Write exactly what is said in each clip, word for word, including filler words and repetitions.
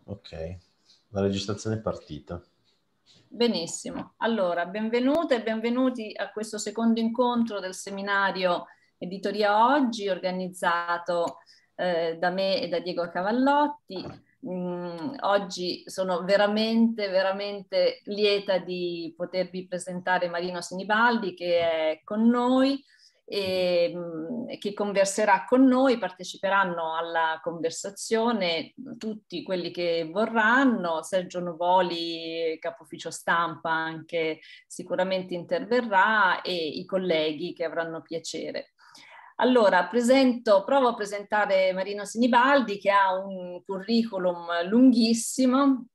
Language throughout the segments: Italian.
Ok, la registrazione è partita. Benissimo, allora benvenute e benvenuti a questo secondo incontro del seminario Editoria Oggi, organizzato eh, da me e da Diego Cavallotti. Mm, oggi sono veramente, veramente lieta di potervi presentare Marino Sinibaldi, che è con noi e mh, che converserà con noi. Parteciperanno alla conversazione tutti quelli che vorranno. Sergio Novoli, capo ufficio stampa, anche sicuramente interverrà, e i colleghi che avranno piacere. Allora, presento, provo a presentare Marino Sinibaldi, che ha un curriculum lunghissimo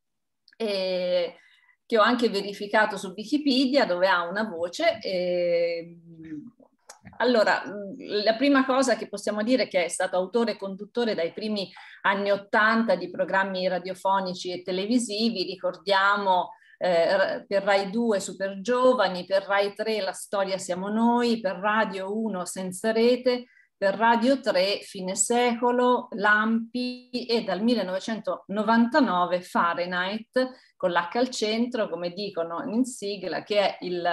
e che ho anche verificato su Wikipedia, dove ha una voce. E, allora, la prima cosa che possiamo dire è che è stato autore e conduttore dai primi anni Ottanta di programmi radiofonici e televisivi. Ricordiamo eh, per Rai due Super Giovani, per Rai tre La Storia Siamo Noi, per Radio uno Senza Rete, per Radio tre Fine Secolo, Lampi e dal millenovecentonovantanove Fahrenheit, con l'H al centro, come dicono in sigla, che è il,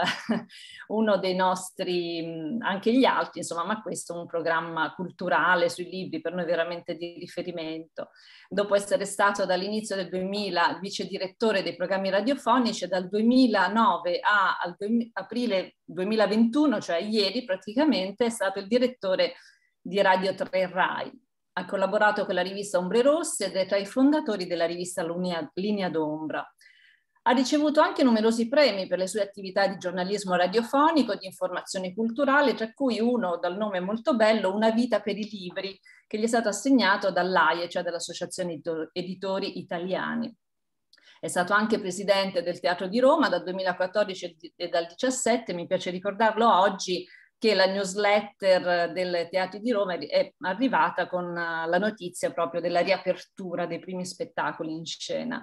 uno dei nostri, anche gli altri, insomma, ma questo è un programma culturale sui libri, per noi veramente di riferimento. Dopo essere stato dall'inizio del duemila vice direttore dei programmi radiofonici, dal duemilanove a, al aprile duemilaventuno, cioè ieri praticamente, è stato il direttore di Radio tre Rai. Ha collaborato con la rivista Ombre Rosse ed è tra i fondatori della rivista Linea, Linea d'Ombra. Ha ricevuto anche numerosi premi per le sue attività di giornalismo radiofonico e di informazione culturale, tra cui uno dal nome molto bello, Una vita per i libri, che gli è stato assegnato dall'A I E, cioè dall'Associazione Editori Italiani. È stato anche presidente del Teatro di Roma dal duemilaquattordici e dal duemiladiciassette, mi piace ricordarlo oggi, che la newsletter del Teatro di Roma è arrivata con la notizia proprio della riapertura dei primi spettacoli in scena.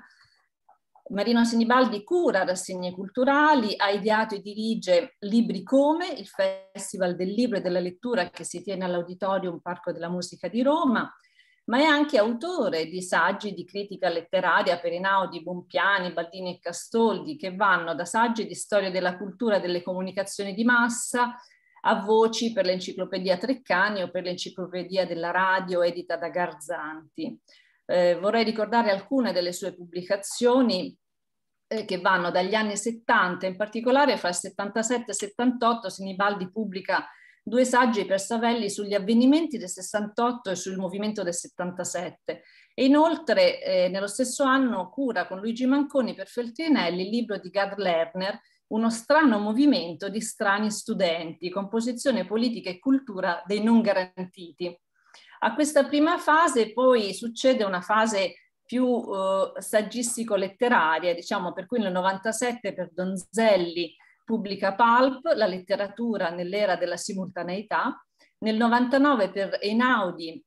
Marino Sinibaldi cura rassegne culturali, ha ideato e dirige Libri Come, il Festival del Libro e della Lettura che si tiene all'Auditorium Parco della Musica di Roma, ma è anche autore di saggi di critica letteraria per Einaudi, Bompiani, Baldini e Castoldi, che vanno da saggi di storia della cultura e delle comunicazioni di massa a voci per l'Enciclopedia Treccani o per l'Enciclopedia della Radio edita da Garzanti. Eh, vorrei ricordare alcune delle sue pubblicazioni eh, che vanno dagli anni settanta, in particolare fra il settantasette e il settantotto Sinibaldi pubblica due saggi per Savelli sugli avvenimenti del sessantotto e sul movimento del settantasette. E inoltre eh, nello stesso anno cura con Luigi Manconi per Feltrinelli il libro di Gad Lerner, Uno strano movimento di strani studenti, composizione politica e cultura dei non garantiti. A questa prima fase poi succede una fase più eh, saggistico-letteraria, diciamo, per cui nel novantasette per Donzelli pubblica Pulp, la letteratura nell'era della simultaneità, nel novantanove per Einaudi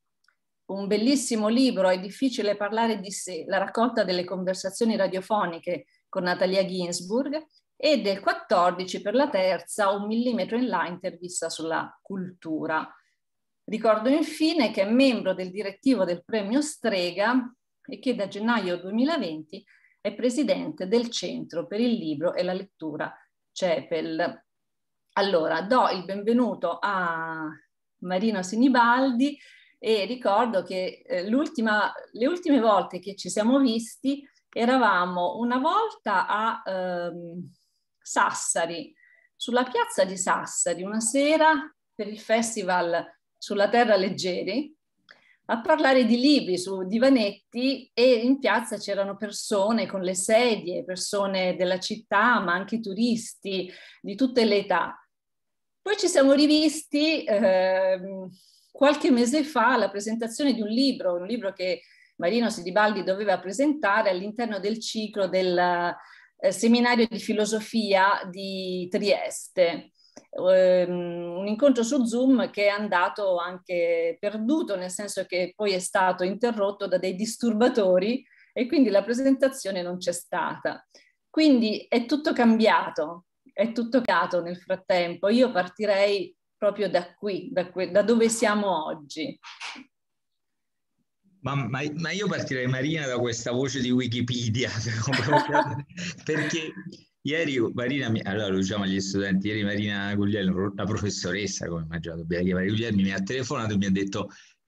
un bellissimo libro, È difficile parlare di sé, la raccolta delle conversazioni radiofoniche con Natalia Ginsburg, e del quattordici per la terza Un millimetro in là, intervista sulla cultura. Ricordo infine che è membro del direttivo del premio Strega e che da gennaio duemilaventi è presidente del Centro per il Libro e la Lettura CEPEL. Allora, do il benvenuto a Marino Sinibaldi e ricordo che eh, l'ultima, le ultime volte che ci siamo visti eravamo una volta a ehm, Sassari, sulla piazza di Sassari, una sera per il festival Sulla Terra Leggeri, a parlare di libri su divanetti, e in piazza c'erano persone con le sedie, persone della città, ma anche turisti di tutte le età. Poi ci siamo rivisti eh, qualche mese fa alla presentazione di un libro, un libro che Marino Sinibaldi doveva presentare all'interno del ciclo del eh, seminario di filosofia di Trieste. Um, un incontro su Zoom che è andato anche perduto, nel senso che poi è stato interrotto da dei disturbatori e quindi la presentazione non c'è stata. Quindi è tutto cambiato, è tutto cambiato nel frattempo. Io partirei proprio da qui, da, que- da dove siamo oggi. Ma, ma, ma io partirei, Marina, da questa voce di Wikipedia, perché ieri Marina, mi, allora lo diciamo agli studenti, ieri Marina Guglielmi, la professoressa, come immagino dobbiamo chiamare Guglielmi, mi ha telefonato e mi ha detto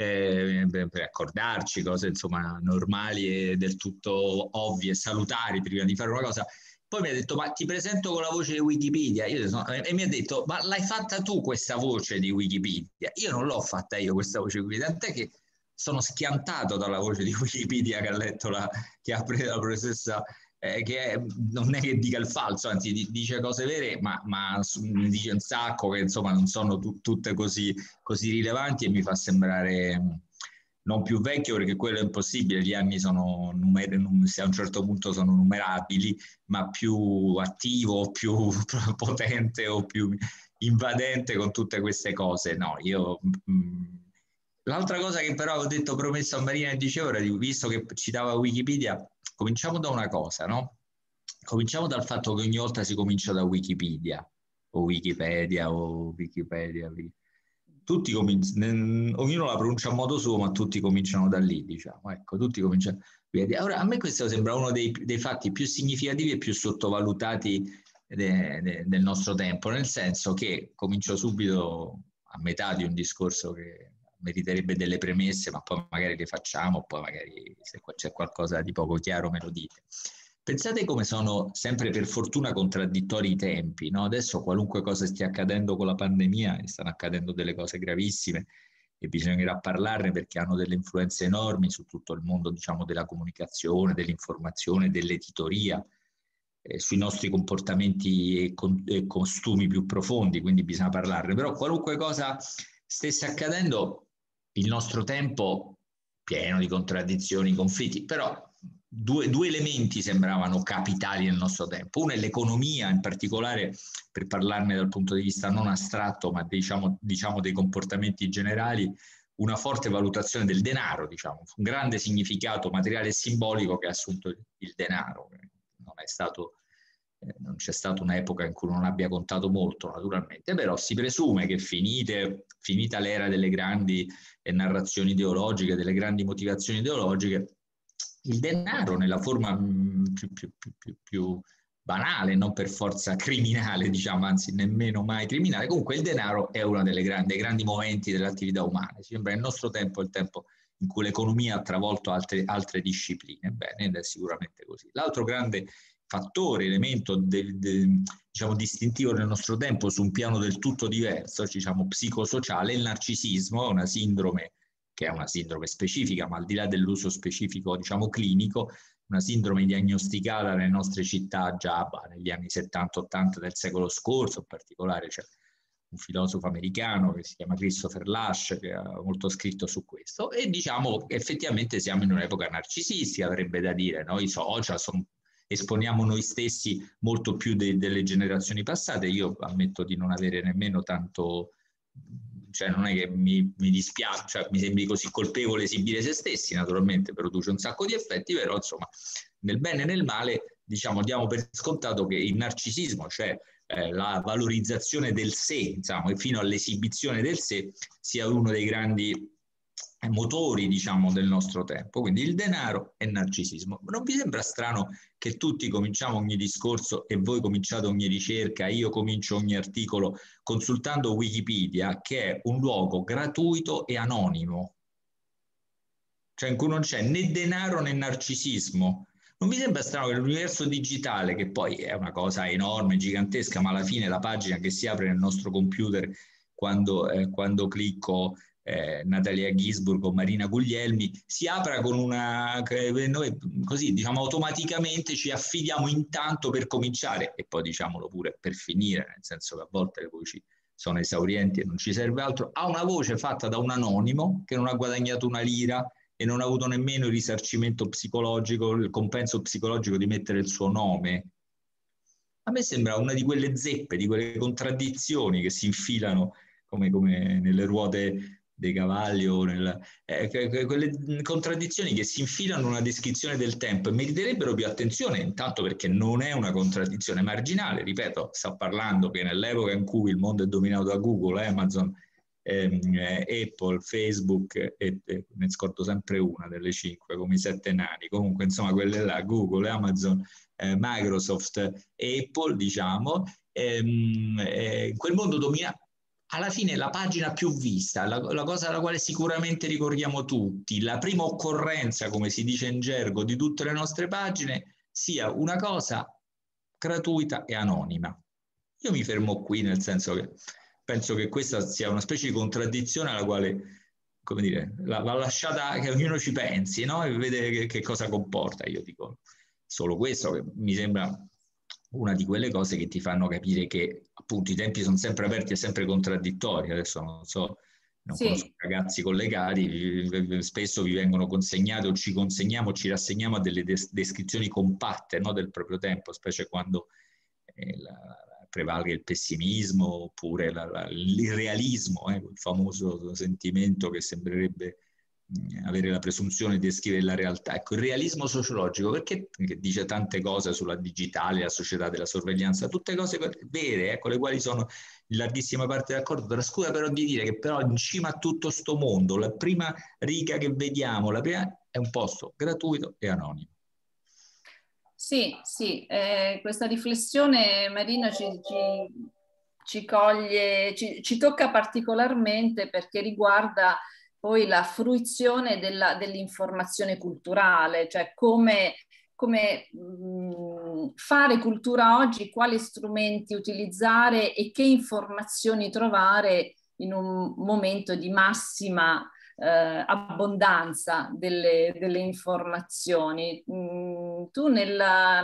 eh, per, per accordarci, cose insomma normali e del tutto ovvie e salutari prima di fare una cosa. Poi mi ha detto, ma ti presento con la voce di Wikipedia. Io sono, e mi ha detto, ma l'hai fatta tu questa voce di Wikipedia? Io non l'ho fatta io questa voce di Wikipedia, tant'è che sono schiantato dalla voce di Wikipedia che ha letto la, che ha preso la professoressa, eh, che è, non è che dica il falso, anzi di, dice cose vere, ma, ma mi dice un sacco che insomma non sono tu, tutte così, così rilevanti e mi fa sembrare non più vecchio, perché quello è impossibile, gli anni sono numer- se a un certo punto sono numerabili, ma più attivo, più potente o più invadente con tutte queste cose. No, io... Mh, l'altra cosa che però ho detto, promesso a Marina e dicevo, era, visto che citava Wikipedia, cominciamo da una cosa, no? Cominciamo dal fatto che ogni volta si comincia da Wikipedia, o Wikipedia, o Wikipedia, tutti cominciano, ognuno la pronuncia a modo suo, ma tutti cominciano da lì, diciamo. Ecco, tutti cominciano. Ora, a me questo sembra uno dei, dei fatti più significativi e più sottovalutati de, de, del nostro tempo, nel senso che comincio subito a metà di un discorso che meriterebbe delle premesse, ma poi magari le facciamo, poi magari se c'è qualcosa di poco chiaro me lo dite. Pensate come sono sempre per fortuna contraddittori i tempi, no? Adesso qualunque cosa stia accadendo con la pandemia, stanno accadendo delle cose gravissime e bisognerà parlarne perché hanno delle influenze enormi su tutto il mondo, diciamo, della comunicazione, dell'informazione, dell'editoria, eh, sui nostri comportamenti e, con, e costumi più profondi, quindi bisogna parlarne. Però qualunque cosa stesse accadendo, il nostro tempo pieno di contraddizioni, conflitti, però Due, due elementi sembravano capitali nel nostro tempo. Uno è l'economia, in particolare, per parlarne dal punto di vista non astratto, ma diciamo, diciamo dei comportamenti generali, una forte valutazione del denaro, diciamo, un grande significato materiale e simbolico che ha assunto il, il denaro. Non è stato, eh, non c'è stata un'epoca in cui non abbia contato molto, naturalmente, però si presume che finite, finita l'era delle grandi eh, narrazioni ideologiche, delle grandi motivazioni ideologiche, il denaro nella forma mh, più, più, più, più, più banale, non per forza criminale, diciamo, anzi nemmeno mai criminale, comunque il denaro è uno delle grandi, dei grandi momenti dell'attività umana. Ci sembra che il nostro tempo è il tempo in cui l'economia ha travolto altre, altre discipline. Bene, ed è sicuramente così. L'altro grande fattore, elemento del, del, diciamo, distintivo nel nostro tempo su un piano del tutto diverso, diciamo psicosociale, è il narcisismo, una sindrome che è una sindrome specifica, ma al di là dell'uso specifico, diciamo, clinico, una sindrome diagnosticata nelle nostre città già bah, negli anni settanta ottanta del secolo scorso, in particolare c'è un filosofo americano che si chiama Christopher Lasch, che ha molto scritto su questo, e diciamo effettivamente siamo in un'epoca narcisistica, avrebbe da dire, no? I social sono, esponiamo noi stessi molto più de, delle generazioni passate. Io ammetto di non avere nemmeno tanto... cioè non è che mi, mi dispiace, cioè, mi sembri così colpevole esibire se stessi, naturalmente produce un sacco di effetti, però insomma nel bene e nel male diciamo diamo per scontato che il narcisismo, cioè eh, la valorizzazione del sé, insomma, fino all'esibizione del sé, sia uno dei grandi motori diciamo del nostro tempo. Quindi il denaro e il narcisismo. Non vi sembra strano che tutti cominciamo ogni discorso e voi cominciate ogni ricerca, io comincio ogni articolo consultando Wikipedia, che è un luogo gratuito e anonimo, cioè in cui non c'è né denaro né narcisismo? Non mi sembra strano che l'universo digitale, che poi è una cosa enorme, gigantesca, ma alla fine la pagina che si apre nel nostro computer quando, eh, quando clicco eh, Natalia Gisburg o Marina Guglielmi, si apra con una... noi così, diciamo, automaticamente ci affidiamo intanto per cominciare, e poi diciamolo pure per finire, nel senso che a volte le voci sono esaurienti e non ci serve altro, ha una voce fatta da un anonimo che non ha guadagnato una lira e non ha avuto nemmeno il risarcimento psicologico, il compenso psicologico di mettere il suo nome. A me sembra una di quelle zeppe, di quelle contraddizioni che si infilano come, come nelle ruote dei cavalli o nel, eh, quelle contraddizioni che si infilano in una descrizione del tempo e meriterebbero più attenzione, intanto perché non è una contraddizione marginale, ripeto, sta parlando che nell'epoca in cui il mondo è dominato da Google, Amazon, ehm, eh, Apple, Facebook e, e ne scordo sempre una delle cinque, come i sette nani, comunque insomma quelle là, Google, Amazon, eh, Microsoft e Apple, diciamo, ehm, eh, quel mondo domina. Alla fine la pagina più vista, la, la cosa alla quale sicuramente ricordiamo tutti, la prima occorrenza, come si dice in gergo, di tutte le nostre pagine, sia una cosa gratuita e anonima. Io mi fermo qui, nel senso che penso che questa sia una specie di contraddizione alla quale, come dire, la, va lasciata che ognuno ci pensi, no? E vede che, che cosa comporta. Io dico solo questo, che mi sembra una di quelle cose che ti fanno capire che appunto i tempi sono sempre aperti e sempre contraddittori. Adesso non so, non Sì. conosco ragazzi collegati, spesso vi vengono consegnati o ci consegniamo, ci rassegniamo a delle des- descrizioni compatte, no, del proprio tempo, specie quando eh, la, prevalga il pessimismo oppure la, la, l'irrealismo, eh, quel famoso sentimento che sembrerebbe avere la presunzione di descrivere la realtà. Ecco, il realismo sociologico, perché che dice tante cose sulla digitale, la società della sorveglianza, tutte cose vere, eh, con le quali sono in larghissima parte d'accordo. Trascura però di dire che però in cima a tutto sto mondo, la prima riga che vediamo, la prima, è un posto gratuito e anonimo. Sì, sì, eh, questa riflessione Marina ci, ci, ci coglie, ci, ci tocca particolarmente perché riguarda poi la fruizione della, dell'informazione culturale, cioè come, come mh, fare cultura oggi, quali strumenti utilizzare e che informazioni trovare in un momento di massima eh, abbondanza delle, delle informazioni. Mm, tu nel,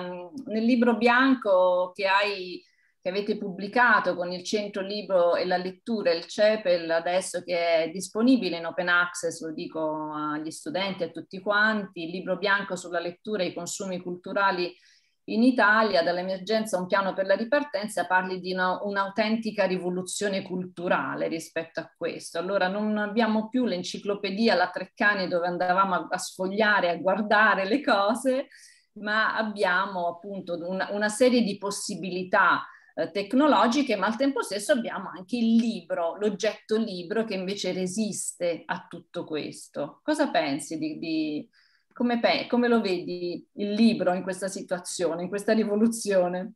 nel libro bianco che hai che avete pubblicato con il Centro Libro e la Lettura, il CEPEL, adesso che è disponibile in open access, lo dico agli studenti e a tutti quanti, il libro bianco sulla lettura e i consumi culturali in Italia, dall'emergenza a un piano per la ripartenza, parli di una, un'autentica rivoluzione culturale rispetto a questo. Allora non abbiamo più l'enciclopedia, la Treccani dove andavamo a, a sfogliare, a guardare le cose, ma abbiamo appunto una, una serie di possibilità tecnologiche, ma al tempo stesso abbiamo anche il libro, l'oggetto libro che invece resiste a tutto questo. Cosa pensi di, di come, pe- come lo vedi il libro in questa situazione, in questa rivoluzione?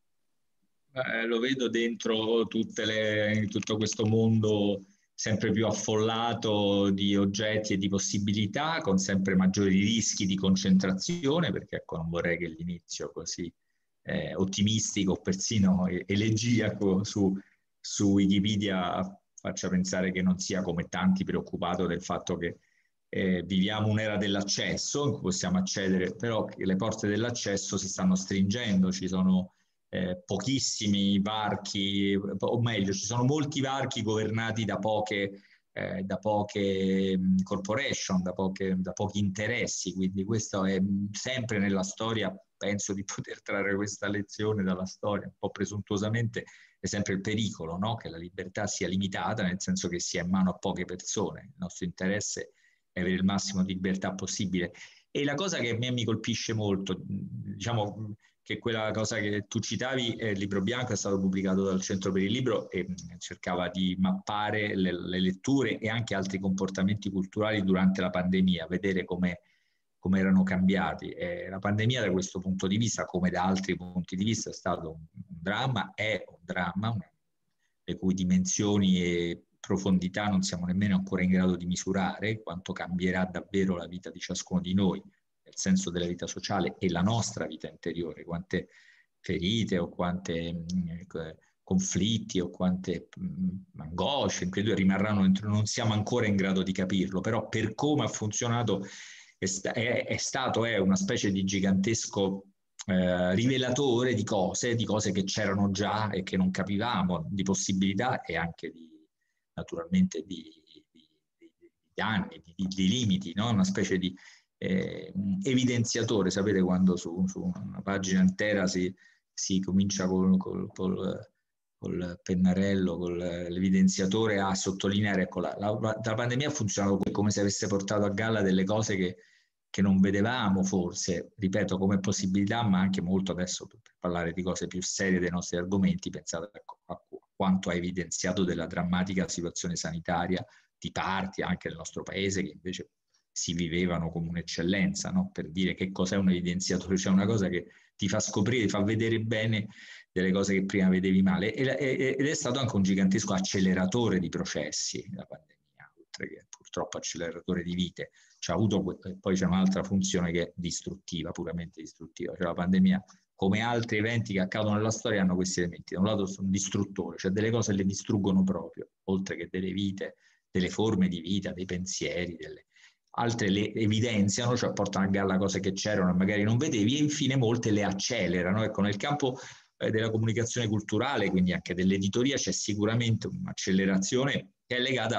Eh, lo vedo dentro tutte le, tutto questo mondo sempre più affollato di oggetti e di possibilità, con sempre maggiori rischi di concentrazione, perché ecco, non vorrei che l'inizio così eh, ottimistico o persino elegiaco su, su Wikipedia faccia pensare che non sia come tanti preoccupato del fatto che eh, viviamo un'era dell'accesso in cui possiamo accedere, però che le porte dell'accesso si stanno stringendo, ci sono eh, pochissimi varchi, o meglio, ci sono molti varchi governati da poche, eh, da poche corporation, da, poche, da pochi interessi, quindi questo è sempre nella storia. Penso di poter trarre questa lezione dalla storia, un po' presuntuosamente, è sempre il pericolo, no? Che la libertà sia limitata, nel senso che sia in mano a poche persone. Il nostro interesse è avere il massimo di libertà possibile. E la cosa che a me mi colpisce molto, diciamo che quella cosa che tu citavi, eh, il libro bianco è stato pubblicato dal Centro per il Libro e mh, cercava di mappare le, le letture e anche altri comportamenti culturali durante la pandemia, vedere come come erano cambiati. Eh, la pandemia da questo punto di vista, come da altri punti di vista, è stato un, un dramma, è un dramma, una, le cui dimensioni e profondità non siamo nemmeno ancora in grado di misurare, quanto cambierà davvero la vita di ciascuno di noi, nel senso della vita sociale e la nostra vita interiore, quante ferite o quante mh, conflitti o quante mh, angosce, credo rimarranno dentro, non siamo ancora in grado di capirlo, però per come ha funzionato È, è, è stato è una specie di gigantesco eh, rivelatore di cose, di cose che c'erano già e che non capivamo, di possibilità e anche di, naturalmente di, di, di, di danni, di, di, di limiti, no? Una specie di eh, evidenziatore. Sapete quando su, su una pagina intera si, si comincia col, col, col col pennarello, con l'evidenziatore a sottolineare, ecco, la, la, la pandemia ha funzionato come se avesse portato a galla delle cose che, che non vedevamo forse, ripeto, come possibilità, ma anche molto adesso per parlare di cose più serie dei nostri argomenti, pensate ecco, a quanto ha evidenziato della drammatica situazione sanitaria di parti anche del nostro paese che invece si vivevano come un'eccellenza, no? Per dire che cos'è un evidenziatore, cioè una cosa che ti fa scoprire, ti fa vedere bene delle cose che prima vedevi male, ed è stato anche un gigantesco acceleratore di processi la pandemia, oltre che purtroppo acceleratore di vite. C'ha avuto, poi c'è un'altra funzione che è distruttiva, puramente distruttiva, cioè la pandemia, come altri eventi che accadono nella storia, hanno questi elementi. Da un lato sono distruttori, cioè delle cose le distruggono proprio, oltre che delle vite, delle forme di vita, dei pensieri, delle... altre le evidenziano, cioè portano a galla cose che c'erano e magari non vedevi, e infine molte le accelerano. Ecco, nel campo eh, della comunicazione culturale, quindi anche dell'editoria, c'è sicuramente un'accelerazione che è legata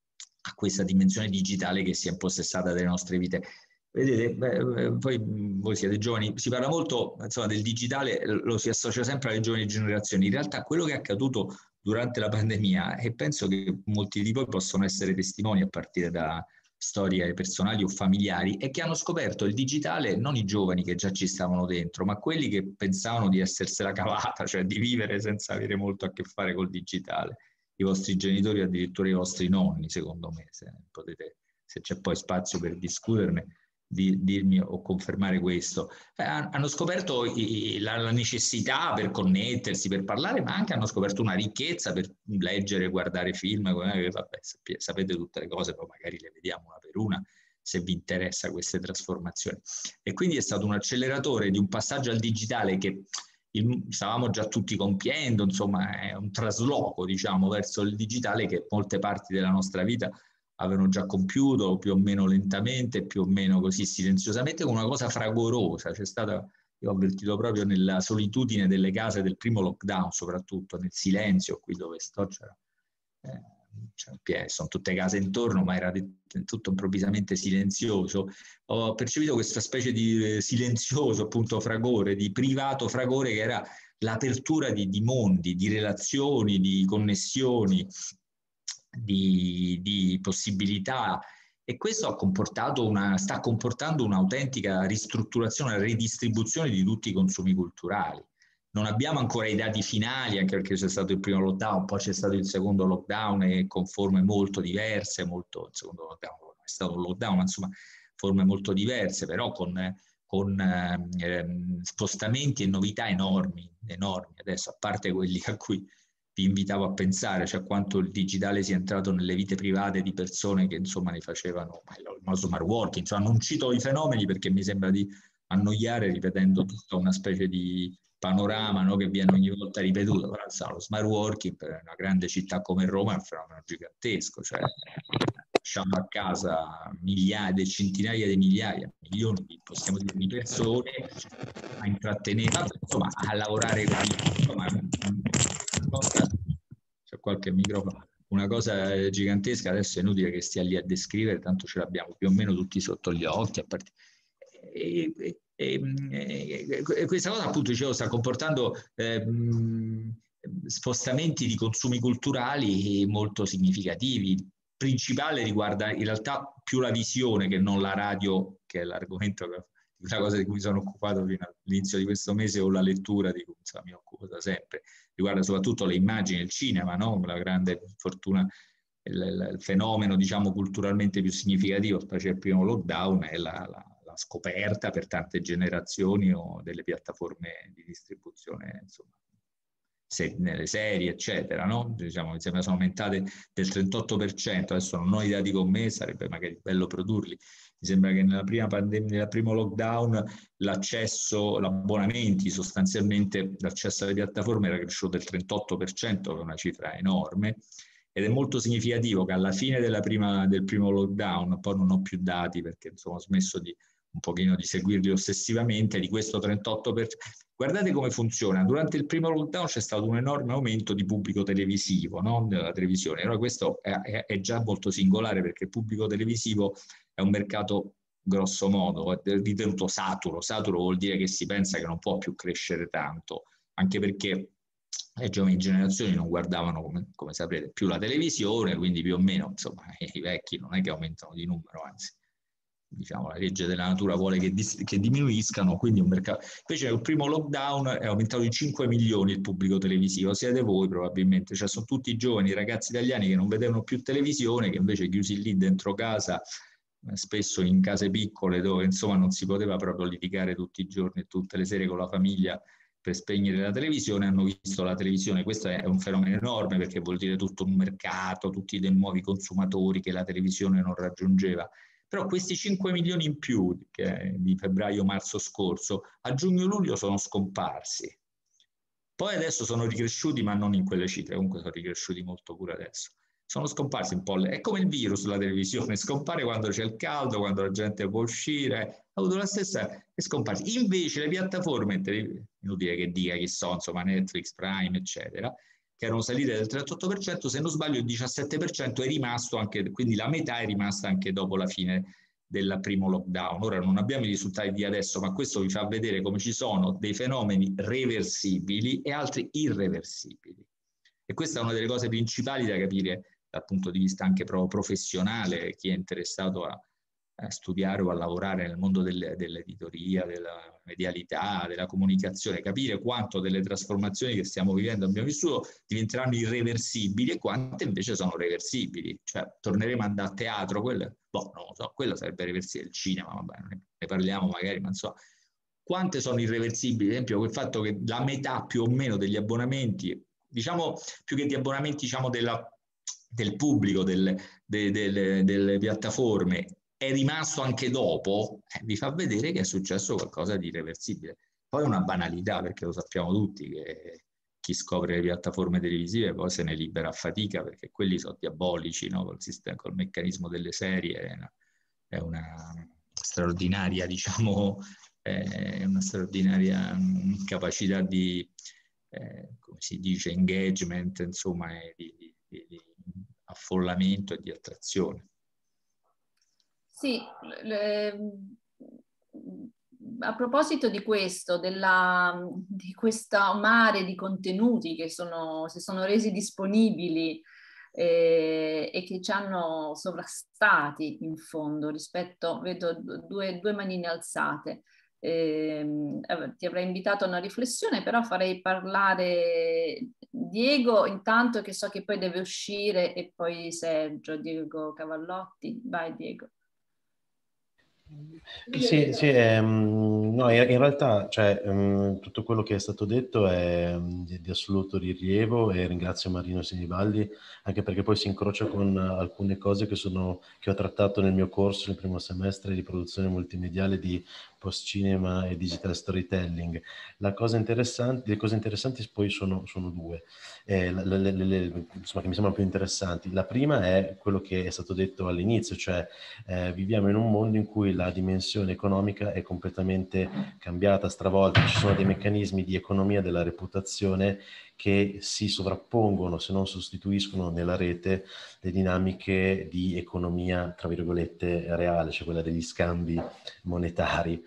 a questa dimensione digitale che si è impossessata delle nostre vite. Vedete, beh, poi voi siete giovani, si parla molto, insomma, del digitale, lo si associa sempre alle giovani generazioni. In realtà quello che è accaduto durante la pandemia, e penso che molti di voi possono essere testimoni a partire da storie personali o familiari, è che hanno scoperto il digitale non i giovani che già ci stavano dentro, ma quelli che pensavano di essersela cavata, cioè di vivere senza avere molto a che fare col digitale. I vostri genitori, addirittura i vostri nonni, secondo me, se potete, se c'è poi spazio per discuterne, di dirmi o confermare questo. Eh, hanno scoperto i, la, la necessità per connettersi, per parlare, ma anche hanno scoperto una ricchezza per leggere, guardare film, vabbè, sapete tutte le cose, poi magari le vediamo una per una se vi interessa queste trasformazioni. E quindi è stato un acceleratore di un passaggio al digitale che il, stavamo già tutti compiendo, insomma è un trasloco, diciamo, verso il digitale che molte parti della nostra vita avevano già compiuto, più o meno lentamente, più o meno così silenziosamente, con una cosa fragorosa. C'è stata, io ho avvertito proprio nella solitudine delle case del primo lockdown, soprattutto nel silenzio, qui dove sto c'era, eh, sono tutte case intorno, ma era tutto improvvisamente silenzioso. Ho percepito questa specie di silenzioso, appunto, fragore, di privato fragore, che era l'apertura di, di mondi, di relazioni, di connessioni, Di, di possibilità, e questo ha comportato una, sta comportando un'autentica ristrutturazione, una ridistribuzione di tutti i consumi culturali. Non abbiamo ancora i dati finali, anche perché c'è stato il primo lockdown, poi c'è stato il secondo lockdown e con forme molto diverse, molto, il secondo lockdown non è stato un lockdown, ma insomma forme molto diverse, però con, con eh, spostamenti e novità enormi, enormi. Adesso, a parte quelli a cui vi invitavo a pensare, cioè quanto il digitale sia entrato nelle vite private di persone che insomma ne facevano il smart working, insomma non cito i fenomeni perché mi sembra di annoiare ripetendo tutta una specie di panorama, no, che viene ogni volta ripetuto, però insomma, lo smart working per una grande città come Roma è un fenomeno gigantesco, cioè lasciamo a casa migliaia, centinaia di migliaia, milioni di, possiamo dire, di persone a intrattenere, insomma a lavorare con insomma, c'è qualche microfono, una cosa gigantesca. Adesso è inutile che stia lì a descrivere, tanto ce l'abbiamo più o meno tutti sotto gli occhi, a part... e, e, e, e questa cosa, appunto, dicevo, sta comportando eh, spostamenti di consumi culturali molto significativi. Il principale riguarda in realtà più la visione che non la radio, che è l'argomento che una cosa di cui mi sono occupato fino all'inizio di questo mese, o la lettura di cui insomma, mi occupo da sempre. Riguarda soprattutto le immagini, il cinema, no? La grande fortuna, il, il fenomeno, diciamo, culturalmente più significativo, specie il primo lockdown, è la, la, la scoperta per tante generazioni o delle piattaforme di distribuzione, insomma, se, nelle serie, eccetera, no? Diciamo, mi sembra sono aumentate del trentotto per cento, adesso non ho i dati con me, sarebbe magari bello produrli. Mi sembra che nella prima pandemia, nel primo lockdown, l'accesso, l'abbonamenti, sostanzialmente l'accesso alle piattaforme era cresciuto del trentotto per cento, che è una cifra enorme, ed è molto significativo che alla fine della prima, del primo lockdown, poi non ho più dati perché insomma ho smesso di un pochino di seguirli ossessivamente, di questo trentotto per cento. Guardate come funziona. Durante il primo lockdown c'è stato un enorme aumento di pubblico televisivo, no? Della televisione. Allora questo è, è, è già molto singolare, perché il pubblico televisivo è un mercato grosso modo ritenuto saturo. Saturo vuol dire che si pensa che non può più crescere tanto, anche perché le giovani generazioni non guardavano, come, come saprete, più la televisione, quindi più o meno insomma i vecchi non è che aumentano di numero, anzi diciamo, la legge della natura vuole che, che diminuiscano, quindi un mercato. Invece nel primo lockdown è aumentato di cinque milioni il pubblico televisivo, siete voi probabilmente, cioè sono tutti i giovani ragazzi italiani che non vedevano più televisione, che invece chiusi lì dentro casa, spesso in case piccole dove insomma non si poteva proprio litigare tutti i giorni e tutte le sere con la famiglia per spegnere la televisione, hanno visto la televisione. Questo è un fenomeno enorme perché vuol dire tutto un mercato, tutti dei nuovi consumatori che la televisione non raggiungeva. Però questi cinque milioni in più che di febbraio-marzo scorso, a giugno-luglio sono scomparsi. Poi adesso sono ricresciuti, ma non in quelle cifre, comunque sono ricresciuti molto pure adesso. Sono scomparsi un po'. È come il virus, la televisione, scompare quando c'è il caldo, quando la gente può uscire, ha avuto la stessa, è scomparsa. Invece le piattaforme, inutile che dica chi sono, insomma Netflix, Prime, eccetera, che erano salite del trentotto per cento, se non sbaglio il diciassette per cento è rimasto anche, quindi la metà è rimasta anche dopo la fine del primo lockdown. Ora non abbiamo i risultati di adesso, ma questo vi fa vedere come ci sono dei fenomeni reversibili e altri irreversibili. E questa è una delle cose principali da capire dal punto di vista anche proprio professionale, chi è interessato a, a studiare o a lavorare nel mondo del, dell'editoria, della medialità, della comunicazione, capire quanto delle trasformazioni che stiamo vivendo, abbiamo vissuto, diventeranno irreversibili e quante invece sono reversibili. Cioè, torneremo ad andare a teatro, quello, boh, non lo so, quello sarebbe reversibile, il cinema, vabbè, ne parliamo magari, ma non so. Quante sono irreversibili? Ad esempio, quel fatto che la metà più o meno degli abbonamenti, diciamo più che di abbonamenti, diciamo della del pubblico, del, de, de, delle piattaforme, è rimasto anche dopo, eh, vi fa vedere che è successo qualcosa di irreversibile. Poi è una banalità, perché lo sappiamo tutti che chi scopre le piattaforme televisive poi se ne libera a fatica, perché quelli sono diabolici, no? Col sistema, col meccanismo delle serie, è una straordinaria, diciamo, è una straordinaria capacità di, eh, come si dice, engagement, insomma, di, di, di affollamento e di attrazione. Sì, le, a proposito di questo, della, di questo mare di contenuti che sono, si sono resi disponibili eh, e che ci hanno sovrastati in fondo rispetto, vedo due, due manine alzate. Eh, ti avrei invitato a una riflessione, però farei parlare Diego intanto, che so che poi deve uscire, e poi Sergio, Diego Cavallotti. Vai Diego. Sì, sì, ehm, no, in, in realtà cioè, ehm, tutto quello che è stato detto è um, di, di assoluto rilievo, e ringrazio Marino Sinibaldi anche perché poi si incrocia con alcune cose che, sono, che ho trattato nel mio corso nel primo semestre di produzione multimediale di post cinema e digital storytelling. La cosa interessante, le cose interessanti poi sono, sono due, eh, le, le, le, insomma, che mi sembrano più interessanti. La prima è quello che è stato detto all'inizio, cioè eh, viviamo in un mondo in cui la dimensione economica è completamente cambiata, stravolta, ci sono dei meccanismi di economia della reputazione che si sovrappongono, se non sostituiscono nella rete, le dinamiche di economia, tra virgolette, reale, cioè quella degli scambi monetari.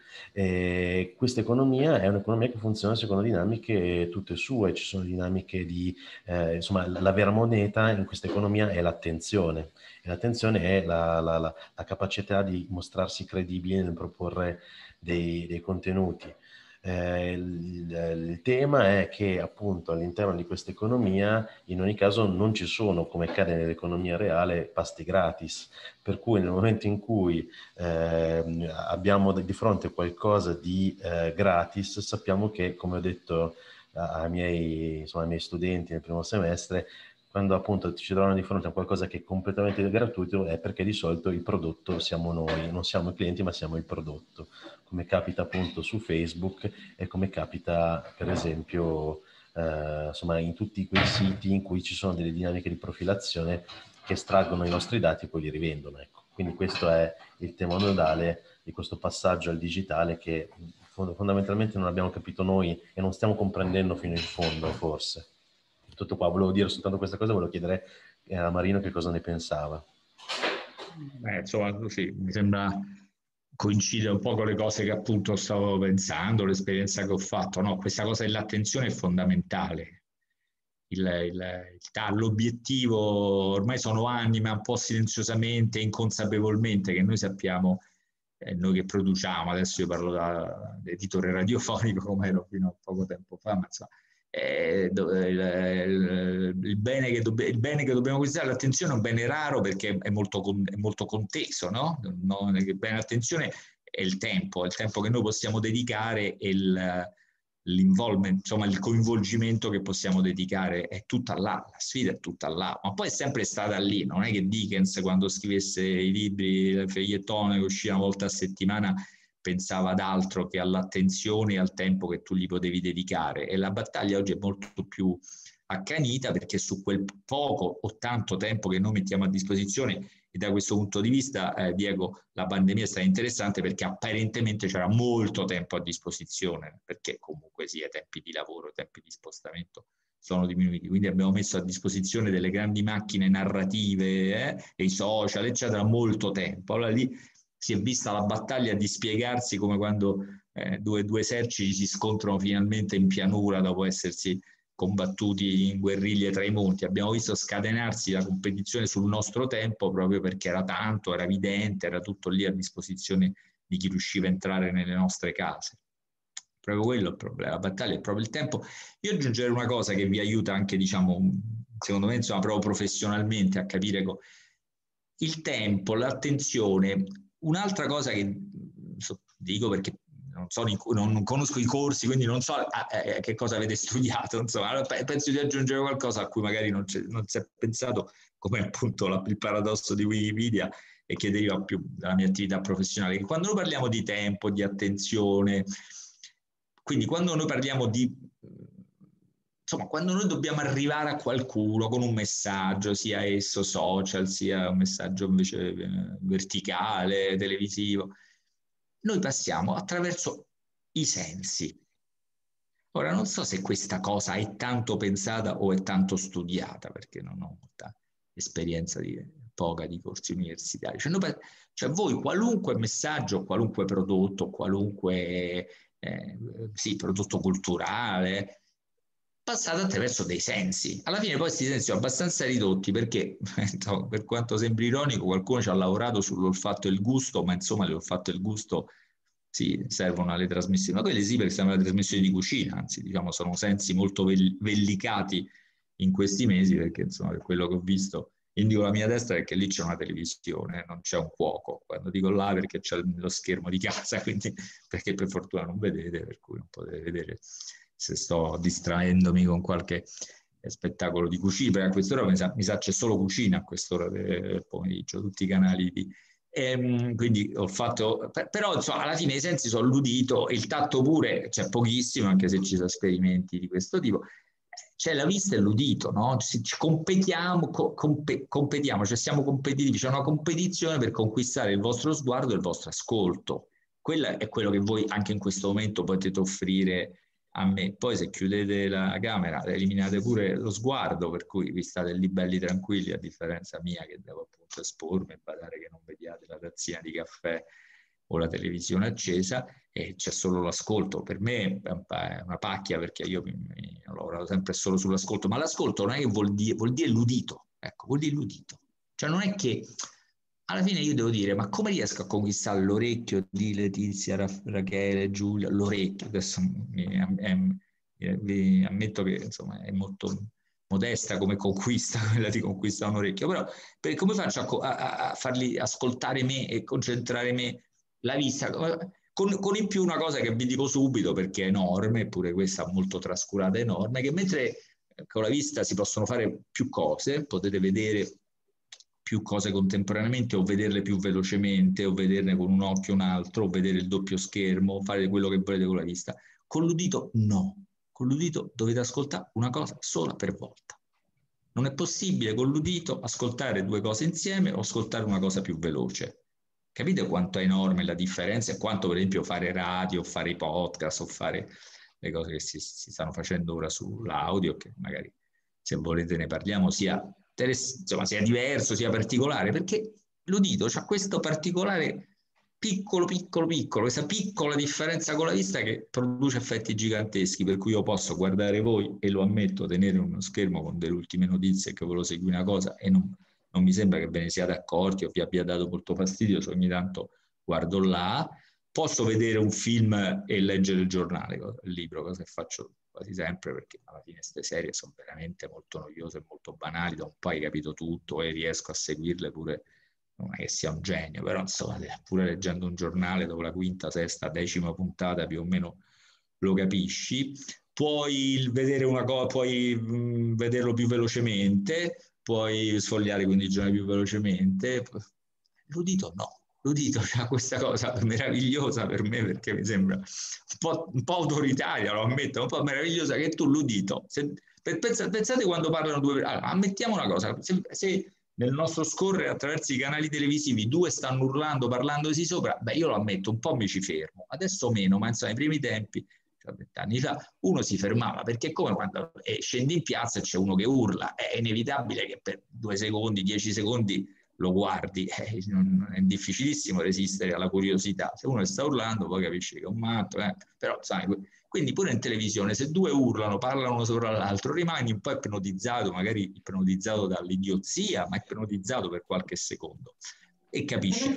E questa economia è un'economia che funziona secondo dinamiche tutte sue, ci sono dinamiche di, eh, insomma, la vera moneta in questa economia è l'attenzione. E l'attenzione è la, la, la, la capacità di mostrarsi credibili nel proporre dei, dei contenuti. Eh, il, il tema è che appunto all'interno di questa economia in ogni caso non ci sono, come accade nell'economia reale, pasti gratis, per cui nel momento in cui eh, abbiamo di fronte qualcosa di eh, gratis, sappiamo che, come ho detto ai miei, insomma, ai miei studenti nel primo semestre, quando appunto ci trovano di fronte a qualcosa che è completamente gratuito è perché di solito il prodotto siamo noi, non siamo i clienti ma siamo il prodotto, come capita appunto su Facebook e come capita per esempio eh, insomma in tutti quei siti in cui ci sono delle dinamiche di profilazione che estraggono i nostri dati e poi li rivendono. Ecco. Quindi questo è il tema nodale di questo passaggio al digitale che fondamentalmente non abbiamo capito noi e non stiamo comprendendo fino in fondo forse. Tutto qua, volevo dire soltanto questa cosa, volevo chiedere a Marino che cosa ne pensava. Beh, insomma, sì, mi sembra coincide un po' con le cose che appunto stavo pensando, l'esperienza che ho fatto. No, questa cosa dell'attenzione è fondamentale. Il, il, il, l'obiettivo, ormai sono anni, ma un po' silenziosamente, inconsapevolmente, che noi sappiamo eh, noi che produciamo, adesso io parlo da editore radiofonico come ero fino a poco tempo fa, ma insomma, eh, il, il, il, bene che dobb- il bene che dobbiamo acquistare, l'attenzione è un bene raro perché è molto, è molto conteso, no? Non, il bene l'attenzione è il tempo, il tempo che noi possiamo dedicare e il l'involvement, insomma il coinvolgimento che possiamo dedicare è tutta là, la sfida è tutta là, ma poi è sempre stata lì, non è che Dickens quando scrivesse i libri, il fegliettone che usciva una volta a settimana pensava ad altro che all'attenzione e al tempo che tu gli potevi dedicare, e la battaglia oggi è molto più accanita perché su quel poco o tanto tempo che noi mettiamo a disposizione, e da questo punto di vista, eh, Diego, la pandemia è stata interessante perché apparentemente c'era molto tempo a disposizione, perché comunque sia, i tempi di lavoro, i tempi di spostamento sono diminuiti, quindi abbiamo messo a disposizione delle grandi macchine narrative, eh, e i social, eccetera, molto tempo. Allora lì si è vista la battaglia di spiegarsi come quando eh, due, due eserciti si scontrano finalmente in pianura dopo essersi combattuti in guerriglie tra i monti. Abbiamo visto scatenarsi la competizione sul nostro tempo proprio perché era tanto, era evidente, era tutto lì a disposizione di chi riusciva a entrare nelle nostre case. Proprio quello è il problema, la battaglia è proprio il tempo. Io aggiungerei una cosa che vi aiuta anche, diciamo, secondo me, insomma, proprio professionalmente a capire il tempo, l'attenzione. Un'altra cosa che dico perché non, so, non conosco i corsi, quindi non so a, a, a che cosa avete studiato, insomma, allora penso di aggiungere qualcosa a cui magari non, non si è pensato, come appunto la, il paradosso di Wikipedia e che deriva più dalla mia attività professionale, che quando noi parliamo di tempo, di attenzione, quindi quando noi parliamo di, insomma, quando noi dobbiamo arrivare a qualcuno con un messaggio, sia esso social, sia un messaggio invece verticale, televisivo, noi passiamo attraverso i sensi. Ora, non so se questa cosa è tanto pensata o è tanto studiata, perché non ho molta esperienza di poca di corsi universitari. Cioè, noi, cioè voi qualunque messaggio, qualunque prodotto, qualunque eh, sì, prodotto culturale, passate attraverso dei sensi. Alla fine poi questi sensi sono abbastanza ridotti perché, per quanto sembri ironico, qualcuno ci ha lavorato sull'olfatto e il gusto, ma insomma l'olfatto e il gusto sì, servono alle trasmissioni, ma quelle sì perché servono alle trasmissioni di cucina, anzi diciamo sono sensi molto vellicati in questi mesi perché insomma per quello che ho visto, indico la mia destra perché lì c'è una televisione, non c'è un cuoco, quando dico là perché c'è lo schermo di casa, quindi perché per fortuna non vedete, per cui non potete vedere se sto distraendomi con qualche spettacolo di cucina, perché a quest'ora mi sa, mi sa c'è solo cucina a quest'ora del pomeriggio, tutti i canali di... E, quindi ho fatto, però insomma, alla fine i sensi sono l'udito, il tatto pure c'è pochissimo, anche se ci sono esperimenti di questo tipo, c'è la vista e l'udito, no? Ci, ci competiamo, co, compe, competiamo, cioè siamo competitivi, c'è una competizione per conquistare il vostro sguardo e il vostro ascolto. Quello è quello che voi anche in questo momento potete offrire a me. Poi se chiudete la camera eliminate pure lo sguardo, per cui vi state lì belli tranquilli, a differenza mia che devo appunto espormi e badare che non vediate la tazzina di caffè o la televisione accesa e c'è solo l'ascolto. Per me è una pacchia perché io mi, mi, ho lavorato sempre solo sull'ascolto, ma l'ascolto non è che vuol dire, vuol dire l'udito, ecco, vuol dire l'udito. Cioè non è che alla fine io devo dire, ma come riesco a conquistare l'orecchio di Letizia, Rachele, Giulia, l'orecchio? Adesso mi, mi, vi ammetto che insomma è molto modesta come conquista quella di conquistare un orecchio, però per, come faccio a, a, a farli ascoltare me e concentrare me la vista? Con, con in più una cosa che vi dico subito perché è enorme, eppure questa molto trascurata enorme, che mentre con la vista si possono fare più cose, potete vedere più cose contemporaneamente o vederle più velocemente o vederne con un occhio un altro o vedere il doppio schermo, fare quello che volete con la vista. Con l'udito no, con l'udito dovete ascoltare una cosa sola per volta. Non è possibile con l'udito ascoltare due cose insieme o ascoltare una cosa più veloce. Capite quanto è enorme la differenza e quanto per esempio fare radio, o fare i podcast o fare le cose che si, si stanno facendo ora sull'audio, che magari se volete ne parliamo, sia, insomma, sia diverso, sia particolare, perché l'udito c'ha questo particolare piccolo, piccolo, piccolo, questa piccola differenza con la vista che produce effetti giganteschi, per cui io posso guardare voi e lo ammetto, tenere uno schermo con delle ultime notizie che volevo seguire una cosa e non, non mi sembra che ve ne siate accorti o vi abbia dato molto fastidio se ogni tanto guardo là, posso vedere un film e leggere il giornale, il libro, cosa che faccio quasi sempre, perché alla fine queste serie sono veramente molto noiose e molto banali, da un po' hai capito tutto e riesco a seguirle pure, non è che sia un genio, però insomma pure leggendo un giornale dopo la quinta, sesta, decima puntata più o meno lo capisci. Puoi vedere una cosa, puoi mh, vederlo più velocemente, puoi sfogliare quindi i giorni più velocemente. L'udito no, l'udito c'ha questa cosa meravigliosa per me, perché mi sembra un po', un po' autoritaria, lo ammetto, un po' meravigliosa, che tu l'udito, se, pensate, pensate quando parlano due, allora, ammettiamo una cosa, se, se nel nostro scorrere attraverso i canali televisivi due stanno urlando, parlandosi sopra, beh, io lo ammetto, un po' mi ci fermo, adesso meno, ma insomma, nei primi tempi, cioè vent'anni fa, uno si fermava, perché è come quando eh, scendi in piazza e c'è uno che urla, è inevitabile che per due secondi, dieci secondi lo guardi, eh, non, è difficilissimo resistere alla curiosità, se uno sta urlando poi capisci che è un matto, eh. Però sai, quindi pure in televisione se due urlano, parlano uno sopra l'altro, rimani un po' ipnotizzato, magari ipnotizzato dall'idiozia, ma ipnotizzato per qualche secondo e capisci.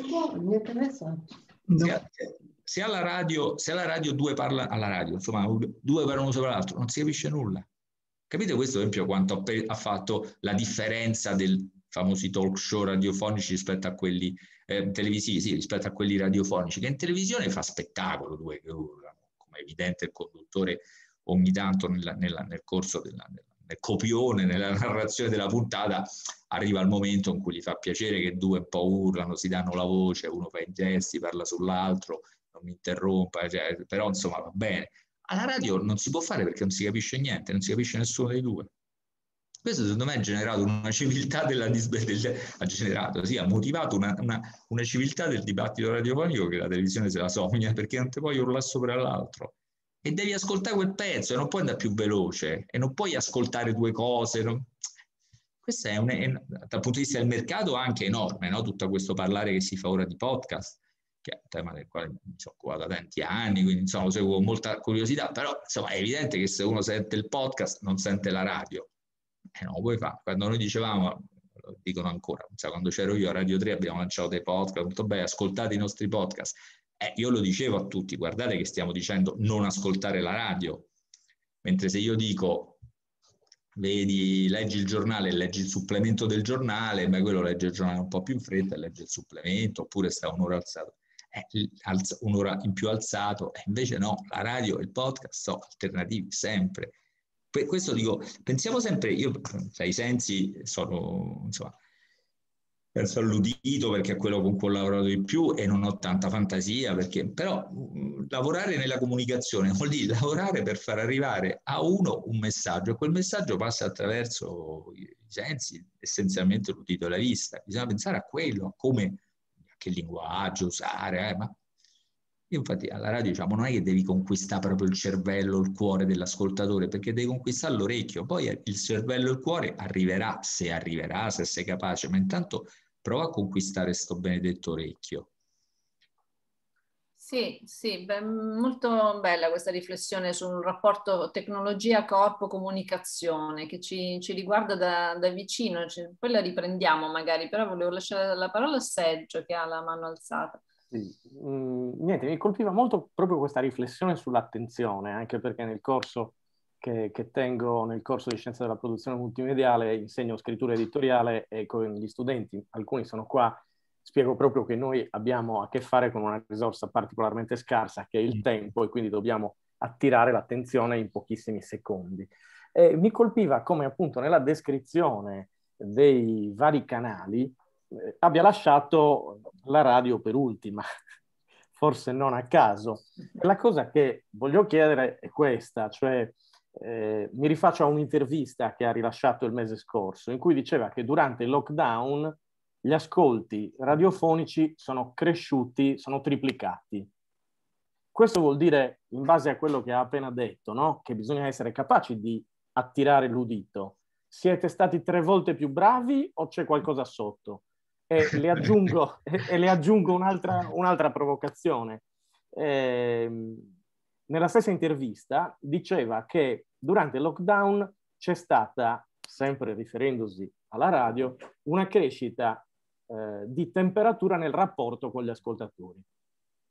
Se, se alla radio, se alla radio due parla alla radio, insomma, due parlano sopra l'altro, non si capisce nulla. Capite questo, ad esempio, quanto ha fatto la differenza del famosi talk show radiofonici rispetto a quelli eh, televisivi, sì, rispetto a quelli radiofonici, che in televisione fa spettacolo due che urlano, come è evidente il conduttore ogni tanto nella, nella, nel corso della, nel copione, nella narrazione della puntata, arriva il momento in cui gli fa piacere che due un po' urlano, si danno la voce, uno fa i gesti, parla sull'altro, non mi interrompa, cioè, però insomma va bene. Alla radio non si può fare perché non si capisce niente, non si capisce nessuno dei due. Questo secondo me ha generato una civiltà della del, ha generato, sì, ha motivato una, una, una civiltà del dibattito radiofonico che la televisione se la sogna, perché non ti puoi urlare sopra l'altro. E devi ascoltare quel pezzo e non puoi andare più veloce e non puoi ascoltare due cose. Non... Questo è, un, è dal punto di vista del mercato anche enorme, no? Tutto questo parlare che si fa ora di podcast, che è un tema del quale mi sono occupato da tanti anni, quindi insomma lo seguo con molta curiosità, però insomma è evidente che se uno sente il podcast non sente la radio. Eh no, puoi fare. Quando noi dicevamo, lo dicono ancora, cioè, quando c'ero io a Radio tre abbiamo lanciato dei podcast, tutto bene, ascoltate i nostri podcast. Eh, io lo dicevo a tutti, guardate che stiamo dicendo non ascoltare la radio, mentre se io dico vedi, leggi il giornale e leggi il supplemento del giornale, beh, quello legge il giornale un po' più in fretta e legge il supplemento, oppure sta un'ora alzato, eh, alza, un'ora in più alzato, e invece no, la radio e il podcast sono alternativi sempre. Per questo dico, pensiamo sempre, io, cioè, i sensi sono, insomma, penso all'udito perché è quello con cui ho lavorato di più e non ho tanta fantasia, perché però mh, lavorare nella comunicazione vuol dire lavorare per far arrivare a uno un messaggio, e quel messaggio passa attraverso i sensi, essenzialmente l'udito e la vista. Bisogna pensare a quello, a come, a che linguaggio usare, eh, ma io infatti alla radio diciamo non è che devi conquistare proprio il cervello, il cuore dell'ascoltatore, perché devi conquistare l'orecchio, poi il cervello e il cuore arriverà, se arriverà, se sei capace, ma intanto prova a conquistare sto benedetto orecchio. Sì, sì, beh, molto bella questa riflessione sul rapporto tecnologia-corpo-comunicazione che ci, ci riguarda da, da vicino, ci, poi la riprendiamo magari, però volevo lasciare la parola a Sergio che ha la mano alzata. Sì. Mm, niente, mi colpiva molto proprio questa riflessione sull'attenzione, anche perché nel corso che, che tengo, nel corso di Scienza della Produzione Multimediale, insegno scrittura editoriale e con gli studenti, alcuni sono qua, spiego proprio che noi abbiamo a che fare con una risorsa particolarmente scarsa che è il tempo e quindi dobbiamo attirare l'attenzione in pochissimi secondi. E mi colpiva come appunto nella descrizione dei vari canali eh, abbia lasciato la radio per ultima, forse non a caso. E la cosa che voglio chiedere è questa, cioè eh, mi rifaccio a un'intervista che ha rilasciato il mese scorso in cui diceva che durante il lockdown gli ascolti radiofonici sono cresciuti, sono triplicati. Questo vuol dire, in base a quello che ha appena detto, no? Che bisogna essere capaci di attirare l'udito. Siete stati tre volte più bravi o c'è qualcosa sotto? E le aggiungo, e le aggiungo un'altra, un'altra provocazione. Eh, nella stessa intervista diceva che durante il lockdown c'è stata, sempre riferendosi alla radio, una crescita eh, di temperatura nel rapporto con gli ascoltatori.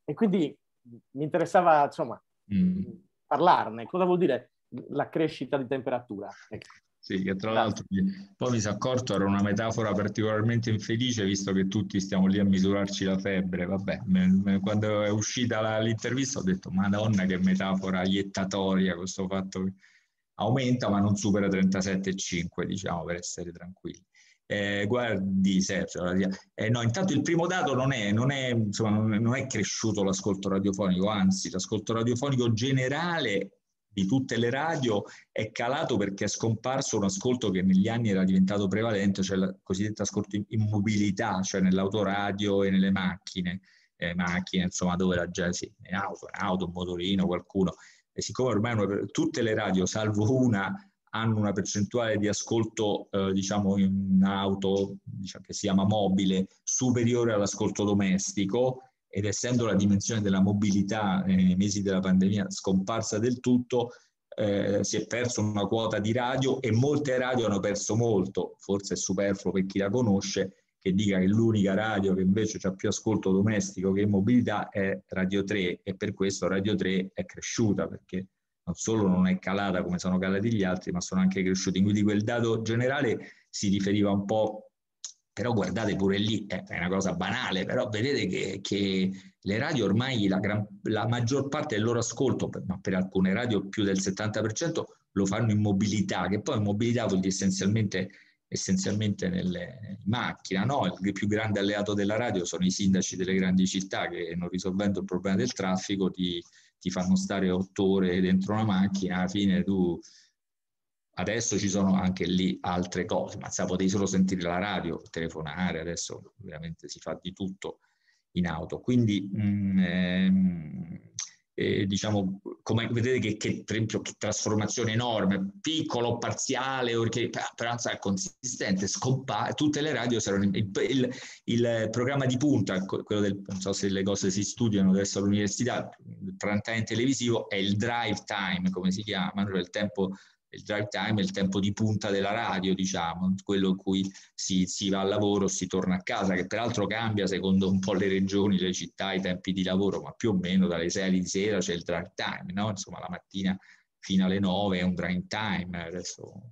e quindi mi interessava, insomma, mm. parlarne. Cosa vuol dire la crescita di temperatura? Ecco. Sì, che tra l'altro poi mi sono accorto era una metafora particolarmente infelice, visto che tutti stiamo lì a misurarci la febbre. Vabbè, me, me, quando è uscita la, l'intervista ho detto, Madonna, che metafora iettatoria, questo fatto che aumenta ma non supera trentasette virgola cinque, diciamo, per essere tranquilli. Eh, guardi Sergio, eh, no, intanto il primo dato non è, non è, insomma, non è cresciuto l'ascolto radiofonico, anzi l'ascolto radiofonico generale di tutte le radio è calato perché è scomparso un ascolto che negli anni era diventato prevalente, cioè il cosiddetto ascolto in mobilità, cioè nell'autoradio e nelle macchine, eh, macchine insomma dove la gente, sì, in auto, in auto, un motorino, qualcuno, e siccome ormai una, tutte le radio, salvo una, hanno una percentuale di ascolto eh, diciamo in auto, diciamo, che si chiama mobile, superiore all'ascolto domestico, ed essendo la dimensione della mobilità nei mesi della pandemia scomparsa del tutto, eh, si è perso una quota di radio e molte radio hanno perso molto. Forse è superfluo per chi la conosce che dica che l'unica radio che invece ha più ascolto domestico che mobilità è Radio tre, e per questo Radio tre è cresciuta, perché non solo non è calata come sono calati gli altri, ma sono anche cresciuti. Quindi quel dato generale si riferiva un po'. Però guardate pure lì, è una cosa banale, però vedete che, che le radio ormai, la, gran, la maggior parte del loro ascolto, per, ma per alcune radio più del settanta per cento, lo fanno in mobilità, che poi in mobilità vuol dire essenzialmente, essenzialmente nelle in macchina, no? Il più grande alleato della radio sono i sindaci delle grandi città che, non risolvendo il problema del traffico, ti, ti fanno stare otto ore dentro una macchina, alla fine tu... Adesso ci sono anche lì altre cose, ma potevi solo sentire la radio, telefonare, adesso veramente si fa di tutto in auto. Quindi mh, ehm, eh, diciamo, come vedete che, che per esempio che trasformazione enorme, piccolo, parziale, perché, però è consistente, scompare, tutte le radio saranno il, il, il programma di punta, quello del, non so se le cose si studiano adesso all'università, il prime time televisivo è il drive time, come si chiama, cioè il tempo. Il drive time è il tempo di punta della radio, diciamo, quello in cui si, si va al lavoro, si torna a casa, che peraltro cambia secondo un po' le regioni, le città, i tempi di lavoro, ma più o meno dalle sei di sera c'è il drive time, no? Insomma, la mattina fino alle nove è un drive time. Adesso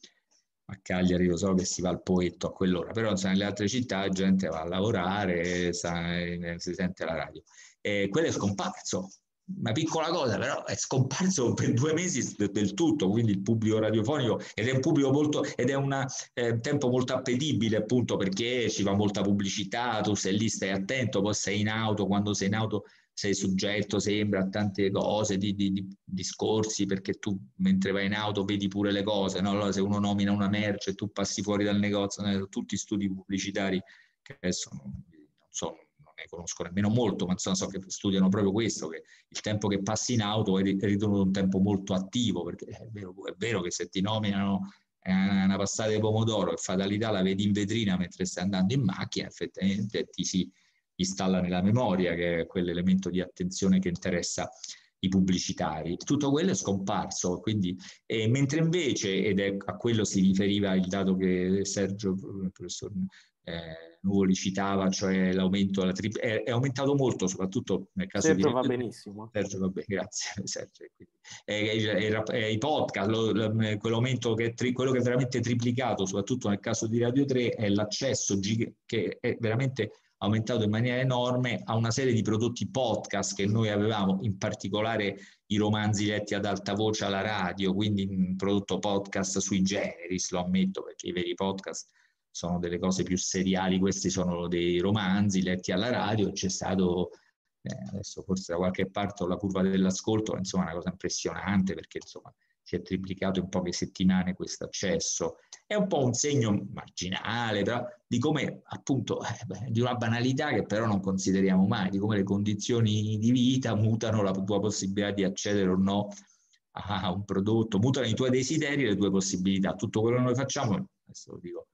a Cagliari lo so che si va al Poetto a quell'ora, però insomma, nelle altre città la gente va a lavorare, sta, si sente la radio. E quello è scomparso. Una piccola cosa, però è scomparso per due mesi del tutto, quindi il pubblico radiofonico, ed è un pubblico molto, ed è un eh, tempo molto appetibile, appunto perché ci va molta pubblicità, tu sei lì, stai attento, poi sei in auto, quando sei in auto sei soggetto, sembra, a tante cose, di, di, di discorsi, perché tu mentre vai in auto vedi pure le cose, no? Allora se uno nomina una merce e tu passi fuori dal negozio, no? Tutti studi pubblicitari che adesso non, non so, ne conosco nemmeno molto, ma insomma so che studiano proprio questo, che il tempo che passi in auto è ritenuto un tempo molto attivo, perché è vero, è vero che se ti nominano una passata di pomodoro e fatalità la vedi in vetrina mentre stai andando in macchina, effettivamente ti si installa nella memoria, che è quell'elemento di attenzione che interessa i pubblicitari. Tutto quello è scomparso, quindi, eh, mentre invece, ed è a quello si riferiva il dato che Sergio, il professor eh, Nuvoli citava, cioè l'aumento, la tri- è, è aumentato molto, soprattutto nel caso Sergio di... va benissimo. Sergio va bene, grazie Sergio. È, è, è, è i podcast, lo, lo, quell'aumento che è tri- quello che è veramente triplicato, soprattutto nel caso di Radio tre, è l'accesso gig- che è veramente aumentato in maniera enorme a una serie di prodotti podcast che noi avevamo, in particolare i romanzi letti ad alta voce alla radio, quindi un prodotto podcast sui generis, lo ammetto, perché i veri podcast sono delle cose più seriali, questi sono dei romanzi letti alla radio. C'è stato, eh, adesso forse da qualche parte la curva dell'ascolto, insomma una cosa impressionante, perché insomma si è triplicato in poche settimane questo accesso. È un po' un segno marginale, però, di come appunto, eh, beh, di una banalità che però non consideriamo mai, di come le condizioni di vita mutano la tua possibilità di accedere o no a un prodotto, mutano i tuoi desideri e le tue possibilità. Tutto quello che noi facciamo, adesso lo dico,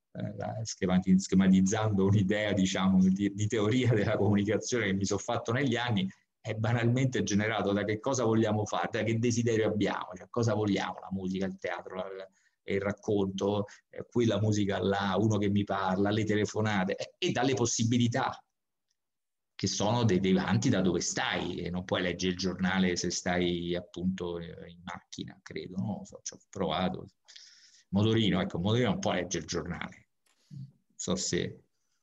schematizzando un'idea, diciamo, di, di teoria della comunicazione che mi sono fatto negli anni, è banalmente generato da che cosa vogliamo fare, da che desiderio abbiamo, cioè cosa vogliamo, la musica, il teatro, la, la, il racconto, eh, qui la musica là, uno che mi parla, le telefonate, eh, e dalle possibilità. che sono dei devanti da dove stai, e non puoi leggere il giornale se stai appunto in macchina, credo, non lo so, ci ho provato. Motorino, ecco, Motorino non può leggere il giornale, non so se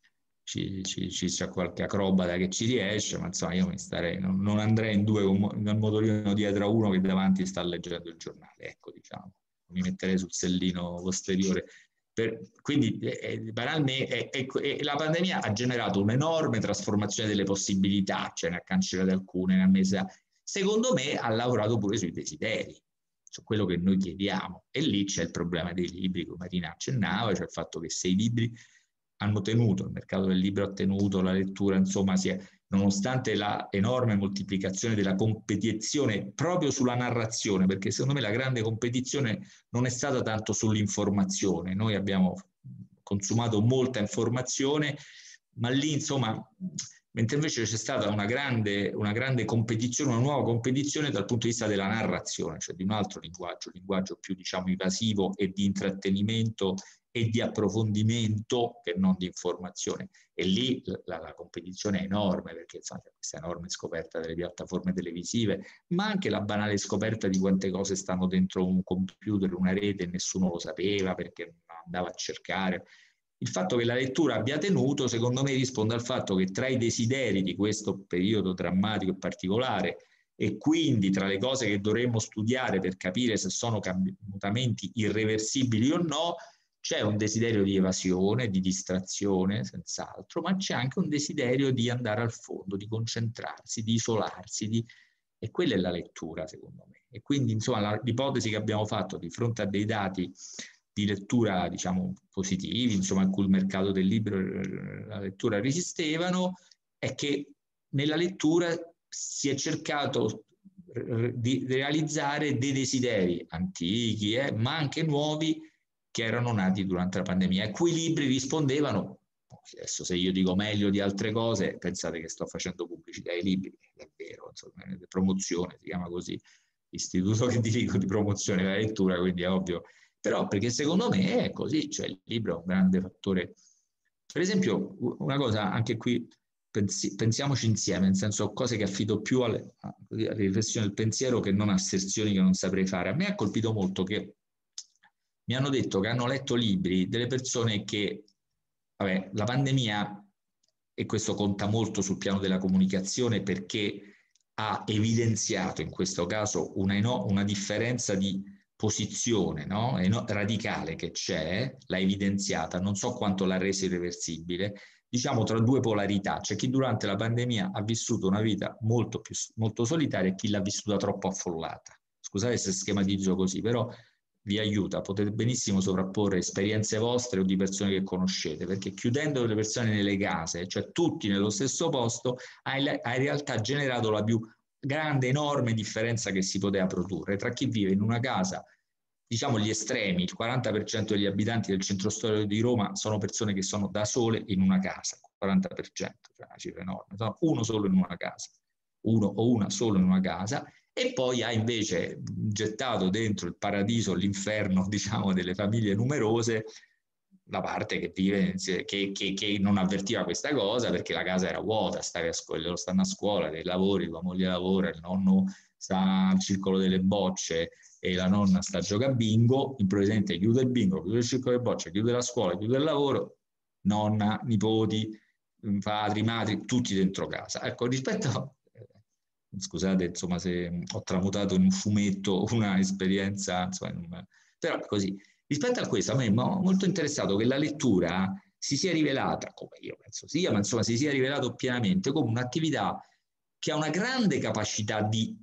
ci, ci, ci c'è qualche acrobata che ci riesce, ma insomma io mi starei, non, non andrei in due nel motorino dietro a uno che davanti sta leggendo il giornale, ecco, diciamo, mi metterei sul sellino posteriore. Per, quindi eh, banalmente eh, eh, la pandemia ha generato un'enorme trasformazione delle possibilità, cioè ne ha cancellate alcune, ne ha messe, secondo me ha lavorato pure sui desideri, su quello che noi chiediamo, e lì c'è il problema dei libri, come Marina accennava, cioè il fatto che se i libri hanno tenuto, il mercato del libro ha tenuto, la lettura insomma si è, nonostante la enorme moltiplicazione della competizione proprio sulla narrazione, perché secondo me la grande competizione non è stata tanto sull'informazione, noi abbiamo consumato molta informazione, ma lì insomma, mentre invece c'è stata una grande, una grande competizione, una nuova competizione dal punto di vista della narrazione, cioè di un altro linguaggio, un linguaggio più diciamo evasivo e di intrattenimento e di approfondimento che non di informazione, e lì la, la competizione è enorme, perché insomma, c'è questa enorme scoperta delle piattaforme televisive, ma anche la banale scoperta di quante cose stanno dentro un computer, una rete, e nessuno lo sapeva perché non andava a cercare. Il fatto che la lettura abbia tenuto, secondo me, risponde al fatto che tra i desideri di questo periodo drammatico e particolare, e quindi tra le cose che dovremmo studiare per capire se sono mutamenti irreversibili o no, c'è un desiderio di evasione, di distrazione, senz'altro, ma c'è anche un desiderio di andare al fondo, di concentrarsi, di isolarsi, di... e quella è la lettura, secondo me. E quindi, insomma, l'ipotesi che abbiamo fatto di fronte a dei dati di lettura, diciamo, positivi, insomma, a cui il mercato del libro e la lettura resistevano, è che nella lettura si è cercato di realizzare dei desideri antichi, eh, ma anche nuovi, che erano nati durante la pandemia, e cui libri rispondevano. Adesso se io dico meglio di altre cose, pensate che sto facendo pubblicità ai libri, è vero, insomma, promozione, si chiama così, istituto che dirigo di promozione della lettura, quindi è ovvio, però perché secondo me è così, cioè il libro è un grande fattore. Per esempio, una cosa anche qui, pensi, pensiamoci insieme, nel senso, cose che affido più alle, alle riflessioni del pensiero che non asserzioni che non saprei fare. A me ha colpito molto che mi hanno detto che hanno letto libri delle persone che, vabbè, la pandemia, e questo conta molto sul piano della comunicazione, perché ha evidenziato in questo caso una, una differenza di posizione, no? radicale che c'è, l'ha evidenziata, non so quanto l'ha resa irreversibile, diciamo tra due polarità. C'è chi durante la pandemia ha vissuto una vita molto, più, molto solitaria e chi l'ha vissuta troppo affollata. Scusate se schematizzo così, però vi aiuta, potete benissimo sovrapporre esperienze vostre o di persone che conoscete, perché chiudendo le persone nelle case, cioè tutti nello stesso posto, hai, hai in realtà generato la più grande, enorme differenza che si poteva produrre tra chi vive in una casa, diciamo gli estremi, il quaranta per cento degli abitanti del centro storico di Roma sono persone che sono da sole in una casa, quaranta per cento, cioè una cifra enorme, sono uno solo in una casa, uno o una solo in una casa, e poi ha invece gettato dentro il paradiso, l'inferno, diciamo, delle famiglie numerose, la parte che vive, che, che, che non avvertiva questa cosa perché la casa era vuota, stavi a scuola, loro stanno a scuola, dei lavori, tua moglie lavora, il nonno sta al circolo delle bocce e la nonna sta a giocare a bingo, improvvisamente chiude il bingo, chiude il circolo delle bocce, chiude la scuola, chiude il lavoro, nonna, nipoti, padri, madri, tutti dentro casa. Ecco, rispetto a scusate insomma se ho tramutato in un fumetto una esperienza, insomma, un... però così, rispetto a questo a me è molto interessato che la lettura si sia rivelata, come io penso sia, ma insomma si sia rivelato pienamente come un'attività che ha una grande capacità di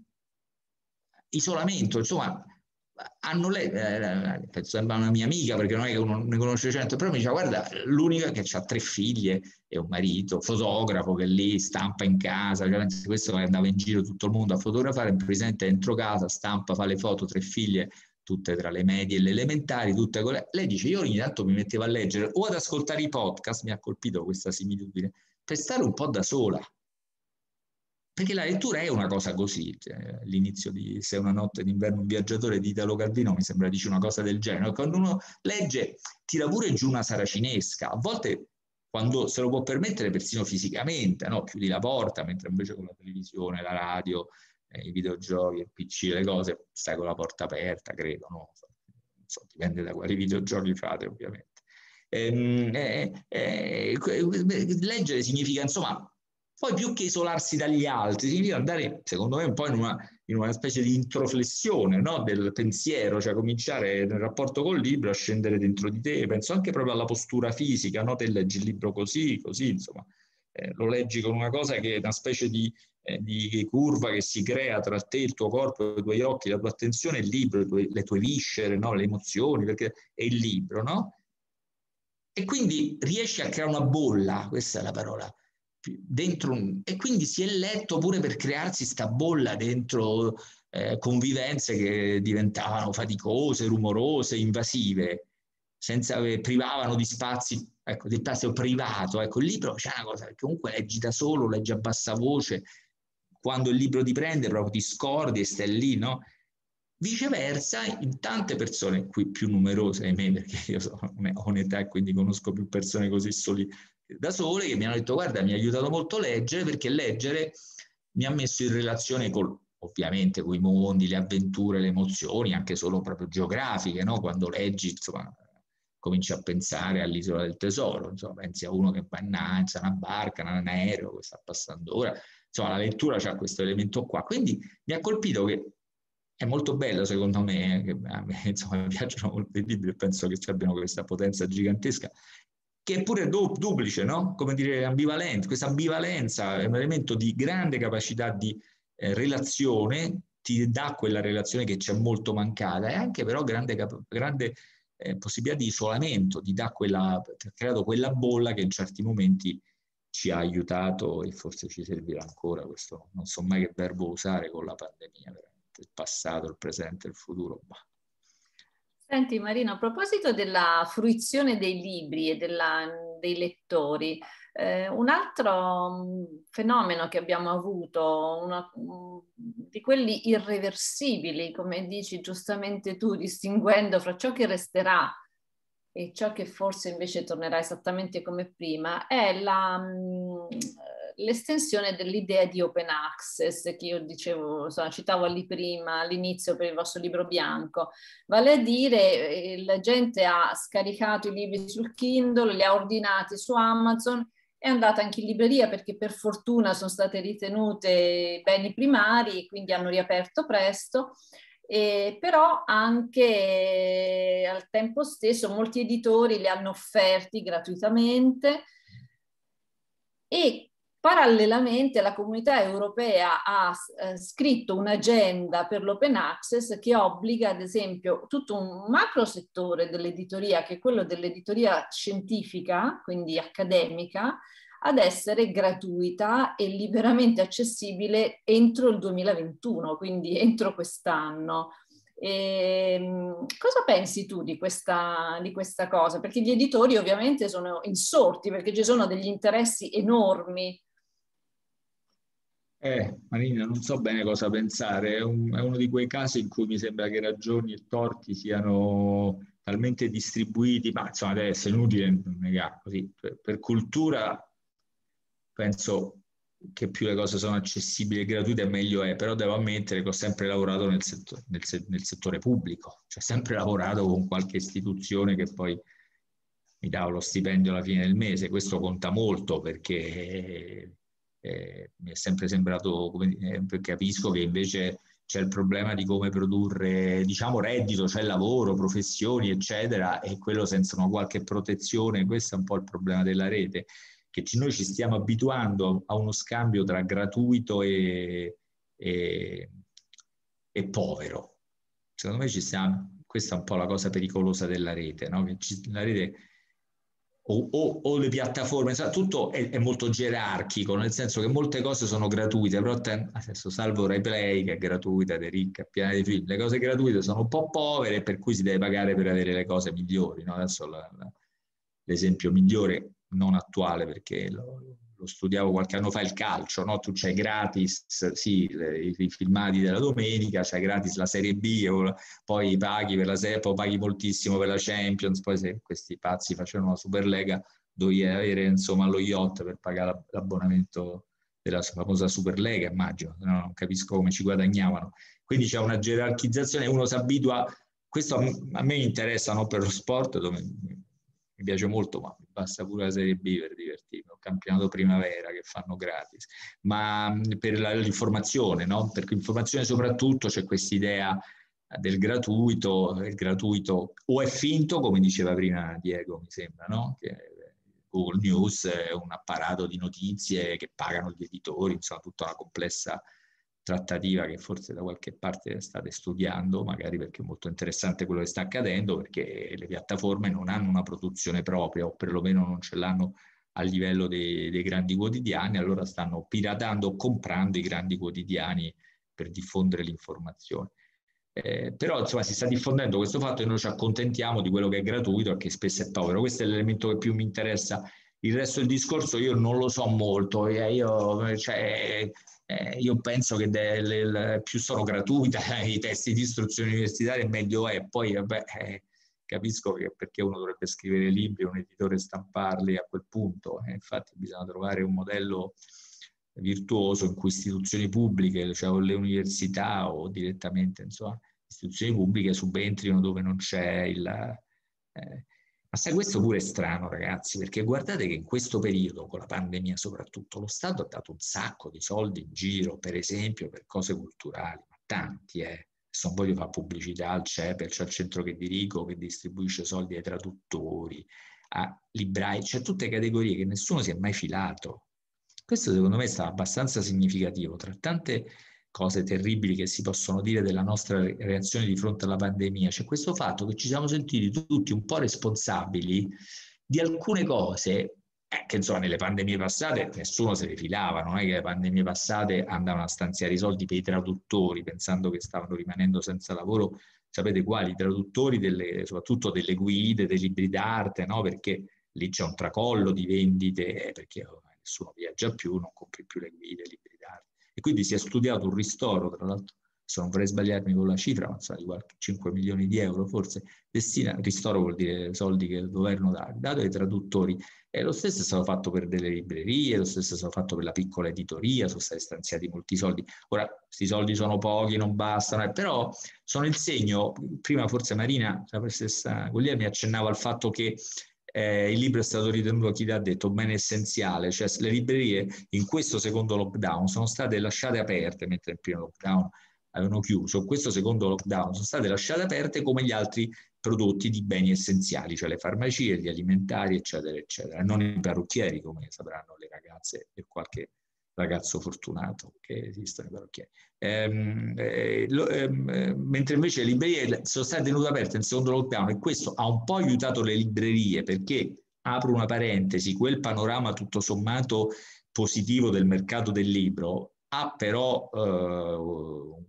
isolamento, insomma hanno lei, eh, penso sembra una mia amica perché non è che uno ne conosce cento, però mi dice guarda, l'unica che ha tre figlie e un marito, fotografo che lì stampa in casa, cioè, questo andava in giro tutto il mondo a fotografare, presente dentro casa, stampa, fa le foto, tre figlie, tutte tra le medie e le elementari, tutte quelle. Lei dice io ogni tanto mi mettevo a leggere o ad ascoltare i podcast, mi ha colpito questa similitudine, per stare un po' da sola. Perché la lettura è una cosa così, cioè, l'inizio di Se una notte d'inverno un viaggiatore di Italo Calvino mi sembra dice una cosa del genere, quando uno legge tira pure giù una saracinesca, a volte quando se lo può permettere persino fisicamente, no? Chiudi la porta, mentre invece con la televisione, la radio, eh, i videogiochi, il P C, le cose, stai con la porta aperta, credo, no? Non so, dipende da quali videogiochi fate, ovviamente. Ehm, eh, eh, leggere significa, insomma, poi più che isolarsi dagli altri, significa andare, secondo me, un po' in una, in una specie di introflessione, no? Del pensiero, cioè cominciare nel rapporto col libro a scendere dentro di te. Penso anche proprio alla postura fisica, no? Te leggi il libro così, così, insomma, eh, lo leggi con una cosa che è una specie di, eh, di curva che si crea tra te, il tuo corpo, i tuoi occhi, la tua attenzione, il libro, le tue, le tue viscere, no? Le emozioni, perché è il libro, no? E quindi riesci a creare una bolla, questa è la parola, dentro un, e quindi si è letto pure per crearsi sta bolla dentro eh, convivenze che diventavano faticose, rumorose, invasive, senza, eh, privavano di spazi, ecco, di spazio privato. Ecco, il libro c'è una cosa, che comunque leggi da solo, leggi a bassa voce, quando il libro ti prende proprio ti scordi e stai lì, no? Viceversa, in tante persone, qui più numerose di me, perché io sono, ho un'età e quindi conosco più persone così soli da sole, che mi hanno detto: guarda, mi ha aiutato molto a leggere, perché leggere mi ha messo in relazione con, ovviamente, con i mondi, le avventure, le emozioni, anche solo proprio geografiche, no? Quando leggi, insomma, cominci a pensare all'isola del tesoro, insomma, pensi a uno che va in una barca, in un aereo che sta passando ora, insomma, la lettura c'ha questo elemento qua. Quindi mi ha colpito che è molto bello, secondo me, che a me, insomma, mi piacciono molto i libri e penso che abbiano questa potenza gigantesca, che è pure du duplice, no? Come dire, ambivalente. Questa ambivalenza è un elemento di grande capacità di eh, relazione, ti dà quella relazione che c'è molto mancata, e anche però grande, grande eh, possibilità di isolamento, ti dà quella, ha creato quella bolla che in certi momenti ci ha aiutato e forse ci servirà ancora. Questo non so mai che verbo usare con la pandemia, veramente. Il passato, il presente, il futuro. Bah. Senti Marino, a proposito della fruizione dei libri e della, dei lettori, eh, un altro mh, fenomeno che abbiamo avuto, una, mh, di quelli irreversibili, come dici giustamente tu, distinguendo fra ciò che resterà e ciò che forse invece tornerà esattamente come prima, è la... Mh, l'estensione dell'idea di open access che io dicevo, insomma, citavo lì prima all'inizio per il vostro libro bianco, vale a dire la gente ha scaricato i libri sul Kindle, li ha ordinati su Amazon, è andata anche in libreria perché per fortuna sono state ritenute beni primari, quindi hanno riaperto presto. Eh, però anche eh, al tempo stesso molti editori li hanno offerti gratuitamente e parallelamente la comunità europea ha eh, scritto un'agenda per l'open access che obbliga ad esempio tutto un macro settore dell'editoria, che è quello dell'editoria scientifica, quindi accademica, ad essere gratuita e liberamente accessibile entro il duemilaventuno, quindi entro quest'anno. E, cosa pensi tu di questa, di questa cosa? Perché gli editori ovviamente sono insorti, perché ci sono degli interessi enormi. Eh, Marina, non so bene cosa pensare, è, un, è uno di quei casi in cui mi sembra che ragioni e torti siano talmente distribuiti, ma insomma deve essere inutile negare così. Per, per cultura penso che più le cose sono accessibili e gratuite meglio è, però devo ammettere che ho sempre lavorato nel, settor, nel, nel settore pubblico, cioè sempre lavorato con qualche istituzione che poi mi dava lo stipendio alla fine del mese. Questo conta molto perché eh, mi è sempre sembrato, come, eh, capisco che invece c'è il problema di come produrre, diciamo, reddito, cioè lavoro, professioni, eccetera, e quello senza una qualche protezione. Questo è un po' il problema della rete, che noi ci stiamo abituando a uno scambio tra gratuito e, e, e povero. Secondo me ci stiamo, questa è un po' la cosa pericolosa della rete, no? Che ci, la rete o, o, o le piattaforme, tutto è, è molto gerarchico, nel senso che molte cose sono gratuite, però te, adesso salvo RaiPlay che è gratuita ed è ricca, piena di film, le cose gratuite sono un po' povere, per cui si deve pagare per avere le cose migliori, no? Adesso la, la, l'esempio migliore, non attuale perché lo, lo studiavo qualche anno fa, il calcio, no? Tu c'hai gratis, sì, le, i filmati della domenica, c'hai gratis la Serie B, o, poi paghi per la Serie, poi paghi moltissimo per la Champions, poi se questi pazzi facevano la Superlega dovevi avere insomma lo yacht per pagare l'abbonamento della famosa Superlega, immagino, no, non capisco come ci guadagnavano. Quindi c'è una gerarchizzazione, uno si abitua, questo a me, a me interessa, non per lo sport, dove mi piace molto, ma mi basta pure la Serie B per divertirmi, un campionato primavera che fanno gratis, ma per l'informazione, no? Per l'informazione soprattutto c'è questa idea del gratuito, il gratuito o è finto, come diceva prima Diego, mi sembra, no? Che Google News è un apparato di notizie che pagano gli editori, insomma tutta una complessa trattativa che forse da qualche parte state studiando, magari perché è molto interessante quello che sta accadendo, perché le piattaforme non hanno una produzione propria, o perlomeno non ce l'hanno a livello dei, dei grandi quotidiani, allora stanno piratando o comprando i grandi quotidiani per diffondere l'informazione. Eh, però insomma si sta diffondendo questo fatto e noi ci accontentiamo di quello che è gratuito e che spesso è povero. Questo è l'elemento che più mi interessa. Il resto del discorso io non lo so molto, eh, io, cioè, eh, io penso che de, le, le, più sono gratuite i testi di istruzione universitaria meglio è. Poi vabbè, eh, capisco che perché uno dovrebbe scrivere libri, un editore stamparli a quel punto, eh, infatti bisogna trovare un modello virtuoso in cui istituzioni pubbliche, cioè le università o direttamente insomma istituzioni pubbliche subentrino dove non c'è il... Eh, ma sai, questo pure è strano, ragazzi, perché guardate che in questo periodo, con la pandemia soprattutto, lo Stato ha dato un sacco di soldi in giro, per esempio, per cose culturali, ma tanti, eh. Non voglio fare pubblicità al C E P E L, c'è il centro che dirigo, che distribuisce soldi ai traduttori, a librai, c'è tutte categorie che nessuno si è mai filato. Questo secondo me è stato abbastanza significativo, tra tante cose terribili che si possono dire della nostra reazione di fronte alla pandemia. C'è questo fatto che ci siamo sentiti tutti un po' responsabili di alcune cose eh, che insomma nelle pandemie passate nessuno se le filava, non è che le pandemie passate andavano a stanziare i soldi per i traduttori pensando che stavano rimanendo senza lavoro, sapete quali? I traduttori, delle, soprattutto delle guide, dei libri d'arte, no? Perché lì c'è un tracollo di vendite, perché nessuno viaggia più, non compri più le guide, i libri d'arte. E quindi si è studiato un ristoro, tra l'altro, se non vorrei sbagliarmi con la cifra, ma insomma, di qualche cinque milioni di euro forse, destina, ristoro vuol dire soldi che il governo dà, dato ai traduttori. E lo stesso è stato fatto per delle librerie, lo stesso è stato fatto per la piccola editoria, sono stati stanziati molti soldi. Ora, questi soldi sono pochi, non bastano, eh, però sono il segno, prima forse Marina, la professoressa Guglielmi accennava al fatto che Eh, il libro è stato ritenuto, chi l'ha detto, bene essenziale, cioè le librerie in questo secondo lockdown sono state lasciate aperte, mentre il primo lockdown avevano chiuso, in questo secondo lockdown sono state lasciate aperte come gli altri prodotti di beni essenziali, cioè le farmacie, gli alimentari, eccetera, eccetera, non i parrucchieri, come sapranno le ragazze e qualche ragazzo fortunato che esistono i parrucchieri. Ehm, eh, lo, ehm, mentre invece le librerie sono state tenute aperte nel secondo lockdown e questo ha un po' aiutato le librerie perché, apro una parentesi, quel panorama tutto sommato positivo del mercato del libro ha però eh,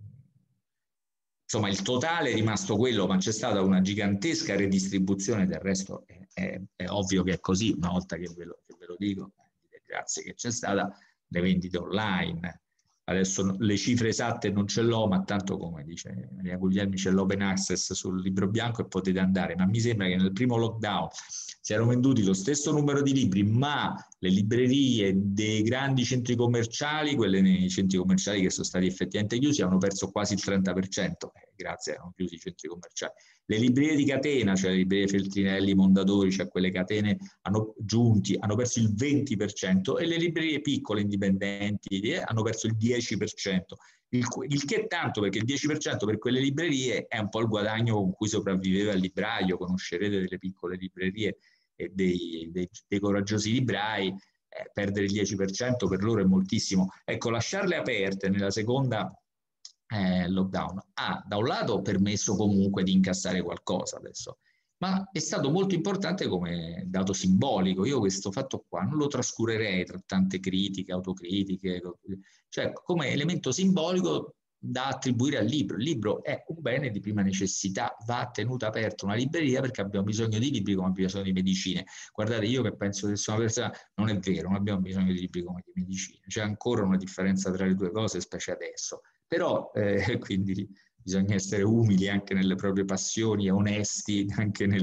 insomma il totale è rimasto quello, ma c'è stata una gigantesca redistribuzione, del resto è, è, è ovvio che è così, una volta che ve lo, che ve lo dico, grazie che c'è stata, le vendite online. Adesso le cifre esatte non ce l'ho, ma tanto come dice Maria Guglielmi c'è l'open access sul libro bianco e potete andare, ma mi sembra che nel primo lockdown si erano venduti lo stesso numero di libri, ma le librerie dei grandi centri commerciali, quelle nei centri commerciali che sono stati effettivamente chiusi, hanno perso quasi il trenta per cento, eh, grazie, erano chiusi i centri commerciali. Le librerie di catena, cioè le librerie Feltrinelli, Mondadori, cioè quelle catene hanno giunti, hanno perso il venti per cento e le librerie piccole, indipendenti, eh, hanno perso il dieci per cento. Il, il che tanto, perché il dieci per cento per quelle librerie è un po' il guadagno con cui sopravviveva il libraio, conoscerete delle piccole librerie e dei, dei, dei coraggiosi librai, eh, perdere il dieci per cento per loro è moltissimo. Ecco, lasciarle aperte nella seconda eh, lockdown ha da un lato permesso comunque di incassare qualcosa adesso, ma è stato molto importante come dato simbolico. Io questo fatto qua non lo trascurerei tra tante critiche, autocritiche, cioè come elemento simbolico da attribuire al libro. Il libro è un bene di prima necessità, va tenuta aperta una libreria perché abbiamo bisogno di libri come abbiamo bisogno di medicine. Guardate, io che penso che sono una persona, non è vero, non abbiamo bisogno di libri come di medicine, c'è ancora una differenza tra le due cose, specie adesso, però eh, quindi bisogna essere umili anche nelle proprie passioni e onesti anche nelle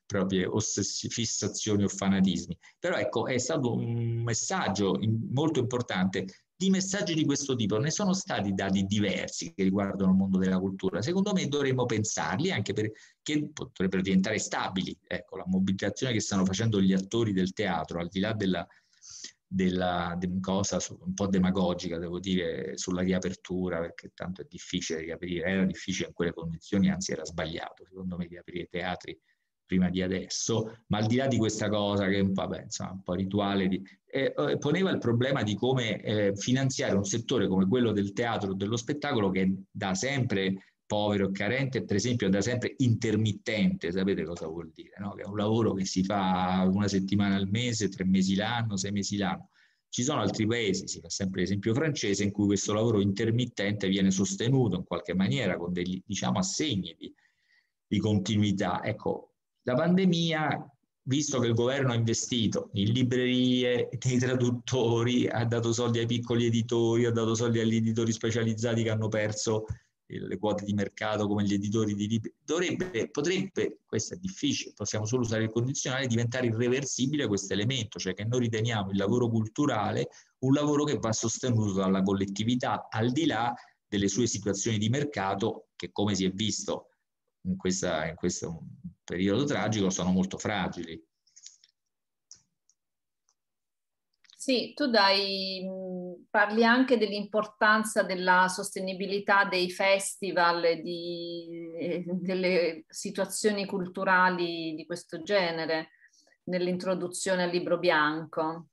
proprie ossessi- fissazioni o fanatismi. Però ecco, è stato un messaggio in, molto importante. Di messaggi di questo tipo ne sono stati dati diversi che riguardano il mondo della cultura. Secondo me dovremmo pensarli anche perché potrebbero diventare stabili. Ecco, la mobilitazione che stanno facendo gli attori del teatro, al di là della, della, della cosa un po' demagogica, devo dire, sulla riapertura, perché tanto è difficile riaprire, era difficile in quelle condizioni, anzi era sbagliato, secondo me, riaprire i teatri prima di adesso, ma al di là di questa cosa che è un po', beh, insomma, un po' rituale, di, eh, eh, poneva il problema di come eh, finanziare un settore come quello del teatro o dello spettacolo che è da sempre povero e carente, per esempio da sempre intermittente. Sapete cosa vuol dire, no? Che è un lavoro che si fa una settimana al mese, tre mesi l'anno, sei mesi l'anno. Ci sono altri paesi, si fa sempre l'esempio francese, in cui questo lavoro intermittente viene sostenuto in qualche maniera con degli, diciamo, assegni di, di continuità. Ecco, la pandemia, visto che il governo ha investito in librerie, nei traduttori, ha dato soldi ai piccoli editori, ha dato soldi agli editori specializzati che hanno perso le quote di mercato come gli editori di libri, dovrebbe, potrebbe, questo è difficile, possiamo solo usare il condizionale, diventare irreversibile questo elemento, cioè che noi riteniamo il lavoro culturale un lavoro che va sostenuto dalla collettività, al di là delle sue situazioni di mercato che, come si è visto in, questa, in questo periodo tragico, sono molto fragili. Sì, tu dai, parli anche dell'importanza della sostenibilità dei festival e di, delle situazioni culturali di questo genere nell'introduzione al Libro Bianco.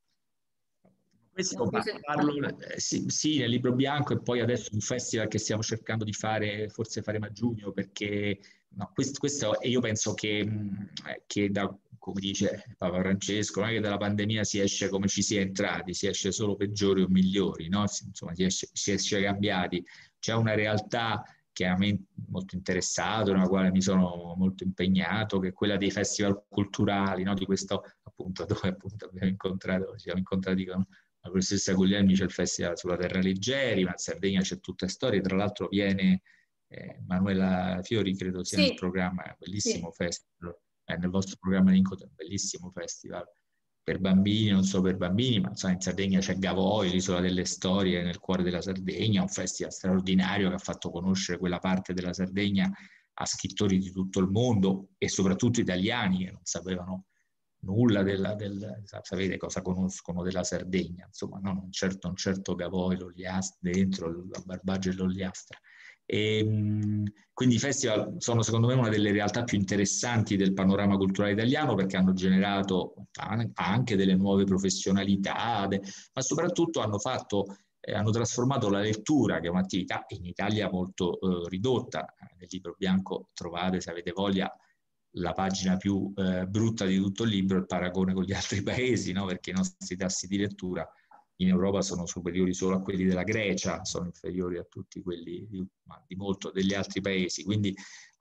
Questo parlo, eh, sì, sì, nel Libro Bianco, e poi adesso un festival che stiamo cercando di fare, forse faremo a giugno, perché no, questo, questo, e io penso che, che da, come dice Papa Francesco, non è che dalla pandemia si esce come ci si è entrati, si esce solo peggiori o migliori, no? Insomma, si esce, si esce cambiati. C'è una realtà che a me molto interessato, nella quale mi sono molto impegnato, che è quella dei festival culturali, no? Di questo, appunto, dove appunto abbiamo incontrato, ci siamo incontrati con la professoressa Guglielmi, c'è il festival sulla Terra Leggeri, ma in Sardegna c'è tutta storia, tra l'altro viene eh, Manuela Fiori, credo sia sì. nel programma, bellissimo sì. festival, eh, nel vostro programma di incontro, bellissimo festival per bambini, non solo per bambini, ma insomma, in Sardegna c'è Gavoi, l'isola delle storie, nel cuore della Sardegna, un festival straordinario che ha fatto conoscere quella parte della Sardegna a scrittori di tutto il mondo e soprattutto italiani che non sapevano nulla della, del, sapete cosa conoscono della Sardegna, insomma, no? un, certo, un certo Gavoi, l'Ogliastra, dentro la Barbagia e l'Ogliastra. E, quindi i festival sono secondo me una delle realtà più interessanti del panorama culturale italiano, perché hanno generato anche delle nuove professionalità, ma soprattutto hanno fatto, eh, hanno trasformato la lettura, che è un'attività in Italia molto eh, ridotta. Nel Libro Bianco trovate, se avete voglia, la pagina più eh, brutta di tutto il libro, il paragone con gli altri paesi, no? Perché i nostri tassi di lettura in Europa sono superiori solo a quelli della Grecia, sono inferiori a tutti quelli di, di molto degli altri paesi, quindi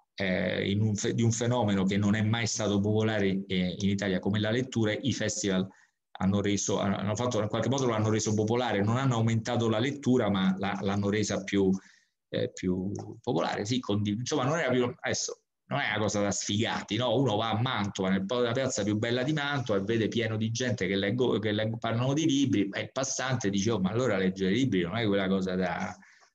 eh, in un, di un fenomeno che non è mai stato popolare eh, in Italia come la lettura, i festival hanno reso, hanno fatto, in qualche modo lo hanno reso popolare, non hanno aumentato la lettura, ma la, l'hanno resa più, eh, più popolare, sì, condiv- insomma non era più, adesso non è una cosa da sfigati, no? Uno va a Mantova, nella piazza più bella di Mantova, e vede pieno di gente che, leggo, che leggo, parlano di libri, e il passante dice, oh, ma allora leggere libri non è quella cosa da,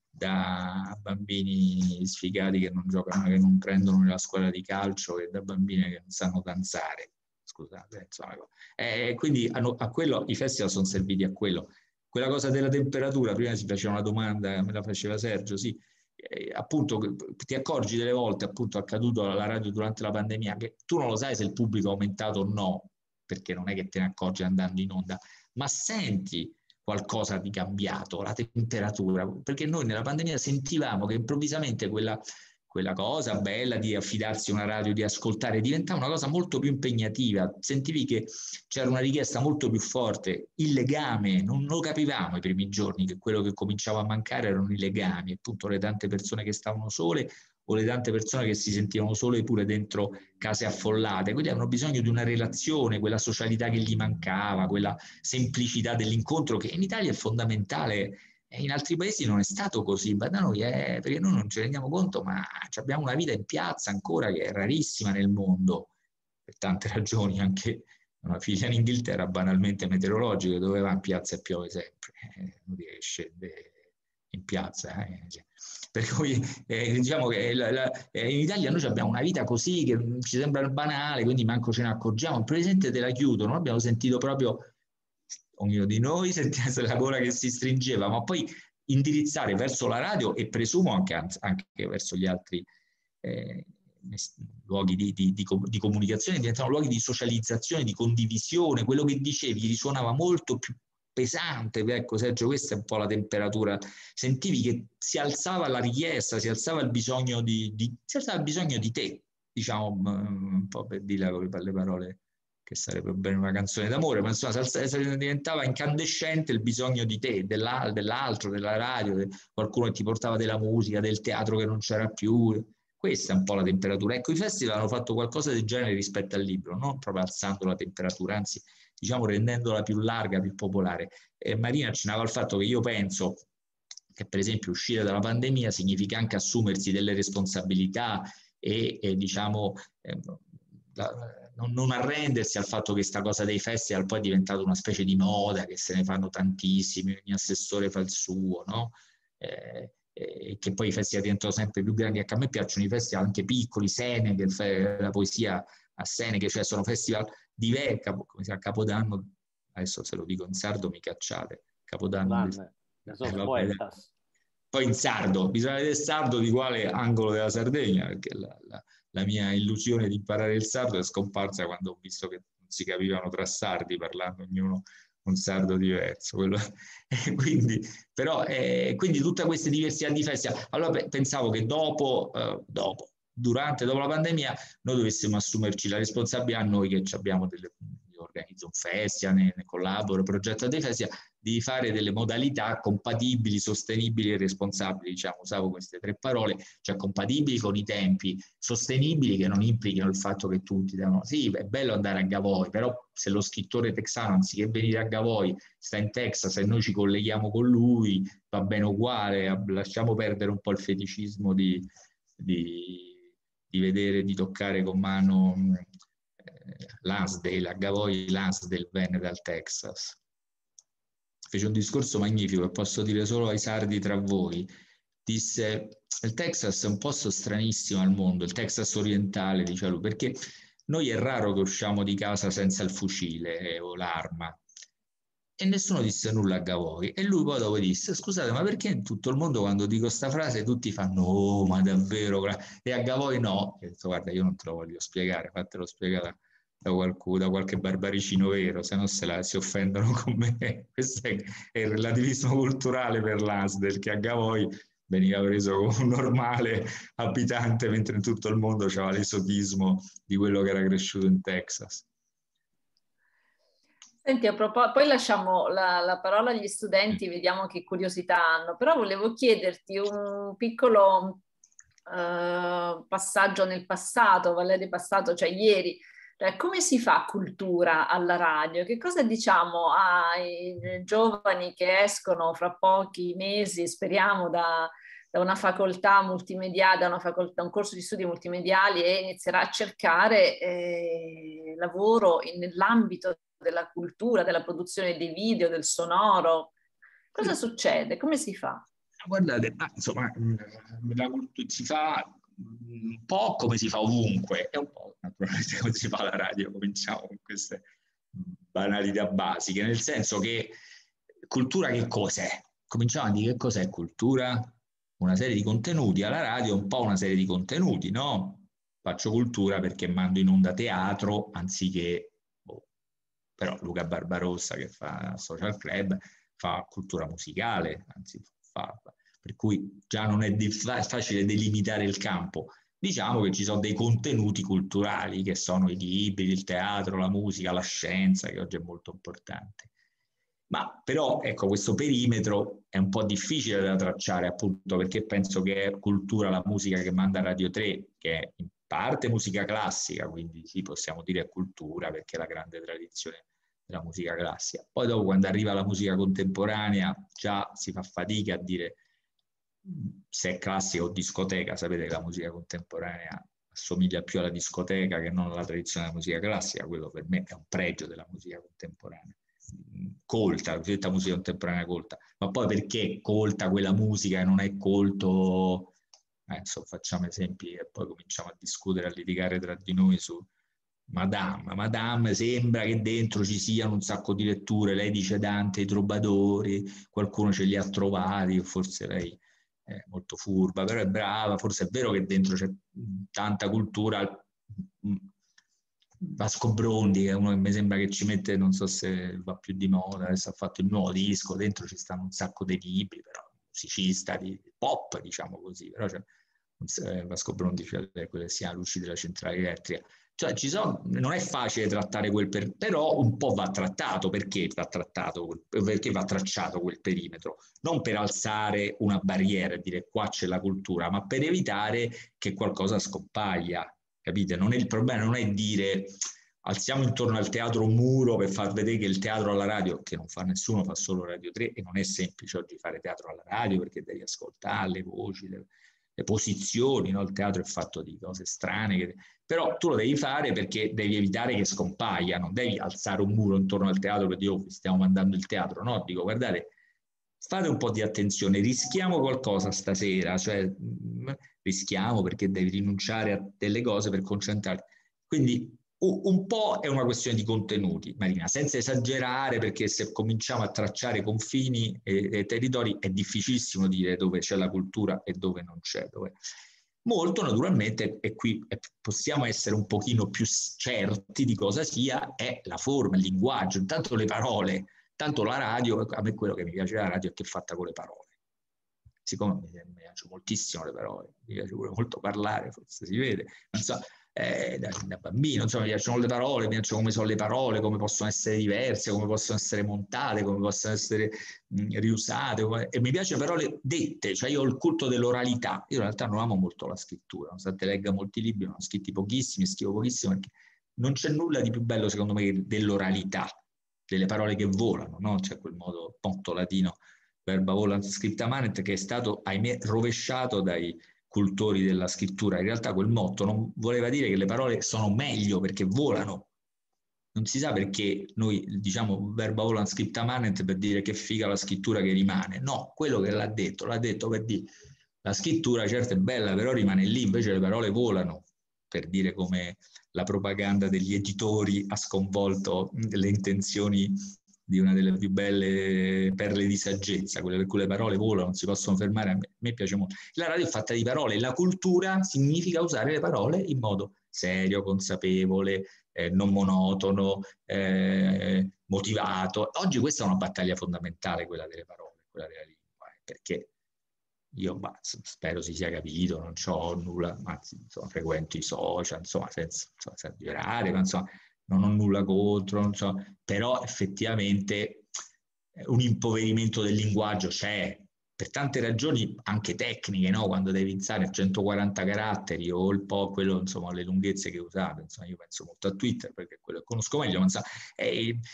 da bambini sfigati che non giocano, che non prendono nella scuola di calcio, e da bambini che non sanno danzare. Scusate, insomma. E quindi hanno, a quello, i festival sono serviti a quello. Quella cosa della temperatura, prima si faceva una domanda, me la faceva Sergio, sì. Eh, appunto ti accorgi delle volte, appunto accaduto alla radio durante la pandemia, che tu non lo sai se il pubblico è aumentato o no, perché non è che te ne accorgi andando in onda, ma senti qualcosa di cambiato, la temperatura, perché noi nella pandemia sentivamo che improvvisamente quella, quella cosa bella di affidarsi a una radio, di ascoltare, diventava una cosa molto più impegnativa, sentivi che c'era una richiesta molto più forte, il legame, non lo capivamo i primi giorni, che quello che cominciava a mancare erano i legami, appunto le tante persone che stavano sole o le tante persone che si sentivano sole pure dentro case affollate, quindi avevano bisogno di una relazione, quella socialità che gli mancava, quella semplicità dell'incontro che in Italia è fondamentale. In altri paesi non è stato così, ma da noi è, perché noi non ci rendiamo conto, ma abbiamo una vita in piazza ancora che è rarissima nel mondo. per tante ragioni, anche una figlia in Inghilterra banalmente meteorologica, dove va in piazza e piove sempre, eh, non riesce, scende in piazza. Eh. Per cui eh, diciamo che la, la, eh, in Italia noi abbiamo una vita così che ci sembra banale, quindi manco ce ne accorgiamo. Il presente te la chiudono, noi abbiamo sentito proprio, ognuno di noi sentiva la gola che si stringeva, ma poi indirizzare verso la radio e presumo anche, anche verso gli altri eh, luoghi di, di, di, di comunicazione, diventano luoghi di socializzazione, di condivisione. Quello che dicevi risuonava molto più pesante. Ecco Sergio, questa è un po' la temperatura, sentivi che si alzava la richiesta, si alzava il bisogno di, di, si alzava il bisogno di te, diciamo un po' per dirla con le parole che sarebbe bene una canzone d'amore, ma insomma alzava, diventava incandescente il bisogno di te, dell'altro, dell'altro della radio, de, qualcuno che ti portava della musica, del teatro che non c'era più. Questa è un po' la temperatura. Ecco, i festival hanno fatto qualcosa del genere rispetto al libro, non proprio alzando la temperatura, anzi diciamo rendendola più larga, più popolare. E Marina accennava al fatto che io penso che per esempio uscire dalla pandemia significa anche assumersi delle responsabilità e, e diciamo eh, la, non, non arrendersi al fatto che questa cosa dei festival poi è diventata una specie di moda, che se ne fanno tantissimi, ogni assessore fa il suo, no? Eh, e che poi i festival diventano sempre più grandi. Ecco, a me piacciono i festival anche piccoli, Seneca, la poesia a Seneca, cioè sono festival diversi, come si chiama, Capodanno, adesso se lo dico in sardo mi cacciate, Capodanno di... eh, poi in sardo, bisogna vedere il sardo di quale angolo della Sardegna, perché la, la, la mia illusione di imparare il sardo è scomparsa quando ho visto che non si capivano tra sardi, parlando ognuno un sardo diverso. Quello... quindi, però, eh, quindi tutte queste diversità di festival. Allora pensavo che dopo, eh, dopo, durante, dopo la pandemia, noi dovessimo assumerci la responsabilità, noi che abbiamo delle... organizzo un festival, ne, ne collaboro, progetto dei festival, di fare delle modalità compatibili, sostenibili e responsabili, diciamo, usavo queste tre parole, cioè compatibili con i tempi, sostenibili che non implichino il fatto che tutti devono, sì, è bello andare a Gavoi, però se lo scrittore texano anziché venire a Gavoi sta in Texas e noi ci colleghiamo con lui, va bene uguale, lasciamo perdere un po' il feticismo di, di, di vedere, di toccare con mano Lansdale, a Gavoi Lansdale venne dal Texas. Fece un discorso magnifico, e posso dire solo ai sardi tra voi, disse: il Texas è un posto stranissimo al mondo, il Texas orientale, dice lui, perché noi è raro che usciamo di casa senza il fucile eh, o l'arma, e nessuno disse nulla a Gavoi. E lui poi dopo disse: scusate, ma perché in tutto il mondo quando dico sta frase tutti fanno oh, ma davvero? E a Gavoi no. E ho detto: guarda, io non te lo voglio spiegare, fatelo spiegare da qualcuno, da qualche barbaricino vero, se no se la, si offendono con me. Questo è, è il relativismo culturale per Lansdale, che a Gavoi veniva preso come un normale abitante, mentre in tutto il mondo c'era l'esotismo di quello che era cresciuto in Texas. Senti, a proposito, poi lasciamo la, la parola agli studenti, vediamo che curiosità hanno, però volevo chiederti un piccolo uh, passaggio nel passato, Valerio passato, cioè ieri. Cioè, come si fa cultura alla radio? Che cosa diciamo ai giovani che escono fra pochi mesi, speriamo, da, da una facoltà multimediale, da una facoltà, un corso di studi multimediali, e inizierà a cercare eh, lavoro in, nell'ambito della cultura, della produzione dei video, del sonoro? Cosa succede? Come si fa? Guardate, ah, insomma, la cultura si fa un po' come si fa ovunque, è un po' naturalmente come si fa alla radio. Cominciamo con queste banalità basiche, nel senso che cultura che cos'è? Cominciamo a dire che cos'è cultura? Una serie di contenuti. Alla radio un po' una serie di contenuti, no? Faccio cultura perché mando in onda teatro anziché, oh, però Luca Barbarossa che fa Social Club fa cultura musicale, anzi fa... per cui già non è facile delimitare il campo. Diciamo che ci sono dei contenuti culturali che sono i libri, il teatro, la musica, la scienza, che oggi è molto importante. Ma però, ecco, questo perimetro è un po' difficile da tracciare, appunto, perché penso che è cultura la musica che manda Radio tre, che è in parte musica classica, quindi sì, possiamo dire cultura, perché è la grande tradizione della musica classica. Poi dopo, quando arriva la musica contemporanea, già si fa fatica a dire se è classica o discoteca. Sapete che la musica contemporanea assomiglia più alla discoteca che non alla tradizione della musica classica. Quello per me è un pregio della musica contemporanea, colta, la cosiddetta musica contemporanea colta. Ma poi perché colta quella musica e non è colto... Eh, insomma, facciamo esempi e poi cominciamo a discutere, a litigare tra di noi su Madame. Madame sembra che dentro ci siano un sacco di letture, lei dice Dante, i Trobadori, qualcuno ce li ha trovati, forse lei è molto furba, però è brava, forse è vero che dentro c'è tanta cultura. Vasco Brondi, che è uno che mi sembra che ci mette, non so se va più di moda, adesso ha fatto il nuovo disco, dentro ci stanno un sacco di libri, però musicista di pop, diciamo così, però c'è eh, Vasco Brondi, cioè quelle sia luci della centrale elettrica, cioè ci sono, non è facile trattare quel per, però un po' va trattato. Perché va trattato, perché va tracciato quel perimetro, non per alzare una barriera e dire qua c'è la cultura, ma per evitare che qualcosa scompaia, capite? Non è, il problema non è dire alziamo intorno al teatro un muro per far vedere che il teatro alla radio, che non fa nessuno, fa solo Radio tre, e non è semplice oggi fare teatro alla radio perché devi ascoltare le voci, le, le posizioni, no? Il teatro è fatto di cose strane, che, però tu lo devi fare perché devi evitare che scompaia, non devi alzare un muro intorno al teatro per dire oh, stiamo mandando il teatro, no? Dico guardate, fate un po' di attenzione, rischiamo qualcosa stasera, cioè mh, rischiamo perché devi rinunciare a delle cose per concentrarti, quindi un po' è una questione di contenuti, Marina, senza esagerare, perché se cominciamo a tracciare confini e, e territori è difficilissimo dire dove c'è la cultura e dove non c'è. Dove... Molto naturalmente, e qui possiamo essere un pochino più certi di cosa sia, è la forma, il linguaggio, intanto le parole, tanto la radio, a me quello che mi piace della radio è che è fatta con le parole. Siccome mi, mi piacciono moltissimo le parole, mi piace pure molto parlare, forse si vede, non so, eh, da, da bambino, insomma, mi piacciono le parole, mi piacciono come sono le parole, come possono essere diverse, come possono essere montate, come possono essere mh, riusate, come... e mi piace parole dette, cioè io ho il culto dell'oralità. Io in realtà non amo molto la scrittura, nonostante legga molti libri, ne ho scritti pochissimi, scrivo pochissimo, perché non c'è nulla di più bello secondo me dell'oralità, delle parole che volano, no? C'è quel modo motto latino verba volant scripta manet, che è stato, ahimè, rovesciato dai cultori della scrittura. In realtà quel motto non voleva dire che le parole sono meglio perché volano. Non si sa perché noi diciamo verba volant scripta manet per dire che figa la scrittura che rimane. No, quello che l'ha detto, l'ha detto per dire la scrittura certo è bella, però rimane lì, invece le parole volano, per dire come la propaganda degli editori ha sconvolto le intenzioni di una delle più belle perle di saggezza, quelle per cui le parole volano, non si possono fermare. A me, a me piace molto. La radio è fatta di parole, la cultura significa usare le parole in modo serio, consapevole, eh, non monotono, eh, motivato. Oggi questa è una battaglia fondamentale, quella delle parole, quella della lingua, eh, perché io bah, spero si sia capito, non c'ho nulla, anzi, insomma, frequento i social, insomma, senza, insomma, senza esagerare, ma insomma, non ho nulla contro, non so, però effettivamente un impoverimento del linguaggio c'è, per tante ragioni anche tecniche, no? Quando devi iniziare a centoquaranta caratteri o il po' quello, insomma, le lunghezze che usate, insomma, io penso molto a Twitter perché è quello che conosco meglio, ma insomma, è,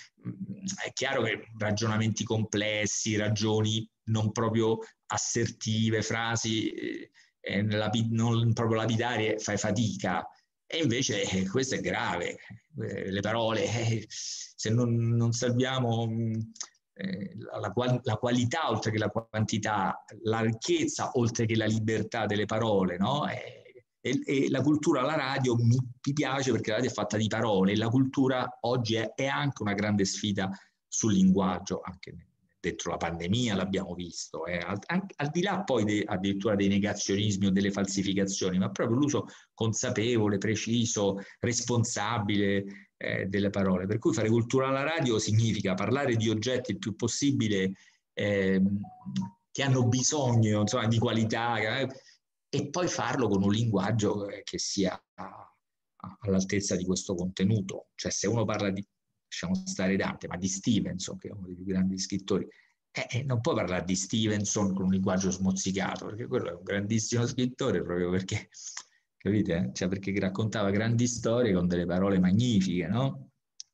è chiaro che ragionamenti complessi, ragioni non proprio assertive, frasi eh, non proprio lapidarie, fai fatica. E invece eh, questo è grave, eh, le parole, eh, se non, non salviamo eh, la, la qualità oltre che la quantità, la ricchezza oltre che la libertà delle parole, no? E, e, e la cultura alla radio mi, mi piace perché la radio è fatta di parole, e la cultura oggi è, è anche una grande sfida sul linguaggio, anche dentro la pandemia l'abbiamo visto, eh, al, anche, al di là poi de, addirittura dei negazionismi o delle falsificazioni, ma proprio l'uso consapevole, preciso, responsabile eh, delle parole. Per cui fare cultura alla radio significa parlare di oggetti il più possibile eh, che hanno bisogno, insomma, di qualità, eh, e poi farlo con un linguaggio eh, che sia a, a, all'altezza di questo contenuto. Cioè se uno parla di lasciamo stare Dante, ma di Stevenson, che è uno dei più grandi scrittori, eh, non puoi parlare di Stevenson con un linguaggio smozzicato, perché quello è un grandissimo scrittore proprio perché, capite? Cioè perché raccontava grandi storie con delle parole magnifiche, no?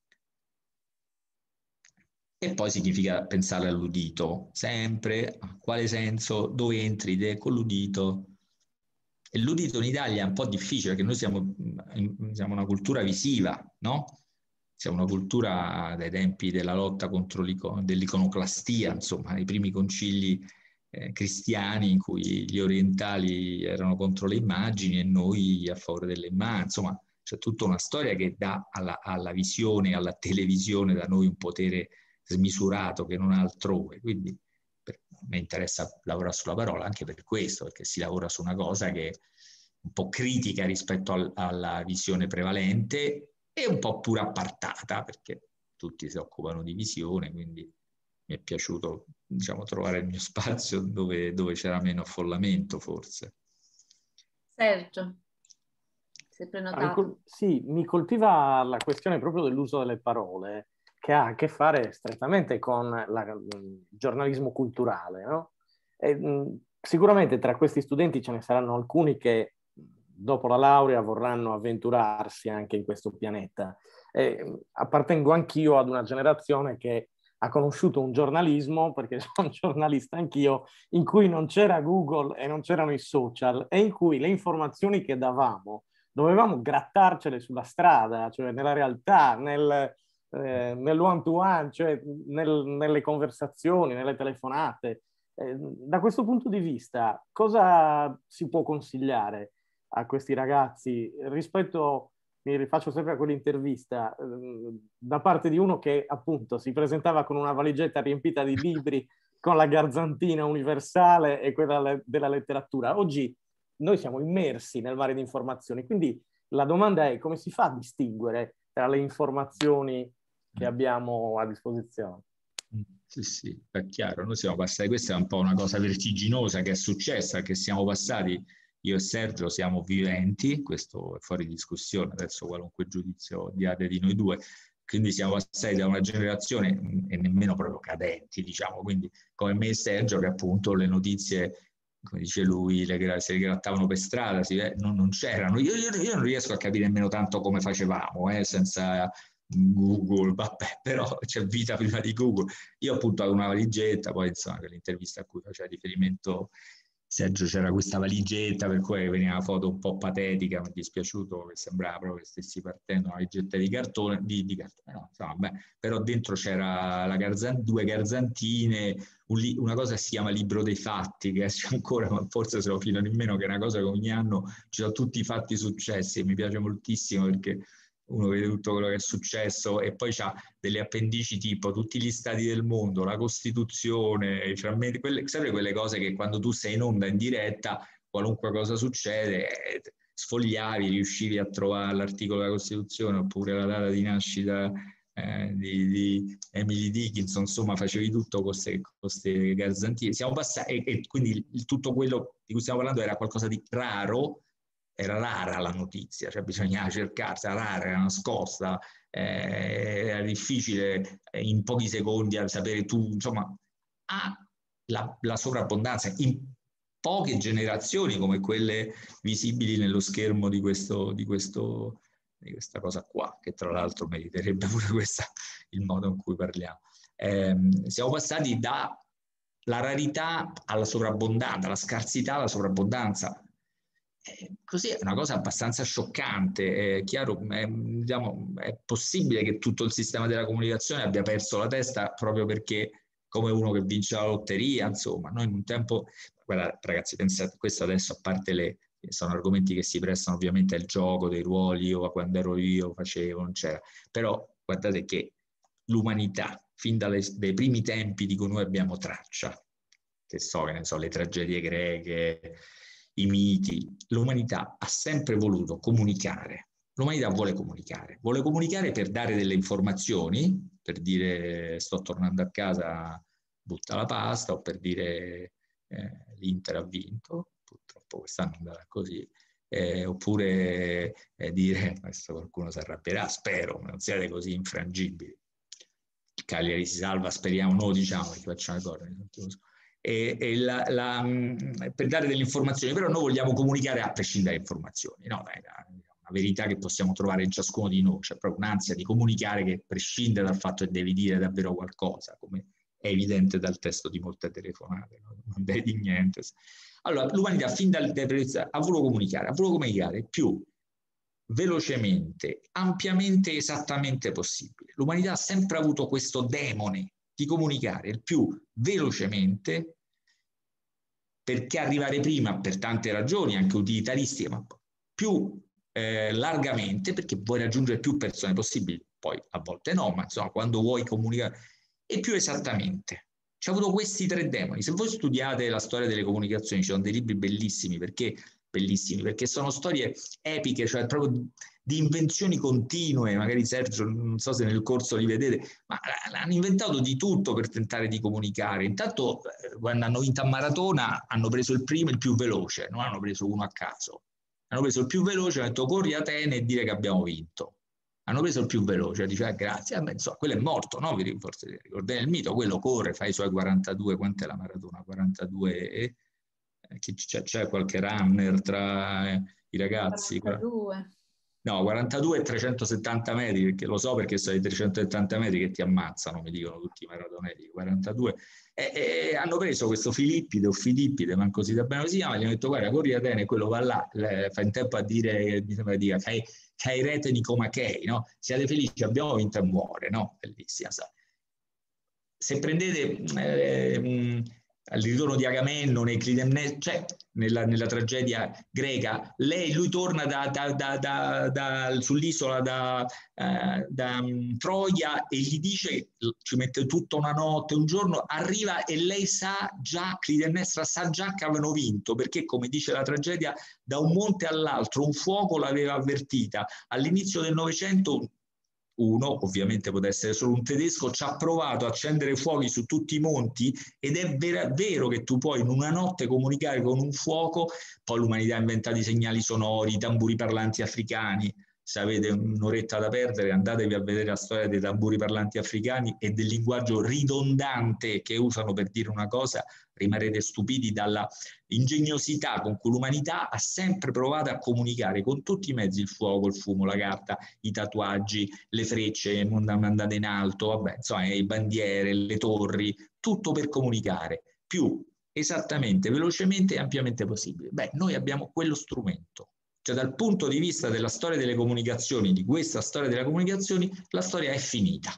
E poi significa pensare all'udito, sempre, a quale senso, dove entri te con l'udito, E l'udito in Italia è un po' difficile perché noi siamo, siamo una cultura visiva, no? Siamo una cultura dai tempi della lotta contro dell'iconoclastia, insomma, nei primi concili eh, cristiani in cui gli orientali erano contro le immagini e noi a favore delle immagini. Insomma, c'è tutta una storia che dà alla, alla visione, alla televisione da noi un potere smisurato che non ha altrove. Quindi per, mi interessa lavorare sulla parola anche per questo, perché si lavora su una cosa che è un po' critica rispetto al, alla visione prevalente e un po' pure appartata, perché tutti si occupano di visione, quindi mi è piaciuto, diciamo, trovare il mio spazio dove, dove c'era meno affollamento, forse. Sergio, sei prenotato? Ah, sì, mi colpiva la questione proprio dell'uso delle parole, che ha a che fare strettamente con la, il giornalismo culturale, no? E, mh, sicuramente tra questi studenti ce ne saranno alcuni che dopo la laurea vorranno avventurarsi anche in questo pianeta. E, appartengo anch'io ad una generazione che ha conosciuto un giornalismo, perché sono giornalista anch'io, in cui non c'era Google e non c'erano i social e in cui le informazioni che davamo dovevamo grattarcele sulla strada, cioè nella realtà, nel, eh, nell'one-to-one, cioè nel, nelle conversazioni, nelle telefonate. Eh, da questo punto di vista, cosa si può consigliare a questi ragazzi rispetto, mi rifaccio sempre a quell'intervista, eh, da parte di uno che appunto si presentava con una valigetta riempita di libri, con la garzantina universale e quella della letteratura. Oggi noi siamo immersi nel mare di informazioni, quindi la domanda è: come si fa a distinguere tra le informazioni che abbiamo a disposizione? Sì, sì, è chiaro, noi siamo passati, questa è un po' una cosa vertiginosa che è successa, che siamo passati, io e Sergio siamo viventi, questo è fuori discussione, adesso qualunque giudizio diate di noi due, quindi siamo passati da una generazione e nemmeno proprio cadenti, diciamo, quindi come me e Sergio, che appunto le notizie, come dice lui, le, se le grattavano per strada, si, eh, non, non c'erano. Io, io, io non riesco a capire nemmeno tanto come facevamo, eh, senza Google, vabbè, però c'è vita prima di Google. Io appunto avevo una valigetta, poi insomma, quell'intervista a cui faceva riferimento Sergio, c'era questa valigetta per cui veniva una foto un po' patetica, mi è dispiaciuto, che sembrava proprio che stessi partendo una valigetta di cartone, di, di cartone no, insomma, beh, però dentro c'era la garzan, due garzantine, un li, una cosa che si chiama libro dei fatti, che esce ancora, ma forse se lo filo nemmeno, che è una cosa che ogni anno ci sono tutti i fatti successi, e mi piace moltissimo perché uno vede tutto quello che è successo e poi c'ha delle appendici tipo tutti gli stati del mondo, la Costituzione, i frammenti, quelle, sempre quelle cose che quando tu sei in onda in diretta, qualunque cosa succede, eh, sfogliavi, riuscivi a trovare l'articolo della Costituzione oppure la data di nascita eh, di, di Emily Dickinson, insomma facevi tutto con queste garzantine. Siamo passati, e, e quindi il, tutto quello di cui stiamo parlando era qualcosa di raro. Era rara la notizia, cioè bisognava cercarsela, rara, era nascosta, eh, era difficile in pochi secondi a sapere tu, insomma, ha la, la sovrabbondanza in poche generazioni come quelle visibili nello schermo di, questo, di, questo, di questa cosa qua, che tra l'altro meriterebbe pure questa, il modo in cui parliamo. Eh, siamo passati dalla rarità alla sovrabbondanza, alla scarsità alla sovrabbondanza. Così è una cosa abbastanza scioccante. È chiaro, è, diciamo, è possibile che tutto il sistema della comunicazione abbia perso la testa proprio perché, come uno che vince la lotteria, insomma, noi in un tempo, guarda ragazzi, pensate, questo adesso a parte le, sono argomenti che si prestano ovviamente al gioco dei ruoli, io quando ero io facevo, non c'era, però guardate che l'umanità, fin dalle, dai primi tempi di cui noi abbiamo traccia, che so, che ne so, le tragedie greche, i miti, l'umanità ha sempre voluto comunicare. L'umanità vuole comunicare, vuole comunicare per dare delle informazioni, per dire sto tornando a casa, butta la pasta, o per dire eh, l'Inter ha vinto, purtroppo quest'anno è andata così, eh, oppure eh, dire, questo qualcuno si arrabbierà, spero, non siate così infrangibili. Il Cagliari si salva, speriamo, no, diciamo, che facciamo le cose. E, e la, la, per dare delle informazioni, però noi vogliamo comunicare a prescindere dalle informazioni, no? È una verità che possiamo trovare in ciascuno di noi, c'è proprio un'ansia di comunicare che prescinde dal fatto che devi dire davvero qualcosa, come è evidente dal testo di molte telefonate, no? Non devi dire niente. Allora, l'umanità fin dal ha voluto comunicare, ha voluto comunicare più velocemente, ampiamente, esattamente possibile. L'umanità ha sempre avuto questo demone di comunicare il più velocemente, perché arrivare prima per tante ragioni, anche utilitaristiche, ma più eh, largamente, perché vuoi raggiungere più persone possibili, poi a volte no, ma insomma quando vuoi comunicare, e più esattamente. Ci ha avuto questi tre demoni. Se voi studiate la storia delle comunicazioni, ci sono dei libri bellissimi, perché bellissimi, perché sono storie epiche, cioè proprio di invenzioni continue. Magari Sergio, non so se nel corso li vedete, ma hanno inventato di tutto per tentare di comunicare. Intanto quando hanno vinto a maratona hanno preso il primo, il più veloce, non hanno preso uno a caso, hanno preso il più veloce, hanno detto corri Atene e dire che abbiamo vinto. Hanno preso il più veloce, dice ah, grazie, ah, insomma, quello è morto, no? Vi forse ricordate il mito, quello corre, fa i suoi quarantadue, quant'è la maratona? quarantadue e c'è qualche runner tra i ragazzi? quarantadue. No, quarantadue e trecentosettanta metri, perché lo so perché sono i trecentosettanta metri che ti ammazzano, mi dicono tutti i maratoneti, quarantadue. E, e hanno preso questo Filippide o Filippide, ma così da bene si chiama, gli hanno detto guarda, corri a Atene, quello va là, le, fa in tempo a dire, mi sembra dire, che hai rete di Comachei, no? Siate felici, abbiamo vinto e muore, no? Bellissima. Sa. Se prendete... Eh, mh, al ritorno di Agamennone, Clitemnestra, cioè nella, nella tragedia greca, lei, lui torna da, da, da, da, da, sull'isola da, uh, da um, Troia e gli dice, ci mette tutta una notte, un giorno, arriva e lei sa già, Clitemnestra sa già che avevano vinto, perché come dice la tragedia, da un monte all'altro un fuoco l'aveva avvertita. All'inizio del Novecento uno, ovviamente poteva essere solo un tedesco, ci ha provato a accendere fuochi su tutti i monti ed è ver vero che tu puoi in una notte comunicare con un fuoco. Poi l'umanità ha inventato i segnali sonori, i tamburi parlanti africani. Se avete un'oretta da perdere, andatevi a vedere la storia dei tamburi parlanti africani e del linguaggio ridondante che usano per dire una cosa, rimarrete stupiti dalla ingegnosità con cui l'umanità ha sempre provato a comunicare con tutti i mezzi, il fuoco, il fumo, la carta, i tatuaggi, le frecce mandate in alto, vabbè, insomma, le bandiere, le torri, tutto per comunicare più esattamente, velocemente e ampiamente possibile. Beh, noi abbiamo quello strumento. Cioè dal punto di vista della storia delle comunicazioni, di questa storia delle comunicazioni, la storia è finita.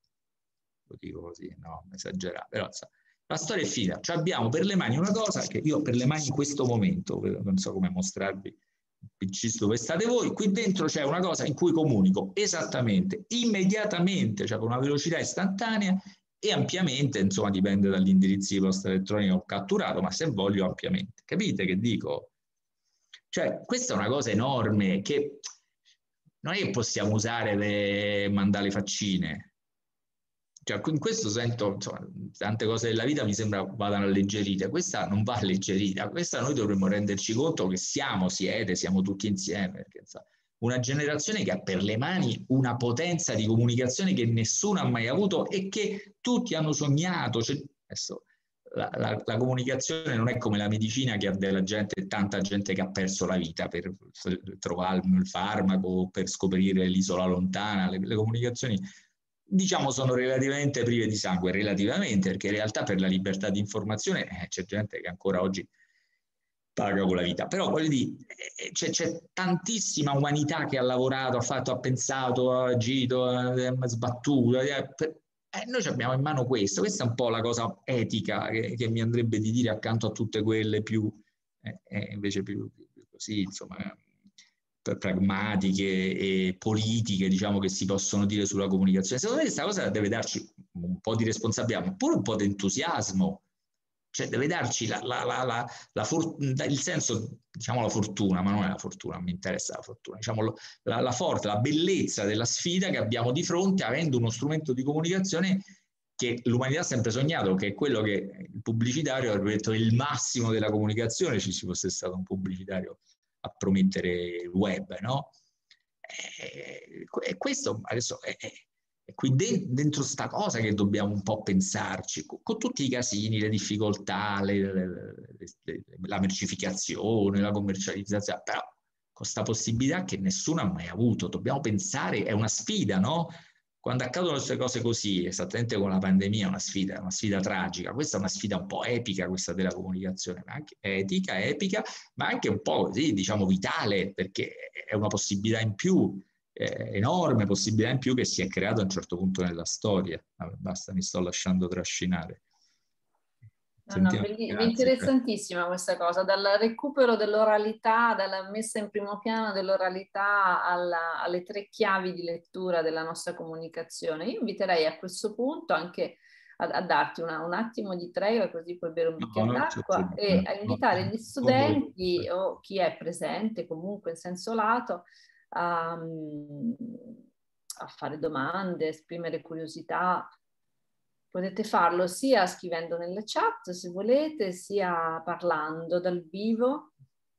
Lo dico così, no, esagerato, però insomma, la storia è finita. Cioè abbiamo per le mani una cosa che io per le mani in questo momento, non so come mostrarvi il P C dove state voi, qui dentro c'è una cosa in cui comunico esattamente, immediatamente, cioè con una velocità istantanea e ampiamente, insomma dipende dall'indirizzo di posta elettronica che ho catturato, ma se voglio ampiamente. Capite che dico? Cioè, questa è una cosa enorme che non è che possiamo usare per mandare le faccine. Cioè, in questo sento, insomma, tante cose della vita mi sembra vadano alleggerite. Questa non va alleggerita. Questa noi dovremmo renderci conto che siamo, siete, siamo tutti insieme. Perché, insomma, una generazione che ha per le mani una potenza di comunicazione che nessuno ha mai avuto e che tutti hanno sognato. Cioè, adesso, La, la, la comunicazione non è come la medicina che ha della gente, tanta gente che ha perso la vita per trovare il farmaco, per scoprire l'isola lontana. Le, le comunicazioni, diciamo, sono relativamente prive di sangue, relativamente, perché in realtà per la libertà di informazione eh, c'è gente che ancora oggi paga con la vita. Però voglio dire, eh, c'è tantissima umanità che ha lavorato, ha fatto, ha pensato, ha agito, ha, ha sbattuto, eh, per, Eh, noi abbiamo in mano questo, questa è un po' la cosa etica che, che mi andrebbe di dire accanto a tutte quelle più, eh, eh, invece più, più così, insomma, pragmatiche e politiche, diciamo, che si possono dire sulla comunicazione. Secondo me questa cosa deve darci un po' di responsabilità, ma pure un po' di entusiasmo. Cioè deve darci la, la, la, la, la il senso, diciamo la fortuna, ma non è la fortuna, non mi interessa la fortuna, diciamo la, la forza, la bellezza della sfida che abbiamo di fronte avendo uno strumento di comunicazione che l'umanità ha sempre sognato, che è quello che il pubblicitario avrebbe detto è il massimo della comunicazione, ci fosse stato un pubblicitario a promettere il web, no? E, e questo adesso è, è E qui dentro sta cosa che dobbiamo un po' pensarci, con, con tutti i casini, le difficoltà, le, le, le, la mercificazione, la commercializzazione, però con questa possibilità che nessuno ha mai avuto. Dobbiamo pensare, è una sfida, no? quando accadono queste cose così, esattamente come la pandemia, è una sfida, una sfida tragica. Questa è una sfida un po' epica, questa della comunicazione, ma anche etica, epica, ma anche un po' così, diciamo, vitale, perché è una possibilità in più, eh, enorme possibilità in più che si è creata a un certo punto nella storia. Vabbè, basta, mi sto lasciando trascinare. No, no, belli- interessantissima questa cosa, dal recupero dell'oralità, dalla messa in primo piano dell'oralità alla- alle tre chiavi di lettura della nostra comunicazione. Io inviterei a questo punto anche a, a darti una- un attimo di tregua, così puoi bere un bicchiere No, no, d'acqua, e a invitare gli studenti o chi è presente comunque in senso lato a, a fare domande, esprimere curiosità. Potete farlo sia scrivendo nelle chat, se volete, sia parlando dal vivo.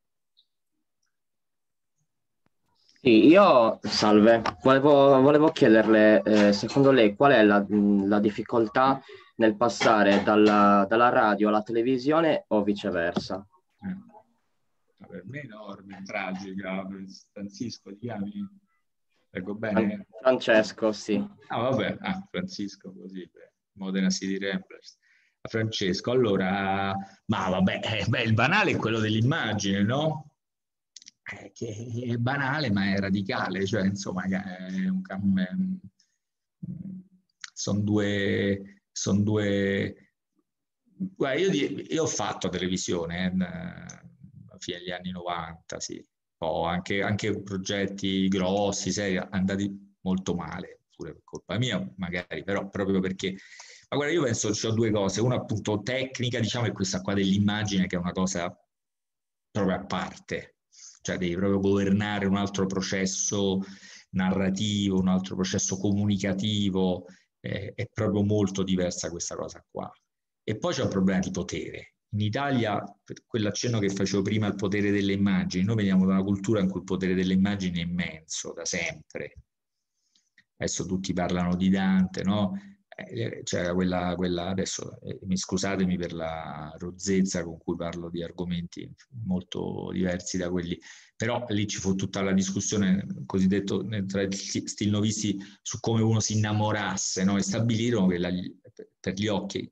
Sì, io, salve, volevo, volevo chiederle, eh, secondo lei, qual è la, la difficoltà nel passare dalla, dalla radio alla televisione o viceversa? Eh, per me è enorme, tragica. Francisco, ti chiami? Leggo bene? Francesco, sì. Ah, vabbè, ah, Francisco, così, beh, Modena City Ramblers. Francesco, allora, ma vabbè, eh, beh, il banale è quello dell'immagine, no? Eh, che è banale, ma è radicale, cioè, insomma, è un cam... sono due... Son due... Guarda, io, io ho fatto televisione eh, alla fine degli anni novanta, sì. Ho anche, anche progetti grossi, seri, andati molto male, pure per colpa mia, magari, però proprio perché... Ma guarda, io penso che ho due cose, una appunto tecnica, diciamo, e questa qua dell'immagine, che è una cosa proprio a parte, cioè devi proprio governare un altro processo narrativo, un altro processo comunicativo, eh, è proprio molto diversa questa cosa qua. E poi c'è un problema di potere. In Italia, per quell'accenno che facevo prima al potere delle immagini, noi veniamo da una cultura in cui il potere delle immagini è immenso, da sempre. Adesso tutti parlano di Dante, no? C'era quella, quella adesso eh, mi scusatemi per la rozzezza con cui parlo di argomenti molto diversi da quelli, però lì ci fu tutta la discussione cosiddetto tra gli stilnovisti su come uno si innamorasse, no? E stabilirono che la, per gli occhi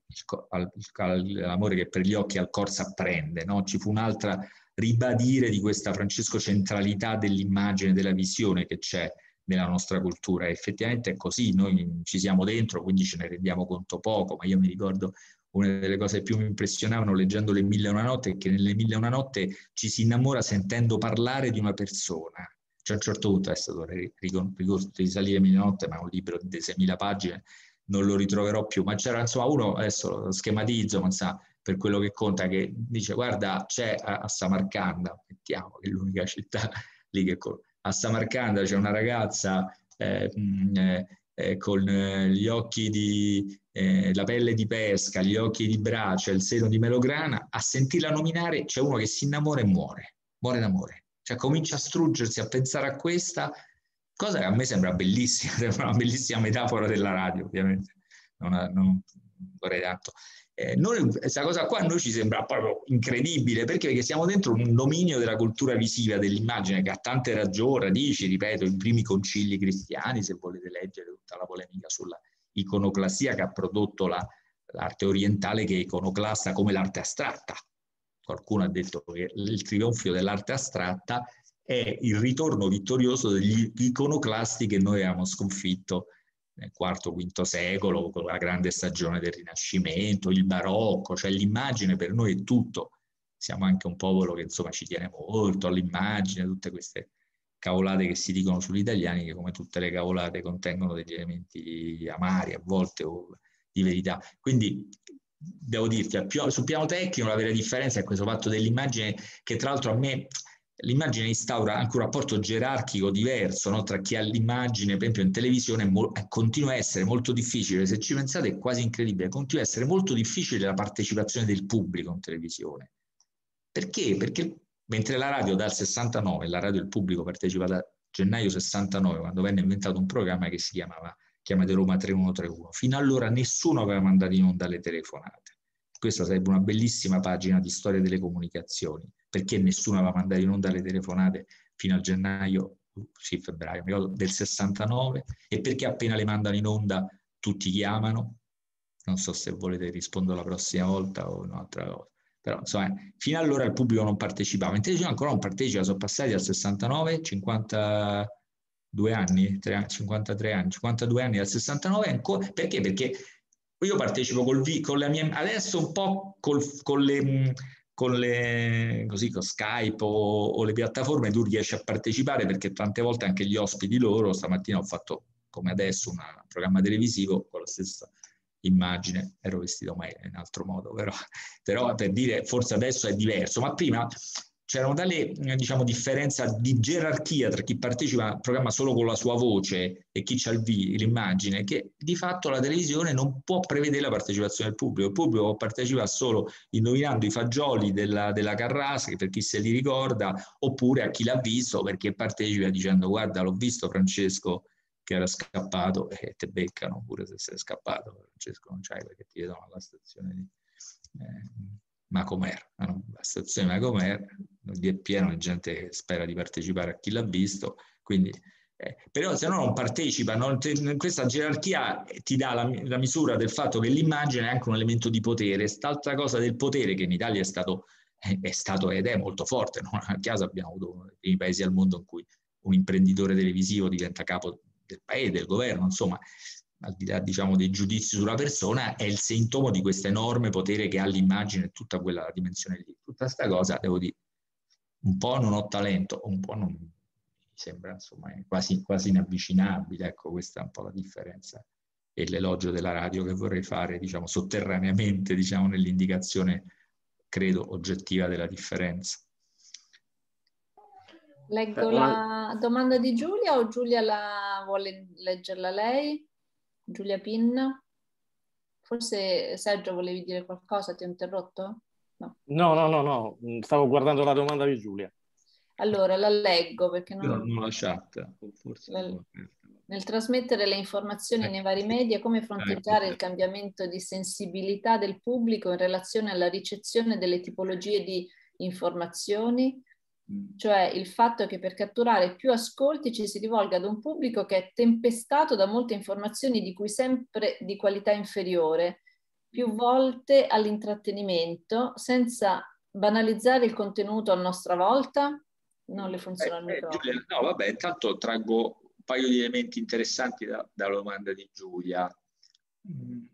l'amore che per gli occhi al cor s'apprende, no? Ci fu un'altra ribadire di questa, Francesco, centralità dell'immagine, della visione che c'è nella nostra cultura. Effettivamente è così, noi ci siamo dentro, quindi ce ne rendiamo conto poco, ma io mi ricordo una delle cose che più mi impressionavano leggendo Le Mille e una notte è che nelle Mille e una notte ci si innamora sentendo parlare di una persona. Cioè a un certo punto è stato ricorso di salire Mille e una notte, ma è un libro di seimila pagine, non lo ritroverò più, ma c'era insomma uno, adesso lo schematizzo, ma sa, per quello che conta, che dice guarda c'è a, a Samarcanda, mettiamo che è l'unica città lì che a Samarcanda c'è una ragazza eh, eh, con eh, gli occhi di eh, la pelle di pesca, gli occhi di brace, il seno di melograna, a sentirla nominare c'è uno che si innamora e muore, muore d'amore. Cioè comincia a struggersi, a pensare a questa cosa che a me sembra bellissima, sembra una bellissima metafora della radio, ovviamente. Non, non vorrei tanto. Eh, noi, questa cosa qua a noi ci sembra proprio incredibile, perché? Perché siamo dentro un dominio della cultura visiva, dell'immagine, che ha tante ragioni, radici, ripeto, i primi concili cristiani, se volete leggere tutta la polemica sulla iconoclastia che ha prodotto la, l'arte orientale, che è iconoclasta come l'arte astratta. Qualcuno ha detto che il trionfo dell'arte astratta è il ritorno vittorioso degli iconoclasti che noi avevamo sconfitto nel quarto quinto secolo, con la grande stagione del Rinascimento, il Barocco, cioè l'immagine per noi è tutto. Siamo anche un popolo che insomma ci tiene molto all'immagine, tutte queste cavolate che si dicono sugli italiani, che come tutte le cavolate contengono degli elementi amari a volte o di verità. Quindi devo dirti, sul piano tecnico la vera differenza è questo fatto dell'immagine, che tra l'altro a me l'immagine instaura anche un rapporto gerarchico diverso, no? Tra chi ha l'immagine, per esempio in televisione, eh, continua a essere molto difficile, se ci pensate è quasi incredibile, continua a essere molto difficile la partecipazione del pubblico in televisione. Perché? Perché mentre la radio dal sessantanove, la radio del pubblico partecipa da gennaio sessantanove, quando venne inventato un programma che si chiamava Chiamate Roma tre uno tre uno, fino allora nessuno aveva mandato in onda le telefonate. Questa sarebbe una bellissima pagina di storia delle comunicazioni, perché nessuno aveva mandato in onda le telefonate fino al gennaio sì, febbraio, mi ricordo, del sessantanove, e perché appena le mandano in onda tutti chiamano. Non so se volete rispondere la prossima volta o un'altra volta. Però insomma, fino allora il pubblico non partecipava. In televisione ancora non partecipa, sono passati dal sessantanove, cinquantadue anni, cinquantatré anni, cinquantadue anni dal sessantanove, ancora, perché? Perché io partecipo col con la mia, adesso un po' col, con le, con le, così, con Skype o, o le piattaforme tu riesci a partecipare, perché tante volte anche gli ospiti loro, stamattina ho fatto come adesso un programma televisivo con la stessa immagine, ero vestito meglio in altro modo, però, però per dire, forse adesso è diverso, ma prima c'era una tale, diciamo, differenza di gerarchia tra chi partecipa al programma solo con la sua voce e chi c'ha l'immagine, che di fatto la televisione non può prevedere la partecipazione del pubblico. Il pubblico partecipa solo indovinando i fagioli della, della Carrasa, che per chi se li ricorda, oppure a chi l'ha visto, perché partecipa dicendo guarda, l'ho visto Francesco che era scappato, e te beccano pure se sei scappato, Francesco non c'hai, perché ti vedono alla stazione di eh, Macomer, no? La stazione Macomer lì è pieno di gente che spera di partecipare a chi l'ha visto, quindi eh, però se no non partecipa, no? Questa gerarchia ti dà la, la misura del fatto che l'immagine è anche un elemento di potere. St'altra cosa del potere che in Italia è stato, è stato ed è molto forte, no? A caso abbiamo avuto uno dei primi paesi al mondo in cui un imprenditore televisivo diventa capo del paese, del governo, insomma, al di là, diciamo, dei giudizi sulla persona, è il sintomo di questo enorme potere che ha l'immagine e tutta quella dimensione lì. Tutta sta cosa, devo dire, un po' non ho talento, un po' non mi sembra, insomma, quasi, quasi inavvicinabile. Ecco, questa è un po' la differenza e l'elogio della radio che vorrei fare, diciamo, sotterraneamente, diciamo, nell'indicazione, credo, oggettiva della differenza. Leggo la domanda di Giulia o Giulia la vuole leggerla lei? Giulia Pinna? Forse Sergio volevi dire qualcosa, ti ho interrotto? No, no, no, no, no. Stavo guardando la domanda di Giulia. Allora la leggo perché non... non la chat, forse la... non... Nel trasmettere le informazioni nei vari media, come fronteggiare il cambiamento di sensibilità del pubblico in relazione alla ricezione delle tipologie di informazioni? Cioè il fatto che per catturare più ascolti ci si rivolga ad un pubblico che è tempestato da molte informazioni di cui sempre di qualità inferiore, più volte all'intrattenimento, senza banalizzare il contenuto a nostra volta? Non le funziona il eh, microfono. Giulia, no, vabbè, intanto traggo un paio di elementi interessanti da, dalla domanda di Giulia. Mm.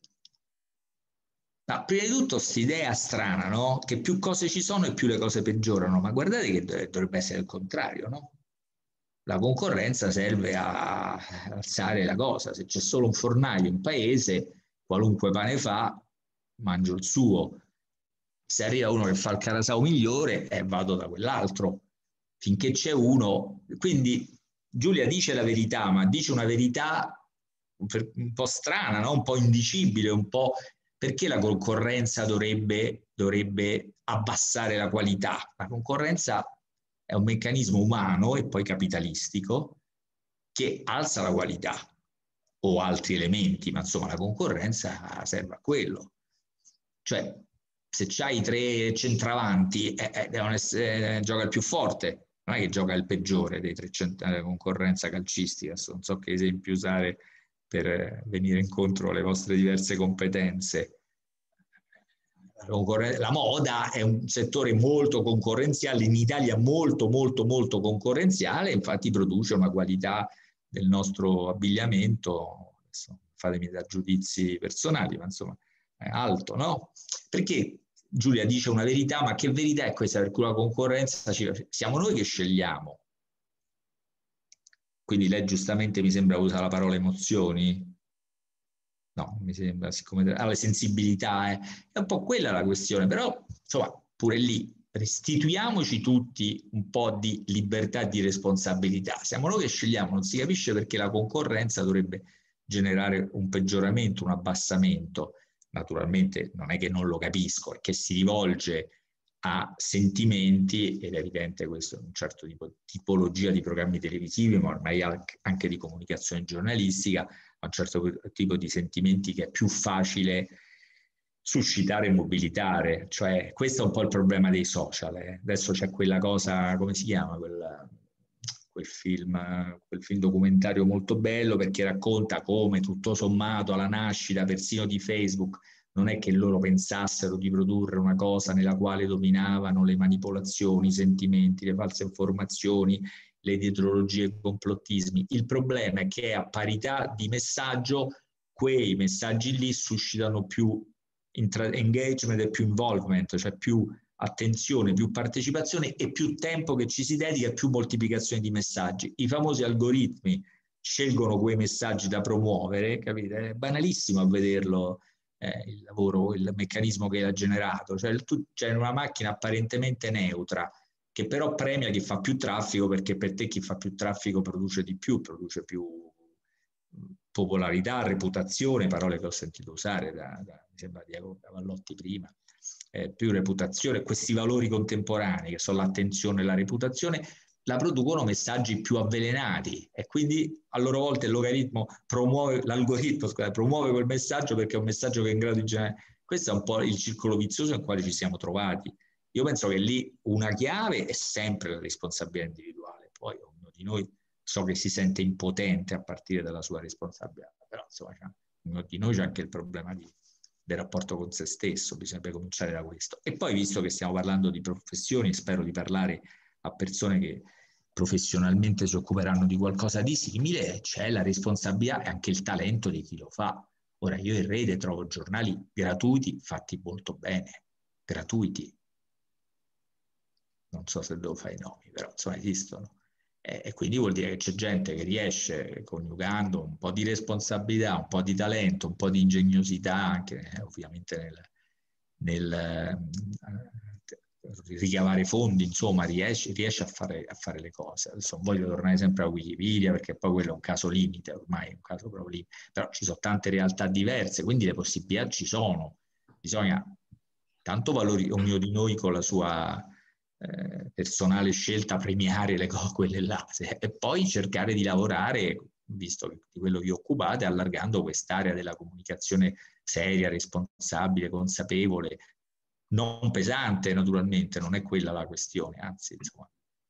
No, prima di tutto quest'idea strana, no? Che più cose ci sono e più le cose peggiorano, ma guardate che dovrebbe essere il contrario, no? La concorrenza serve a alzare la cosa. Se c'è solo un fornaio in paese, qualunque pane fa, mangio il suo. Se arriva uno che fa il carasau migliore, eh, vado da quell'altro. Finché c'è uno... Quindi Giulia dice la verità, ma dice una verità un po' strana, no? Un po' indicibile, un po'... Perché la concorrenza dovrebbe, dovrebbe abbassare la qualità? La concorrenza è un meccanismo umano e poi capitalistico che alza la qualità o altri elementi, ma insomma la concorrenza serve a quello. Cioè, se c'hai tre centravanti, eh, eh, devono essere, eh, gioca il più forte, non è che gioca il peggiore dei tre centravanti della concorrenza calcistica. Non so che esempio usare per venire incontro alle vostre diverse competenze. La moda è un settore molto concorrenziale, in Italia molto molto molto concorrenziale, infatti produce una qualità del nostro abbigliamento, adesso fatemi da giudizi personali, ma insomma è alto, no? Perché Giulia dice una verità, ma che verità è questa? Per cui la concorrenza ci... siamo noi che scegliamo. Quindi lei giustamente mi sembra usa la parola emozioni. No, mi sembra, siccome ah, le sensibilità, eh. È un po' quella la questione, però insomma pure lì restituiamoci tutti un po' di libertà e di responsabilità. Siamo noi che scegliamo, non si capisce perché la concorrenza dovrebbe generare un peggioramento, un abbassamento. Naturalmente non è che non lo capisco, è che si rivolge a sentimenti, ed è evidente questo in un certo tipo tipologia di programmi televisivi, ma ormai anche di comunicazione giornalistica, a un certo tipo di sentimenti che è più facile suscitare e mobilitare. Cioè questo è un po' il problema dei social. Eh. Adesso c'è quella cosa, come si chiama, quella, quel film, quel film documentario molto bello, perché racconta come tutto sommato alla nascita persino di Facebook non è che loro pensassero di produrre una cosa nella quale dominavano le manipolazioni, i sentimenti, le false informazioni, le dietrologie e i complottismi. Il problema è che a parità di messaggio quei messaggi lì suscitano più engagement e più involvement, cioè più attenzione, più partecipazione e più tempo che ci si dedica e più moltiplicazione di messaggi. I famosi algoritmi scelgono quei messaggi da promuovere, capite? È banalissimo a vederlo eh, il lavoro, il meccanismo che l'ha generato, cioè tu c'è una macchina apparentemente neutra che però premia chi fa più traffico, perché per te chi fa più traffico produce di più, produce più popolarità, reputazione, parole che ho sentito usare da, da mi sembra Diego Cavallotti prima. Eh, più reputazione, questi valori contemporanei che sono l'attenzione e la reputazione, la producono messaggi più avvelenati e quindi a loro volta il logaritmo promuove, l'algoritmo scusate, promuove quel messaggio perché è un messaggio che è in grado di generare. Questo è un po' il circolo vizioso nel quale ci siamo trovati. Io penso che lì una chiave è sempre la responsabilità individuale, poi ognuno di noi so che si sente impotente a partire dalla sua responsabilità, però insomma ognuno di noi c'è anche il problema di del rapporto con se stesso, bisognerebbe cominciare da questo. E poi, visto che stiamo parlando di professioni, spero di parlare a persone che professionalmente si occuperanno di qualcosa di simile, c'è la responsabilità e anche il talento di chi lo fa. Ora, io in rete trovo giornali gratuiti fatti molto bene, gratuiti. Non so se devo fare i nomi, però insomma esistono. E quindi vuol dire che c'è gente che riesce, coniugando un po' di responsabilità, un po' di talento, un po' di ingegnosità, anche eh, ovviamente nel, nel eh, ricavare fondi, insomma, riesce, riesce a, fare, a fare le cose. Adesso non voglio tornare sempre a Wikipedia, perché poi quello è un caso limite, ormai è un caso proprio limite, però ci sono tante realtà diverse, quindi le possibilità ci sono. Bisogna tanto valori, ognuno di noi con la sua Eh, personale scelta, premiare le cose, quelle là, e poi cercare di lavorare, visto che di quello vi occupate, allargando quest'area della comunicazione seria, responsabile, consapevole, non pesante naturalmente, non è quella la questione, anzi insomma.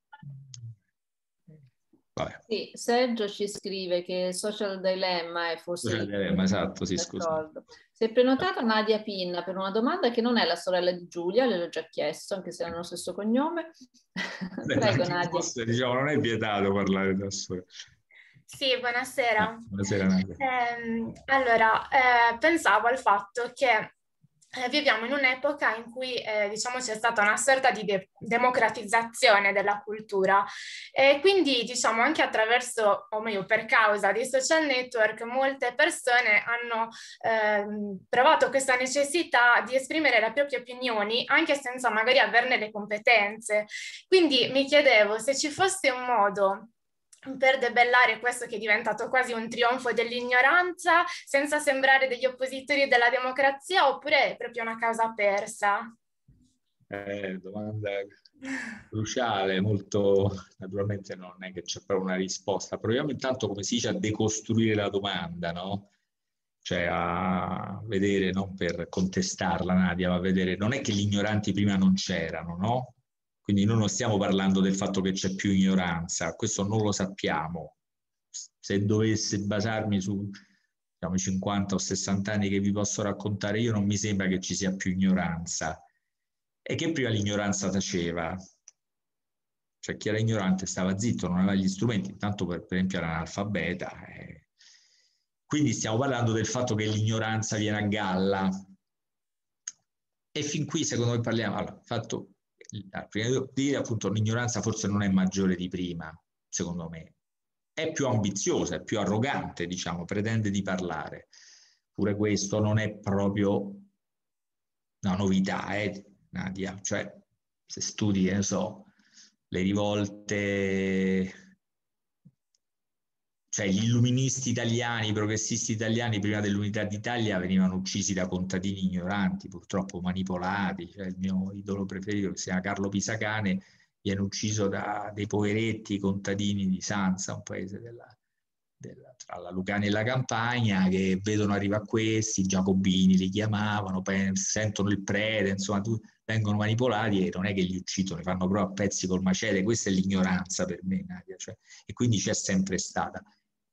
Vabbè. Sì, Sergio ci scrive che Social Dilemma è forse... Social Dilemma, esatto, sì, scusa. Si è prenotata Nadia Pinna per una domanda che non è la sorella di Giulia, gliel'ho già chiesto, anche se hanno lo stesso cognome. Beh, Prego, Nadia. Fosse, diciamo, non è vietato parlare da sole. Sì, buonasera. Ah, buonasera Nadia. Eh, allora, eh, pensavo al fatto che Eh, viviamo in un'epoca in cui eh, diciamo c'è stata una sorta di de- democratizzazione della cultura e quindi diciamo anche attraverso, o meglio per causa dei social network, molte persone hanno eh, provato questa necessità di esprimere le proprie opinioni anche senza magari averne le competenze. Quindi mi chiedevo se ci fosse un modo per debellare questo che è diventato quasi un trionfo dell'ignoranza senza sembrare degli oppositori della democrazia, oppure è proprio una causa persa? Eh, domanda cruciale, molto naturalmente non è che c'è proprio una risposta. Proviamo intanto, come si dice, a decostruire la domanda, no? Cioè a vedere, non per contestarla Nadia, ma a vedere, non è che gli ignoranti prima non c'erano, no? Quindi noi non stiamo parlando del fatto che c'è più ignoranza, questo non lo sappiamo. Se dovessi basarmi su diciamo, cinquanta o sessanta anni che vi posso raccontare io, non mi sembra che ci sia più ignoranza. E che prima l'ignoranza taceva. Cioè chi era ignorante stava zitto, non aveva gli strumenti, intanto per, per esempio era analfabeta. Eh. Quindi stiamo parlando del fatto che l'ignoranza viene a galla. E fin qui secondo me parliamo, allora, fatto... prima di dire appunto l'ignoranza forse non è maggiore di prima, secondo me è più ambiziosa, è più arrogante, diciamo, pretende di parlare. Pure questo non è proprio una novità, eh, Nadia, cioè se studi, che ne so, le rivolte, cioè gli illuministi italiani, i progressisti italiani prima dell'unità d'Italia venivano uccisi da contadini ignoranti, purtroppo manipolati. Cioè, il mio idolo preferito, che si chiama Carlo Pisacane, viene ucciso da dei poveretti contadini di Sanza, un paese della, della, tra la Lucania e la Campania, che vedono arrivare questi, i giacobini li chiamavano, sentono il prete, insomma, tu, vengono manipolati e non è che li uccidono, li fanno proprio a pezzi col macete. Questa è l'ignoranza per me, Nadia, cioè, e quindi c'è sempre stata.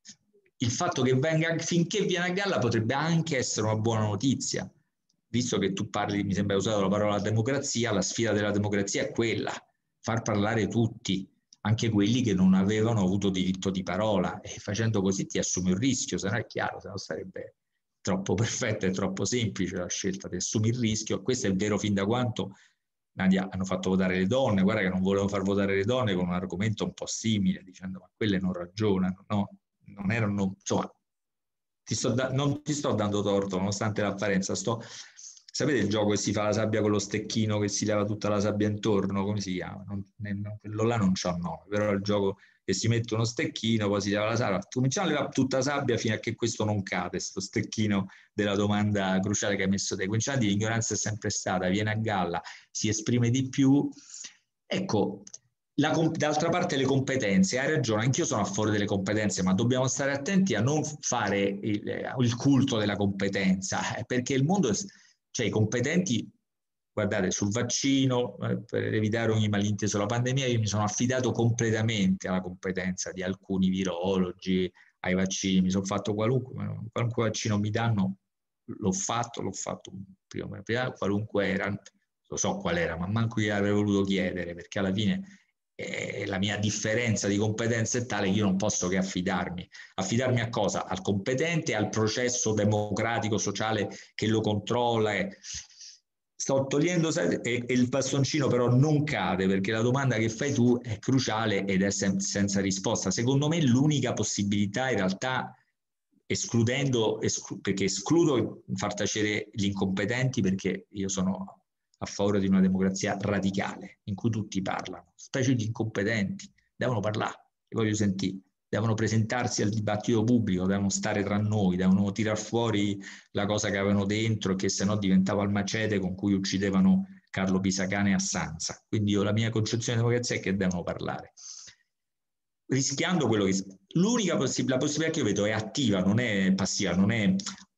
Il fatto che venga, finché viene a galla, potrebbe anche essere una buona notizia, visto che tu parli, mi sembra hai usato la parola democrazia. La sfida della democrazia è quella, far parlare tutti, anche quelli che non avevano avuto diritto di parola, e facendo così ti assumi un rischio, se no è chiaro, se no sarebbe troppo perfetta e troppo semplice la scelta, ti assumi il rischio. Questo è vero fin da quanto, Nadia, hanno fatto votare le donne. Guarda che non volevano far votare le donne con un argomento un po' simile, dicendo ma quelle non ragionano, no? Non erano, insomma, ti sto da, non ti sto dando torto nonostante l'apparenza, sto, sapete il gioco che si fa la sabbia con lo stecchino, che si leva tutta la sabbia intorno, come si chiama? Non, ne, quello là non c'ha nome, però è il gioco che si mette uno stecchino, poi si leva la sabbia, cominciamo a levare tutta la sabbia fino a che questo non cade, sto stecchino della domanda cruciale che hai messo te. Quindi l'ignoranza è sempre stata, viene a galla, si esprime di più. Ecco, d'altra parte le competenze, hai ragione, anch'io sono a favore delle competenze, ma dobbiamo stare attenti a non fare il, il culto della competenza, perché il mondo, cioè i competenti, guardate, sul vaccino, eh, per evitare ogni malinteso la pandemia, io mi sono affidato completamente alla competenza di alcuni virologi, ai vaccini, mi sono fatto qualunque, qualunque vaccino mi danno, l'ho fatto, l'ho fatto prima, prima qualunque era, lo so qual era, ma manco io avrei voluto chiedere, perché alla fine eh, la mia differenza di competenze è tale che io non posso che affidarmi. Affidarmi a cosa? Al competente, al processo democratico, sociale che lo controlla. E sto togliendo e, e il bastoncino però non cade, perché la domanda che fai tu è cruciale ed è sen senza risposta. Secondo me l'unica possibilità in realtà, escludendo, esclu perché escludo far tacere gli incompetenti, perché io sono a favore di una democrazia radicale in cui tutti parlano, specie gli incompetenti, devono parlare, li voglio sentire, devono presentarsi al dibattito pubblico, devono stare tra noi, devono tirar fuori la cosa che avevano dentro, che se no diventava il macete con cui uccidevano Carlo Pisacane a Sanza. Quindi io, la mia concezione di democrazia è che devono parlare, rischiando quello che... L'unica possib- la possibilità che io vedo è attiva, non è passiva, non è,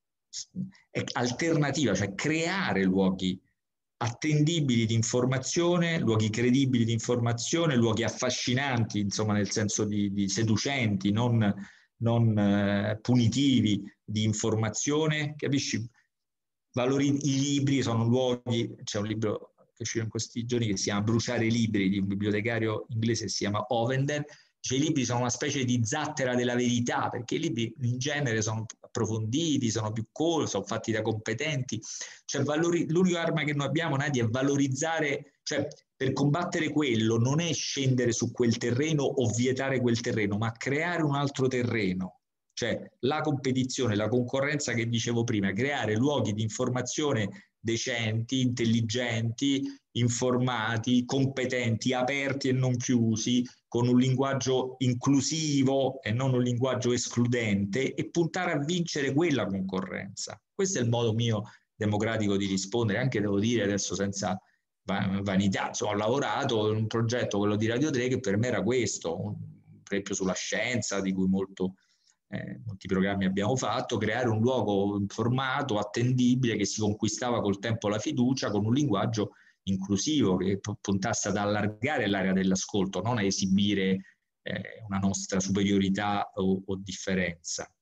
è alternativa, cioè creare luoghi attendibili di informazione, luoghi credibili di informazione, luoghi affascinanti, insomma nel senso di, di seducenti, non, non eh, punitivi di informazione, capisci? Valori, i libri sono luoghi, c'è un libro che è uscito in questi giorni che si chiama Bruciare i libri, di un bibliotecario inglese che si chiama Ovender. Cioè, i libri sono una specie di zattera della verità, perché i libri in genere sono approfonditi, sono più colti, sono fatti da competenti. Cioè, l'unica arma che noi abbiamo, Nadia, è valorizzare, cioè per combattere quello non è scendere su quel terreno o vietare quel terreno, ma creare un altro terreno. Cioè la competizione, la concorrenza che dicevo prima, creare luoghi di informazione decenti, intelligenti, informati, competenti, aperti e non chiusi, con un linguaggio inclusivo e non un linguaggio escludente, e puntare a vincere quella concorrenza. Questo è il modo mio democratico di rispondere, anche devo dire adesso senza vanità, insomma, ho lavorato in un progetto, quello di Radio tre, che per me era questo, un esempio sulla scienza, di cui molto, eh, molti programmi abbiamo fatto, creare un luogo informato, attendibile, che si conquistava col tempo la fiducia, con un linguaggio inclusivo che puntasse ad allargare l'area dell'ascolto, non a esibire eh, una nostra superiorità o, o differenza.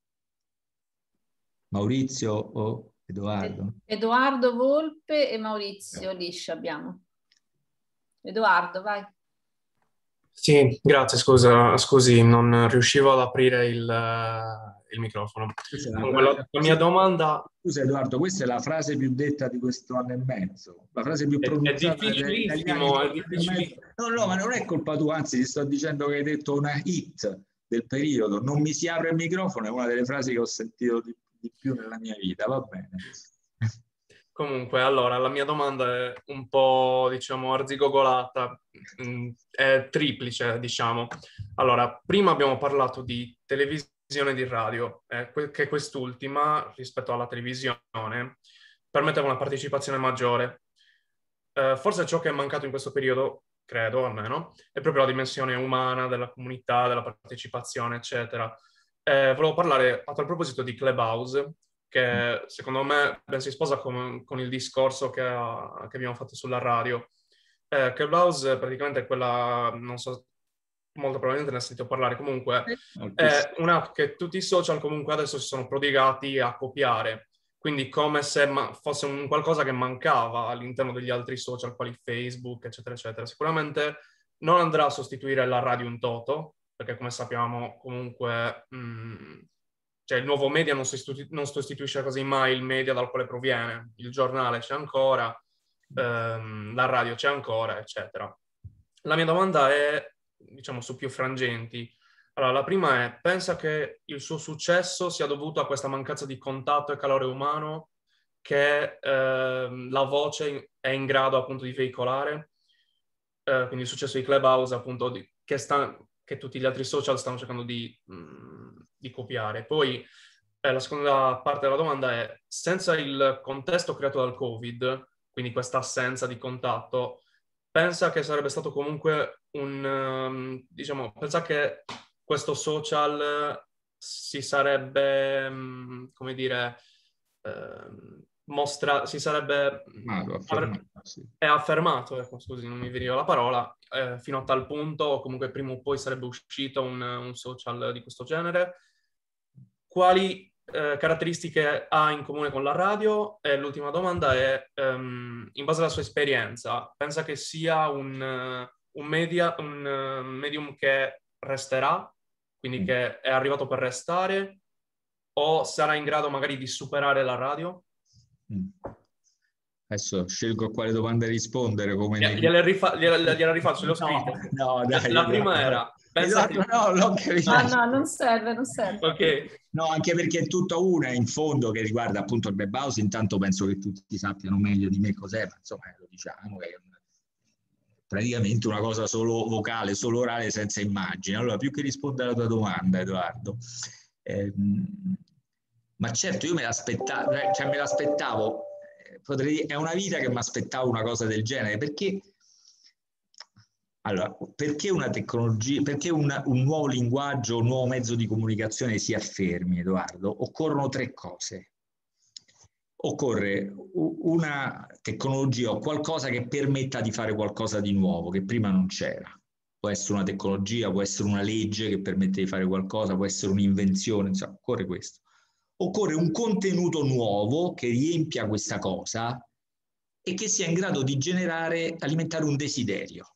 Maurizio o Edoardo? Edoardo Volpe e Maurizio Liscia abbiamo. Edoardo, vai. Sì, grazie, scusa, scusi, non riuscivo ad aprire il, il microfono. Comunque, la, la mia domanda... Scusa Edoardo, questa è la frase più detta di questo anno e mezzo, la frase più pronunciata è difficilissimo, è difficilissimo. No, no, ma non è colpa tua, anzi ti sto dicendo che hai detto una hit del periodo. Non mi si apre il microfono, è una delle frasi che ho sentito di, di più nella mia vita, va bene. Comunque, allora, la mia domanda è un po', diciamo, arzigogolata, è triplice, diciamo. Allora, prima abbiamo parlato di televisione e di radio, eh, che quest'ultima, rispetto alla televisione, permetteva una partecipazione maggiore. Eh, forse ciò che è mancato in questo periodo, credo almeno, è proprio la dimensione umana della comunità, della partecipazione, eccetera. Eh, volevo parlare a tal proposito di Clubhouse, che secondo me ben si sposa con, con il discorso che, che abbiamo fatto sulla radio. Eh, Clubhouse praticamente è quella, non so, molto probabilmente ne hai sentito parlare, comunque è un'app che tutti i social comunque adesso si sono prodigati a copiare, quindi come se ma- fosse un qualcosa che mancava all'interno degli altri social, quali Facebook, eccetera, eccetera. Sicuramente non andrà a sostituire la radio in toto, perché come sappiamo comunque mh, cioè il nuovo media non, sostitu- non sostituisce così mai il media dal quale proviene, il giornale c'è ancora, ehm, la radio c'è ancora, eccetera. La mia domanda è, diciamo, su più frangenti. Allora, la prima è, pensa che il suo successo sia dovuto a questa mancanza di contatto e calore umano che ehm, la voce è in grado appunto di veicolare? Eh, quindi il successo di Clubhouse appunto di, che, sta, che tutti gli altri social stanno cercando di, mh, di copiare. Poi eh, la seconda parte della domanda è, senza il contesto creato dal Covid, quindi questa assenza di contatto, pensa che sarebbe stato comunque un, um, diciamo, pensa che questo social si sarebbe, um, come dire, uh, mostra, si sarebbe Affermato, affermato, sì. È affermato, ecco, scusi, non mi veniva la parola, eh, fino a tal punto, o comunque prima o poi sarebbe uscito un, un social di questo genere. Quali eh, caratteristiche ha in comune con la radio? E l'ultima domanda è, um, in base alla sua esperienza, pensa che sia un, uh, un, media, un uh, medium che resterà, quindi mm. che è arrivato per restare, o sarà in grado magari di superare la radio? Mm. Adesso scelgo a quale domanda rispondere. Come Gliela, gliela, rifa- gliela, gliela rifaccio, le ho scritte. No, no, dai, la dai, prima dai. era... Esatto, che... no, l'ho capito. Ah, no, non serve, non serve. Ok. No, anche perché è tutta una in fondo che riguarda appunto il Clubhouse. Intanto penso che tutti sappiano meglio di me cos'è, ma insomma lo diciamo, è praticamente una cosa solo vocale, solo orale, senza immagine. Allora, più che rispondere alla tua domanda, Edoardo, ehm, ma certo io me l'aspettavo, cioè me l'aspettavo, potrei dire, è una vita che mi aspettavo una cosa del genere, perché allora, perché una tecnologia, perché una, un nuovo linguaggio, un nuovo mezzo di comunicazione si affermi, Edoardo? Occorrono tre cose. Occorre una tecnologia o qualcosa che permetta di fare qualcosa di nuovo, che prima non c'era. Può essere una tecnologia, può essere una legge che permette di fare qualcosa, può essere un'invenzione, insomma, occorre questo. Occorre un contenuto nuovo che riempia questa cosa e che sia in grado di generare, alimentare un desiderio.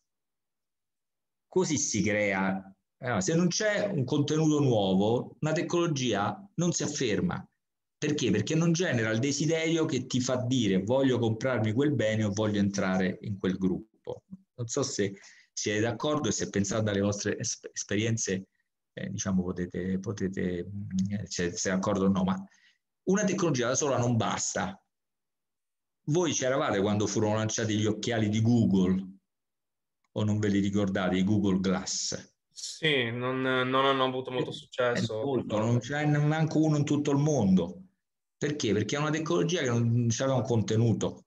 Così si crea. Allora, se non c'è un contenuto nuovo, una tecnologia non si afferma. Perché? Perché non genera il desiderio che ti fa dire voglio comprarmi quel bene o voglio entrare in quel gruppo. Non so se siete d'accordo e se pensate alle vostre es- esperienze, eh, diciamo, potete, potete se siete d'accordo o no, ma una tecnologia da sola non basta. Voi c'eravate quando furono lanciati gli occhiali di Google? O non ve li ricordate, i Google Glass? Sì, non, non hanno avuto molto successo. Molto, non c'è neanche uno in tutto il mondo. Perché? Perché è una tecnologia che non c'aveva un contenuto.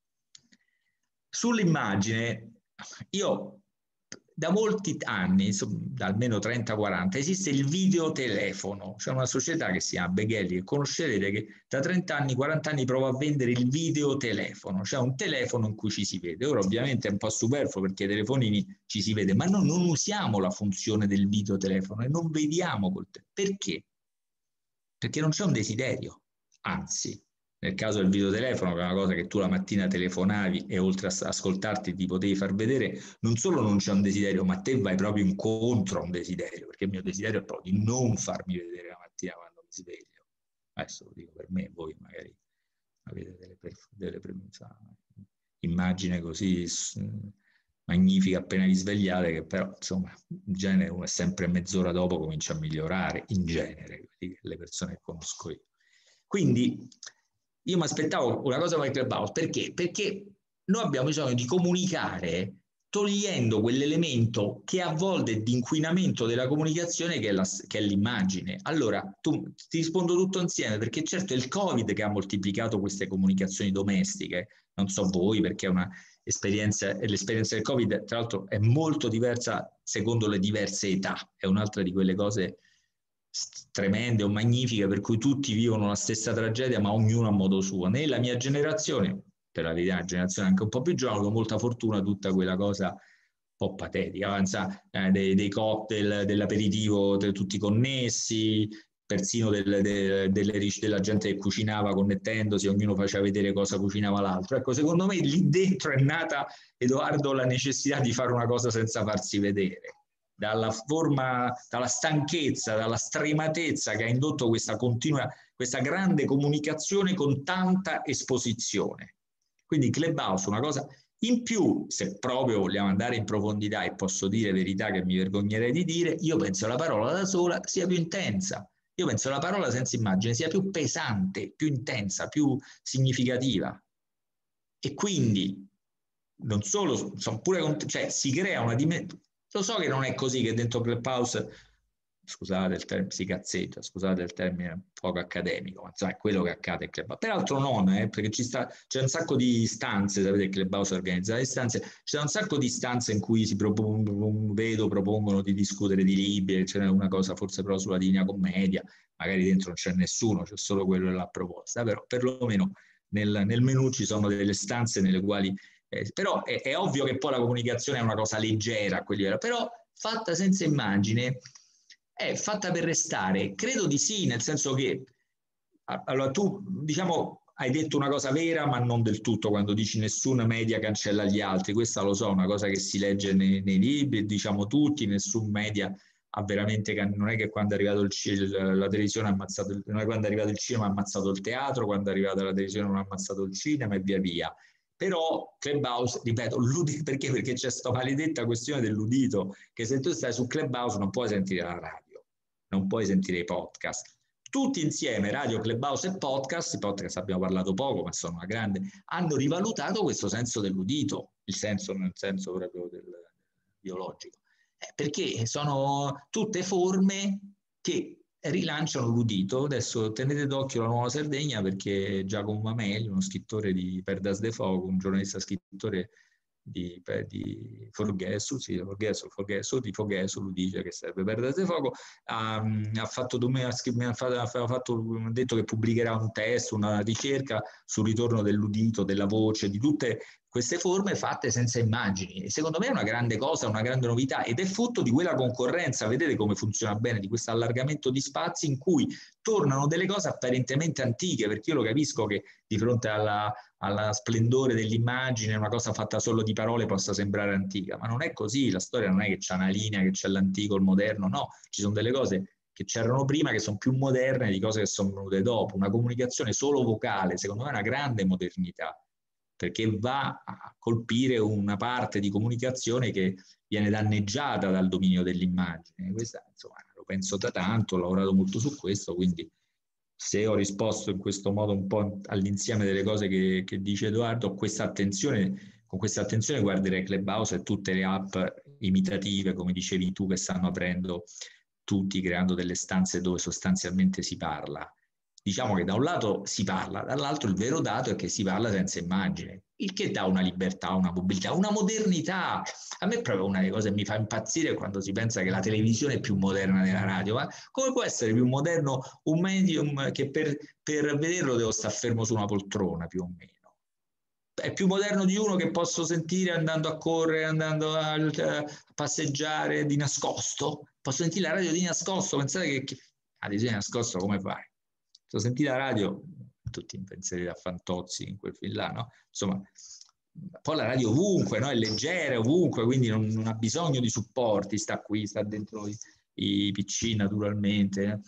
Sull'immagine, io da molti anni, da almeno trenta quaranta, esiste il videotelefono. C'è una società che si chiama Beghelli, che conoscerete, che da trenta anni, quaranta anni prova a vendere il videotelefono. Cioè un telefono in cui ci si vede. Ora ovviamente è un po' superfluo perché ai telefonini ci si vede, ma noi non usiamo la funzione del videotelefono e non vediamo col telefono. Perché? Perché non c'è un desiderio. Anzi, nel caso del videotelefono, che è una cosa che tu la mattina telefonavi e oltre a ascoltarti ti potevi far vedere, non solo non c'è un desiderio, ma te vai proprio incontro a un desiderio, perché il mio desiderio è proprio di non farmi vedere la mattina quando mi sveglio. Adesso lo dico per me, voi magari avete delle, delle immagini così magnifiche appena vi svegliate, che però insomma in genere uno è sempre mezz'ora dopo comincia a migliorare, in genere, le persone che conosco io. Quindi io mi aspettavo una cosa come Clubhouse, perché? Perché noi abbiamo bisogno di comunicare togliendo quell'elemento che a volte è di inquinamento della comunicazione che è, la, che è l'immagine. Allora, tu, ti rispondo tutto insieme, perché certo è il Covid che ha moltiplicato queste comunicazioni domestiche, non so voi, perché è una esperienza, l'esperienza del Covid tra l'altro è molto diversa secondo le diverse età, è un'altra di quelle cose tremende o magnifiche per cui tutti vivono la stessa tragedia ma ognuno a modo suo. Nella mia generazione, per la verità una generazione anche un po' più giovane, con molta fortuna tutta quella cosa un po' patetica, avanza, eh, dei, dei cocktail, dell'aperitivo tutti connessi, persino del, del, delle, della gente che cucinava connettendosi, ognuno faceva vedere cosa cucinava l'altro. Ecco, secondo me lì dentro è nata, Edoardo, la necessità di fare una cosa senza farsi vedere, dalla forma, dalla stanchezza, dalla strematezza che ha indotto questa continua, questa grande comunicazione con tanta esposizione. Quindi Clubhouse, una cosa in più, se proprio vogliamo andare in profondità e posso dire verità che mi vergognerei di dire, io penso la parola da sola sia più intensa. Io penso la parola senza immagine sia più pesante, più intensa, più significativa. E quindi, non solo, sono pure, cioè si crea una dimensione. Lo so che non è così, che dentro Clubhouse, scusate il termine, si cazzeggia, scusate il termine poco accademico, ma insomma è quello che accade a Clubhouse. Peraltro non, eh, perché ci sta, c'è un sacco di stanze, sapete che Clubhouse organizza le stanze, c'è un sacco di stanze in cui si propongono, vedo, propongono di discutere di libri, c'è una cosa forse però sulla Divina Commedia, magari dentro non c'è nessuno, c'è solo quello che l'ha proposta, però perlomeno nel, nel menù ci sono delle stanze nelle quali... Eh, però è, è ovvio che poi la comunicazione è una cosa leggera, però fatta senza immagine, è fatta per restare. Credo di sì, nel senso che allora tu diciamo hai detto una cosa vera ma non del tutto quando dici nessun media cancella gli altri, questa lo so, è una cosa che si legge nei, nei libri, diciamo tutti, nessun media ha veramente, non è che quando è arrivato il, la televisione ha ammazzato, non è quando è arrivato il cinema ha ammazzato il teatro, quando è arrivata la televisione non ha ammazzato il cinema e via via. Però Clubhouse, ripeto, perché? Perché c'è questa maledetta questione dell'udito, che se tu stai su Clubhouse non puoi sentire la radio, non puoi sentire i podcast. Tutti insieme, radio, Clubhouse e podcast, i podcast abbiamo parlato poco, ma sono una grande, hanno rivalutato questo senso dell'udito, il senso nel senso proprio del biologico, eh, perché sono tutte forme che rilanciano l'udito. Adesso tenete d'occhio la Nuova Sardegna perché Giacomo Mameli, uno scrittore di Perdas de Fogo, un giornalista scrittore di, di Forghesu, sì, Forghesu, Forghesu, di Foghesu, lui dice che serve Perdas de Fogo, ha, ha fatto, mi ha, fatto, ha fatto, detto che pubblicherà un testo, una ricerca sul ritorno dell'udito, della voce, di tutte queste forme fatte senza immagini. E secondo me è una grande cosa, una grande novità ed è frutto di quella concorrenza, vedete come funziona bene, di questo allargamento di spazi in cui tornano delle cose apparentemente antiche, perché io lo capisco che di fronte alla, alla splendore dell'immagine una cosa fatta solo di parole possa sembrare antica, ma non è così, la storia non è che c'è una linea, che c'è l'antico, il moderno, no, ci sono delle cose che c'erano prima che sono più moderne di cose che sono venute dopo. Una comunicazione solo vocale, secondo me è una grande modernità, perché va a colpire una parte di comunicazione che viene danneggiata dal dominio dell'immagine. Questa, insomma, lo penso da tanto, ho lavorato molto su questo, quindi se ho risposto in questo modo un po' all'insieme delle cose che, che dice Edoardo, questa attenzione, con questa attenzione guarderei Clubhouse e tutte le app imitative, come dicevi tu, che stanno aprendo tutti, creando delle stanze dove sostanzialmente si parla. Diciamo che da un lato si parla, dall'altro il vero dato è che si parla senza immagine, il che dà una libertà, una mobilità, una modernità. A me è proprio una delle cose che mi fa impazzire quando si pensa che la televisione è più moderna della radio. Ma come può essere più moderno un medium che per, per vederlo devo stare fermo su una poltrona più o meno? È più moderno di uno che posso sentire andando a correre, andando a, a passeggiare di nascosto? Posso sentire la radio di nascosto? Pensate che, che ah, di nascosto come fai? Se senti la radio, tutti penserete a Fantozzi in quel film là, no? Insomma, poi la radio ovunque, no? È leggera ovunque, quindi non, non ha bisogno di supporti, sta qui, sta dentro i, i P C naturalmente.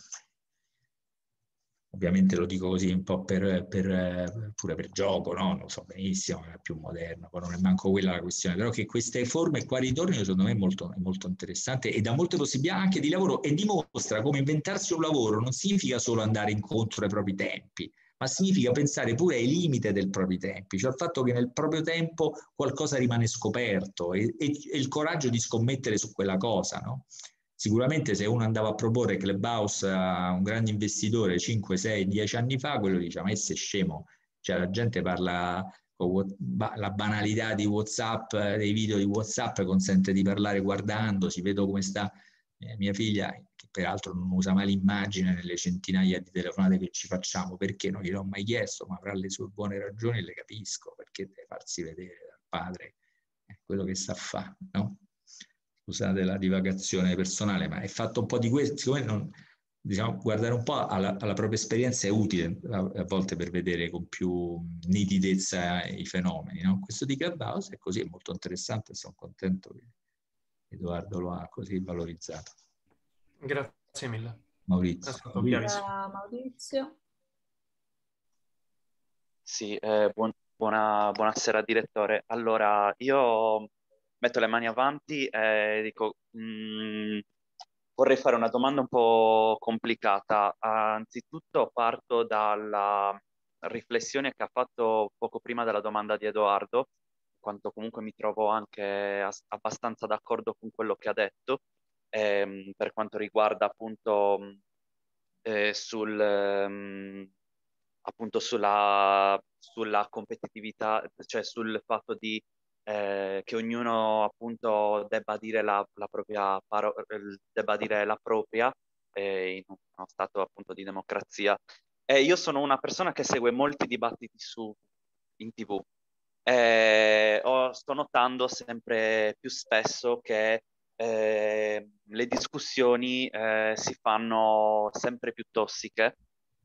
Ovviamente lo dico così un po' per, per, pure per gioco, no? Lo so benissimo, è più moderno, poi non è manco quella la questione, però che queste forme qua ritornino secondo me è molto, è molto interessante e dà molte possibilità anche di lavoro e dimostra come inventarsi un lavoro non significa solo andare incontro ai propri tempi, ma significa pensare pure ai limiti dei propri tempi, cioè il fatto che nel proprio tempo qualcosa rimane scoperto e, e, e il coraggio di scommettere su quella cosa, no? Sicuramente se uno andava a proporre Clubhouse a un grande investitore cinque, sei, dieci anni fa, quello diceva, ma sei scemo, cioè la gente parla, la banalità di WhatsApp, dei video di WhatsApp consente di parlare guardandosi, vedo come sta Eh, mia figlia, che peraltro non usa mai l'immagine nelle centinaia di telefonate che ci facciamo, perché non gliel'ho mai chiesto, ma avrà le sue buone ragioni e le capisco, perché deve farsi vedere dal padre eh, quello che sa fare, no? Scusate la divagazione personale, ma è fatto un po' di questo, siccome non, diciamo, guardare un po' alla, alla propria esperienza è utile a, a volte per vedere con più nitidezza i fenomeni, no? Questo di Clubhouse è così, è molto interessante, sono contento che Edoardo lo ha così valorizzato. Grazie mille. Maurizio. È stato chiarissimo. Maurizio. Sì, eh, buon, buona, buonasera direttore. Allora, io metto le mani avanti e dico, mh, vorrei fare una domanda un po' complicata. Anzitutto parto dalla riflessione che ha fatto poco prima della domanda di Edoardo, quanto comunque mi trovo anche abbastanza d'accordo con quello che ha detto, ehm, per quanto riguarda appunto eh, sul, ehm, appunto sulla, sulla competitività, cioè sul fatto di eh, che ognuno appunto debba dire la, la propria parola, debba dire la propria eh, in uno stato appunto di democrazia. E io sono una persona che segue molti dibattiti su, in tivù. Eh, ho, sto notando sempre più spesso che eh, le discussioni eh, si fanno sempre più tossiche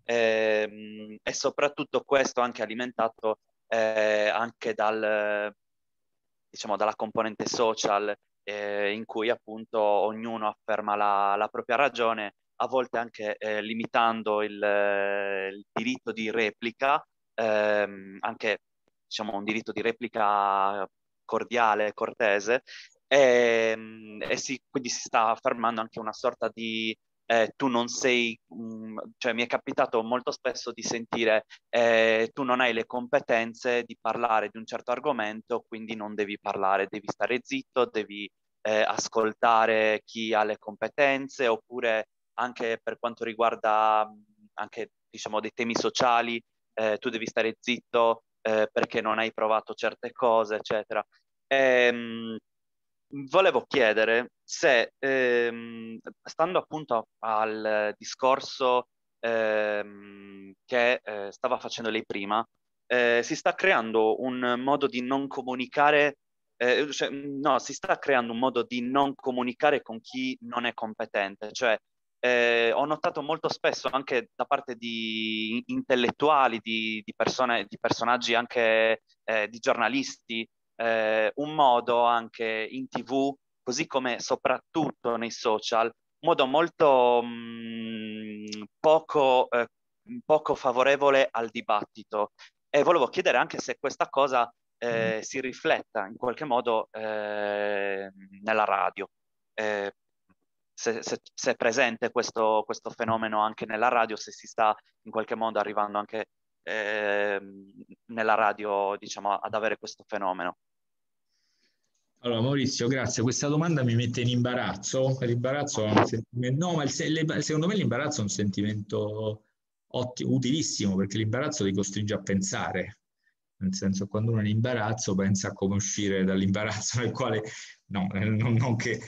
eh, e soprattutto questo anche alimentato eh, anche dal, diciamo, dalla componente social eh, in cui appunto ognuno afferma la, la propria ragione, a volte anche eh, limitando il, il diritto di replica, ehm, anche diciamo un diritto di replica cordiale, cortese, e, e si, quindi si sta affermando anche una sorta di eh, tu non sei, mh, cioè mi è capitato molto spesso di sentire eh, tu non hai le competenze di parlare di un certo argomento, quindi non devi parlare, devi stare zitto, devi eh, ascoltare chi ha le competenze, oppure anche per quanto riguarda anche diciamo dei temi sociali, eh, tu devi stare zitto eh, perché non hai provato certe cose, eccetera. Ehm, volevo chiedere se, ehm, stando appunto al discorso ehm, che eh, stava facendo lei prima, eh, si sta creando un modo di non comunicare, eh, cioè, no, si sta creando un modo di non comunicare con chi non è competente, cioè eh, ho notato molto spesso anche da parte di intellettuali, di, di persone, di personaggi anche eh, di giornalisti, eh, un modo anche in tivù, così come soprattutto nei social, un modo molto mh, poco, eh, poco favorevole al dibattito. E volevo chiedere anche se questa cosa eh, si rifletta in qualche modo eh, nella radio. Eh, se, se, se è presente questo, questo fenomeno anche nella radio, se si sta in qualche modo arrivando anche eh, nella radio, diciamo, ad avere questo fenomeno. Allora Maurizio, grazie. Questa domanda mi mette in imbarazzo. L'imbarazzo è un sentimento... No, ma il, secondo me l'imbarazzo è un sentimento ottimo, utilissimo, perché l'imbarazzo ti costringe a pensare. Nel senso, quando uno è in imbarazzo pensa a come uscire dall'imbarazzo nel quale... No, non, non che...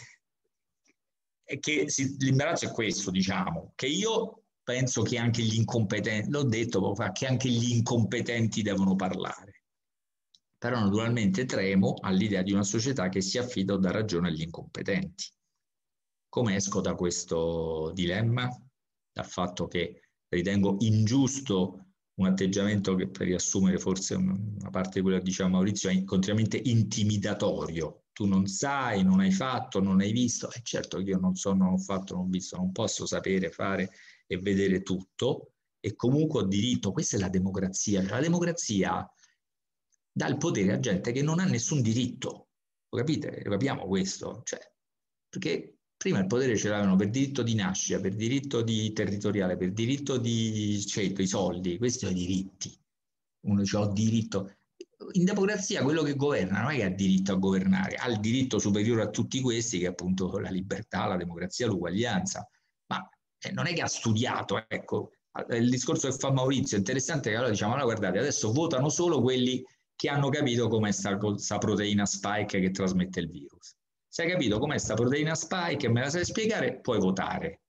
È che si... l'imbarazzo è questo, diciamo, che io penso che anche gli incompetenti, l'ho detto poco fa, che anche gli incompetenti devono parlare. Però naturalmente tremo all'idea di una società che si affida o dà ragione agli incompetenti. Come esco da questo dilemma? Dal fatto che ritengo ingiusto un atteggiamento che, per riassumere forse una parte di quello che diceva Maurizio, è continuamente intimidatorio. Tu non sai, non hai fatto, non hai visto. E certo che io non so, non ho fatto, non ho visto, non posso sapere, fare e vedere tutto. E comunque ho diritto. Questa è la democrazia. La democrazia dà il potere a gente che non ha nessun diritto. Lo capite? Lo capiamo questo? Cioè, perché prima il potere ce l'avevano per diritto di nascita, per diritto di territoriale, per diritto di scelta, i soldi. Questi sono i diritti. Uno dice, ho diritto. In democrazia quello che governa non è che ha diritto a governare, ha il diritto superiore a tutti questi, che è appunto la libertà, la democrazia, l'uguaglianza. Ma eh, non è che ha studiato, ecco. Il discorso che fa Maurizio è interessante, che allora diciamo, allora guardate, adesso votano solo quelli che hanno capito come sta questa proteina spike che trasmette il virus. Se hai capito com'è sta proteina spike e me la sai spiegare, puoi votare.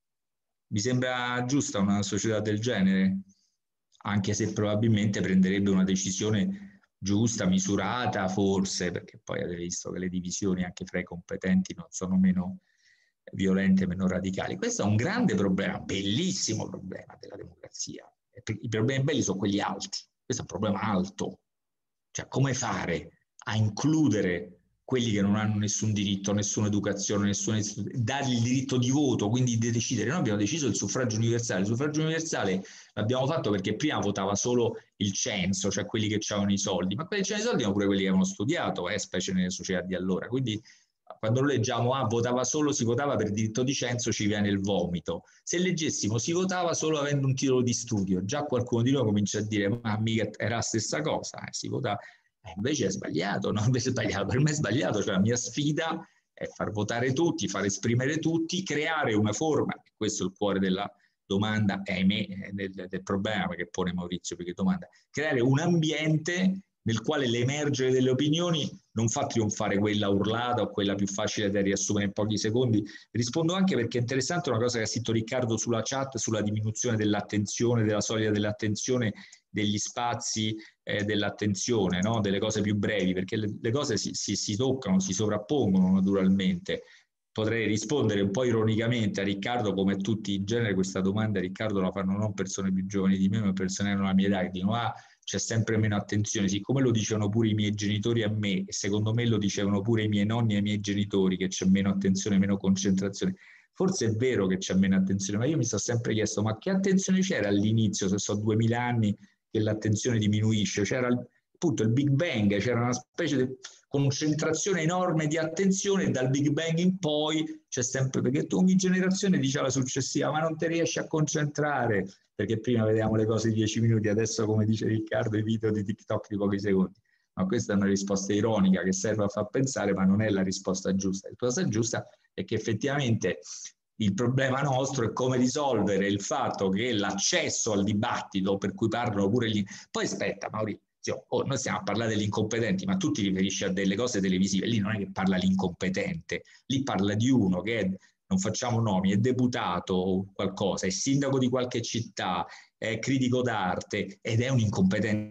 Mi sembra giusta una società del genere? Anche se probabilmente prenderebbe una decisione giusta, misurata, forse, perché poi avete visto che le divisioni anche fra i competenti non sono meno violente, meno radicali. Questo è un grande problema, bellissimo problema della democrazia. I problemi belli sono quelli alti, questo è un problema alto. Cioè, come fare a includere quelli che non hanno nessun diritto, nessuna educazione, nessuna, dargli il diritto di voto, quindi di decidere. Noi abbiamo deciso il suffragio universale. Il suffragio universale l'abbiamo fatto perché prima votava solo il censo, cioè quelli che avevano i soldi, ma quelli che avevano i soldi erano pure quelli che avevano studiato, eh, specie nelle società di allora. Quindi quando lo leggiamo, ah, votava solo, si votava per diritto di censo, ci viene il vomito. Se leggessimo, si votava solo avendo un titolo di studio, già qualcuno di noi comincia a dire, ma mica era la stessa cosa, eh, si votava. Eh, invece è sbagliato, no? Invece è sbagliato, per me è sbagliato, cioè la mia sfida è far votare tutti, far esprimere tutti, creare una forma, questo è il cuore della domanda, ahimè, del, del problema che pone Maurizio, perché domanda, creare un ambiente nel quale l'emergere delle opinioni non fa trionfare quella urlata o quella più facile da riassumere in pochi secondi. Rispondo anche perché è interessante una cosa che ha scritto Riccardo sulla chat, sulla diminuzione dell'attenzione, della soglia dell'attenzione, degli spazi eh, dell'attenzione, no? Delle cose più brevi, perché le, le cose si, si, si toccano, si sovrappongono naturalmente. Potrei rispondere un po' ironicamente a Riccardo, come tutti in genere questa domanda Riccardo la fanno non persone più giovani di me, ma persone che hanno la mia età, che dicono ah, c'è sempre meno attenzione, siccome lo dicevano pure i miei genitori a me, e secondo me lo dicevano pure i miei nonni e i miei genitori, che c'è meno attenzione, meno concentrazione. Forse è vero che c'è meno attenzione, ma io mi sono sempre chiesto, ma che attenzione c'era all'inizio, se sono duemila anni che l'attenzione diminuisce? C'era appunto il Big Bang, c'era una specie di concentrazione enorme di attenzione e dal Big Bang in poi c'è sempre, perché tu ogni generazione dice alla successiva, ma non ti riesci a concentrare, perché prima vedevamo le cose di dieci minuti, adesso come dice Riccardo i video di TikTok di pochi secondi. Ma questa è una risposta ironica che serve a far pensare, ma non è la risposta giusta. La risposta giusta è che effettivamente il problema nostro è come risolvere il fatto che l'accesso al dibattito, per cui parlano pure gli... Poi aspetta Maurizio, oh, noi stiamo a parlare degli incompetenti, ma tu ti riferisci a delle cose televisive, lì non è che parla l'incompetente, lì parla di uno che è, non facciamo nomi, è deputato o qualcosa, è sindaco di qualche città, è critico d'arte ed è un incompetente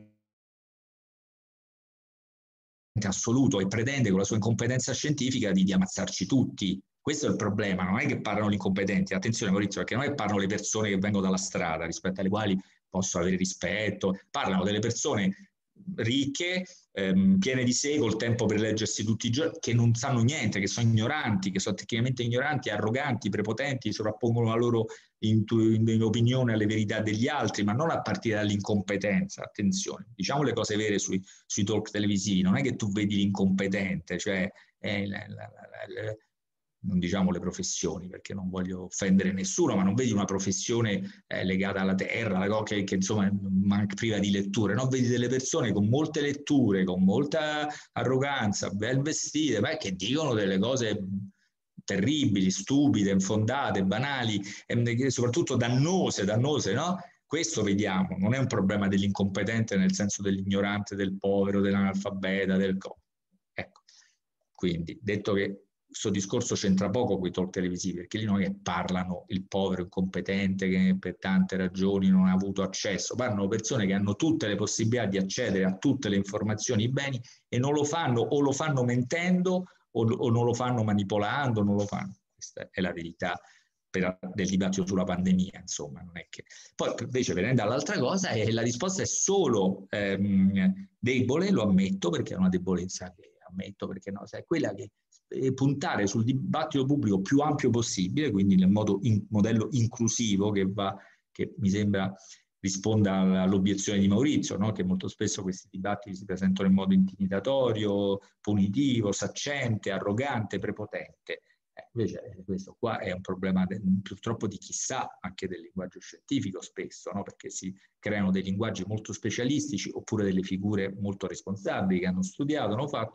assoluto e pretende con la sua incompetenza scientifica di, di ammazzarci tutti. Questo è il problema, non è che parlano gli incompetenti, attenzione Maurizio, perché non è che parlano le persone che vengono dalla strada, rispetto alle quali posso avere rispetto, parlano delle persone ricche, ehm, piene di sé, col tempo per leggersi tutti i giorni, che non sanno niente, che sono ignoranti, che sono tecnicamente ignoranti, arroganti, prepotenti, sovrappongono la loro intu- in opinione alle verità degli altri, ma non a partire dall'incompetenza, attenzione, diciamo le cose vere sui, sui talk televisivi, non è che tu vedi l'incompetente, cioè eh, la, la, la, la, non diciamo le professioni perché non voglio offendere nessuno, ma non vedi una professione eh, legata alla terra, che, che insomma manca priva di letture, no? Vedi delle persone con molte letture, con molta arroganza, ben vestite, beh, che dicono delle cose terribili, stupide, infondate, banali, e soprattutto dannose, dannose, no? Questo vediamo, non è un problema dell'incompetente nel senso dell'ignorante, del povero, dell'analfabeta, del... Ecco, quindi detto che questo discorso c'entra poco con i talk televisivi, perché lì non è che parlano il povero incompetente che per tante ragioni non ha avuto accesso, parlano persone che hanno tutte le possibilità di accedere a tutte le informazioni, i beni, e non lo fanno o lo fanno mentendo o, o non lo fanno manipolando, non lo fanno. Questa è la verità per, del dibattito sulla pandemia, insomma, non è che... Poi invece venendo all'altra cosa, è, la risposta è solo ehm, debole, lo ammetto, perché è una debolezza che ammetto, perché no, sai, quella che puntare sul dibattito pubblico più ampio possibile, quindi nel modo in, modello inclusivo che va, che mi sembra risponda all'obiezione di Maurizio, no? Che molto spesso questi dibattiti si presentano in modo intimidatorio, punitivo, saccente, arrogante, prepotente. Eh, invece questo qua è un problema de, purtroppo di chissà, anche del linguaggio scientifico spesso, no? Perché si creano dei linguaggi molto specialistici oppure delle figure molto responsabili che hanno studiato, hanno fatto,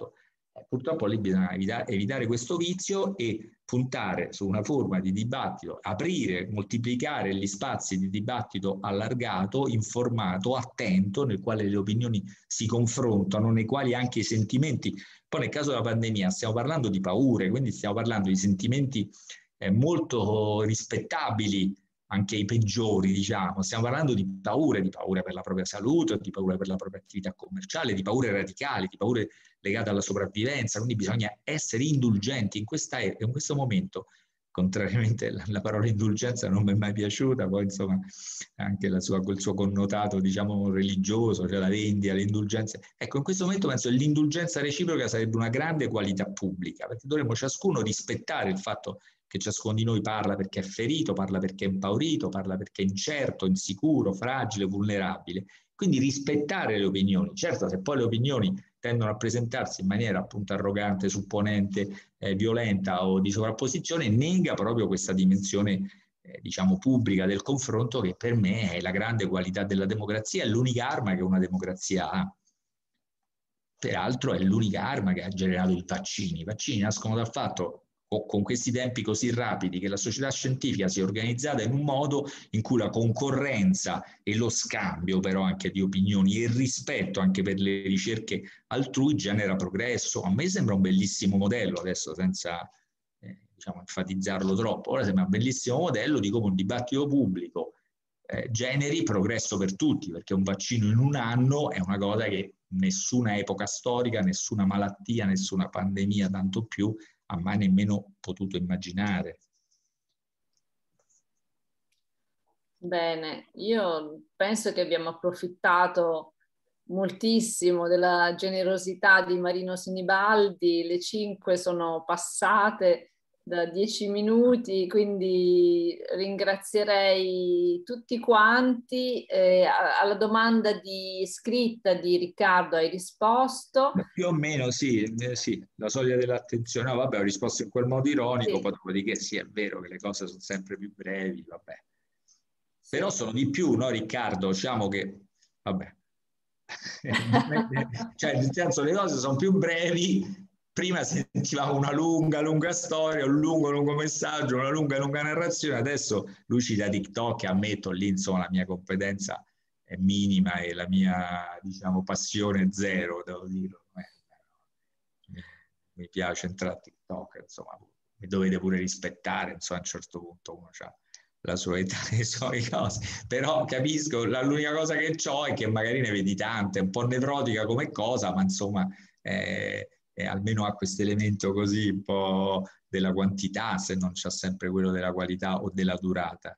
Eh, purtroppo lì bisogna evitare, evitare questo vizio e puntare su una forma di dibattito, aprire, moltiplicare gli spazi di dibattito allargato, informato, attento, nel quale le opinioni si confrontano, nei quali anche i sentimenti. Poi nel caso della pandemia stiamo parlando di paure, quindi stiamo parlando di sentimenti eh, molto rispettabili, anche i peggiori, diciamo. Stiamo parlando di paure, di paure per la propria salute, di paure per la propria attività commerciale, di paure radicali, di paure legate alla sopravvivenza, quindi bisogna essere indulgenti in, questa, in questo momento. Contrariamente la, la parola indulgenza non mi è mai piaciuta, poi insomma anche la sua, quel suo connotato diciamo religioso, cioè la vendita, le indulgenze. Ecco, in questo momento penso che l'indulgenza reciproca sarebbe una grande qualità pubblica, perché dovremmo ciascuno rispettare il fatto che ciascuno di noi parla perché è ferito, parla perché è impaurito, parla perché è incerto, insicuro, fragile, vulnerabile. Quindi rispettare le opinioni. Certo, se poi le opinioni tendono a presentarsi in maniera appunto arrogante, supponente, eh, violenta o di sovrapposizione, nega proprio questa dimensione eh, diciamo pubblica del confronto, che per me è la grande qualità della democrazia, è l'unica arma che una democrazia ha. Peraltro è l'unica arma che ha generato i vaccini. I vaccini nascono dal fatto, con questi tempi così rapidi, che la società scientifica si è organizzata in un modo in cui la concorrenza e lo scambio però anche di opinioni e il rispetto anche per le ricerche altrui genera progresso. A me sembra un bellissimo modello, adesso senza eh, diciamo, enfatizzarlo troppo, ora sembra un bellissimo modello di come un dibattito pubblico eh, generi progresso per tutti, perché un vaccino in un anno è una cosa che nessuna epoca storica, nessuna malattia, nessuna pandemia tanto più ha mai nemmeno potuto immaginare. Bene, io penso che abbiamo approfittato moltissimo della generosità di Marino Sinibaldi, le cinque sono passate da dieci minuti, quindi ringrazierei tutti quanti. Eh, alla domanda di scritta di Riccardo hai risposto? Più o meno sì, eh, sì, la soglia dell'attenzione, no, vabbè, ho risposto in quel modo ironico, Sì. poi dopodiché sì, è vero che le cose sono sempre più brevi, vabbè. Sì. Però sono di più, no Riccardo? Diciamo che, vabbè, cioè nel senso le cose sono più brevi. Prima sentivamo una lunga, lunga storia, un lungo, lungo messaggio, una lunga, lunga narrazione. Adesso lui ci da TikTok, ammetto lì, insomma, la mia competenza è minima e la mia, diciamo, passione è zero, devo dirlo. Eh, mi piace entrare a TikTok, insomma, mi dovete pure rispettare, insomma, a un certo punto uno ha la sua età, le sue cose. Però capisco, l'unica cosa che ho è che magari ne vedi tante, un po' nevrotica come cosa, ma insomma... Eh, e almeno ha questo elemento così un po' della quantità, se non c'è sempre quello della qualità o della durata.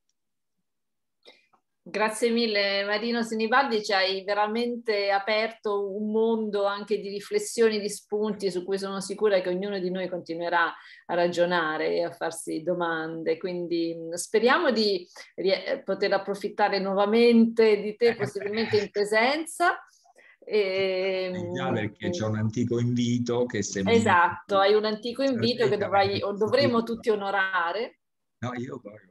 Grazie mille Marino Sinibaldi, ci hai veramente aperto un mondo anche di riflessioni, di spunti su cui sono sicura che ognuno di noi continuerà a ragionare e a farsi domande, quindi speriamo di poter approfittare nuovamente di te, possibilmente in presenza. E... già perché c'è un antico invito che se esatto, mi... hai un antico invito che dovrai, o dovremo tutti onorare. No, io poi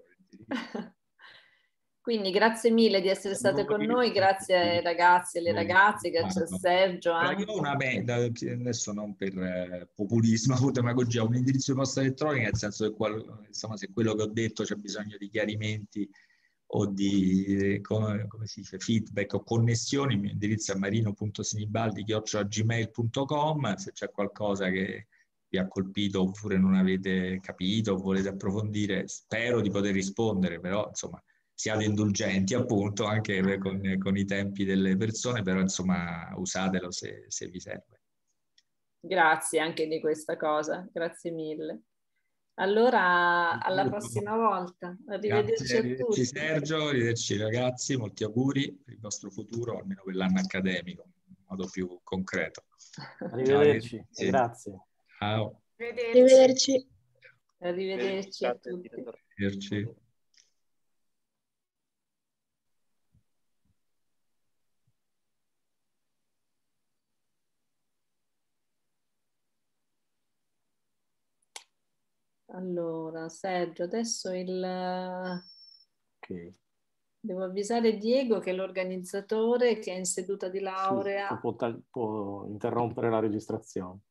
quindi grazie mille di essere state con noi, grazie ai ragazzi e alle ragazze, grazie a Sergio. Allora, io ho una meta, adesso non per eh, populismo o demagogia, un indirizzo di posta elettronica, nel senso che qual, insomma, se quello che ho detto c'è bisogno di chiarimenti o di come, come si dice, feedback o connessioni, il mio indirizzo è marino punto sinibaldi chiocciola gmail punto com. Se c'è qualcosa che vi ha colpito oppure non avete capito o volete approfondire, spero di poter rispondere, però insomma siate indulgenti appunto anche con, con i tempi delle persone, però insomma usatelo se, se vi serve. Grazie anche di questa cosa, grazie mille. Allora, alla prossima volta. Arrivederci Grazie, a arrivederci tutti. Sergio, arrivederci ragazzi, molti auguri per il vostro futuro, almeno per l'anno accademico, in modo più concreto. Arrivederci, Ciao, grazie. Ciao. Arrivederci. Arrivederci a tutti. Arrivederci. Allora, Sergio, adesso il... Okay. Devo avvisare Diego che è l'organizzatore che è in seduta di laurea. Sì, può, può interrompere la registrazione.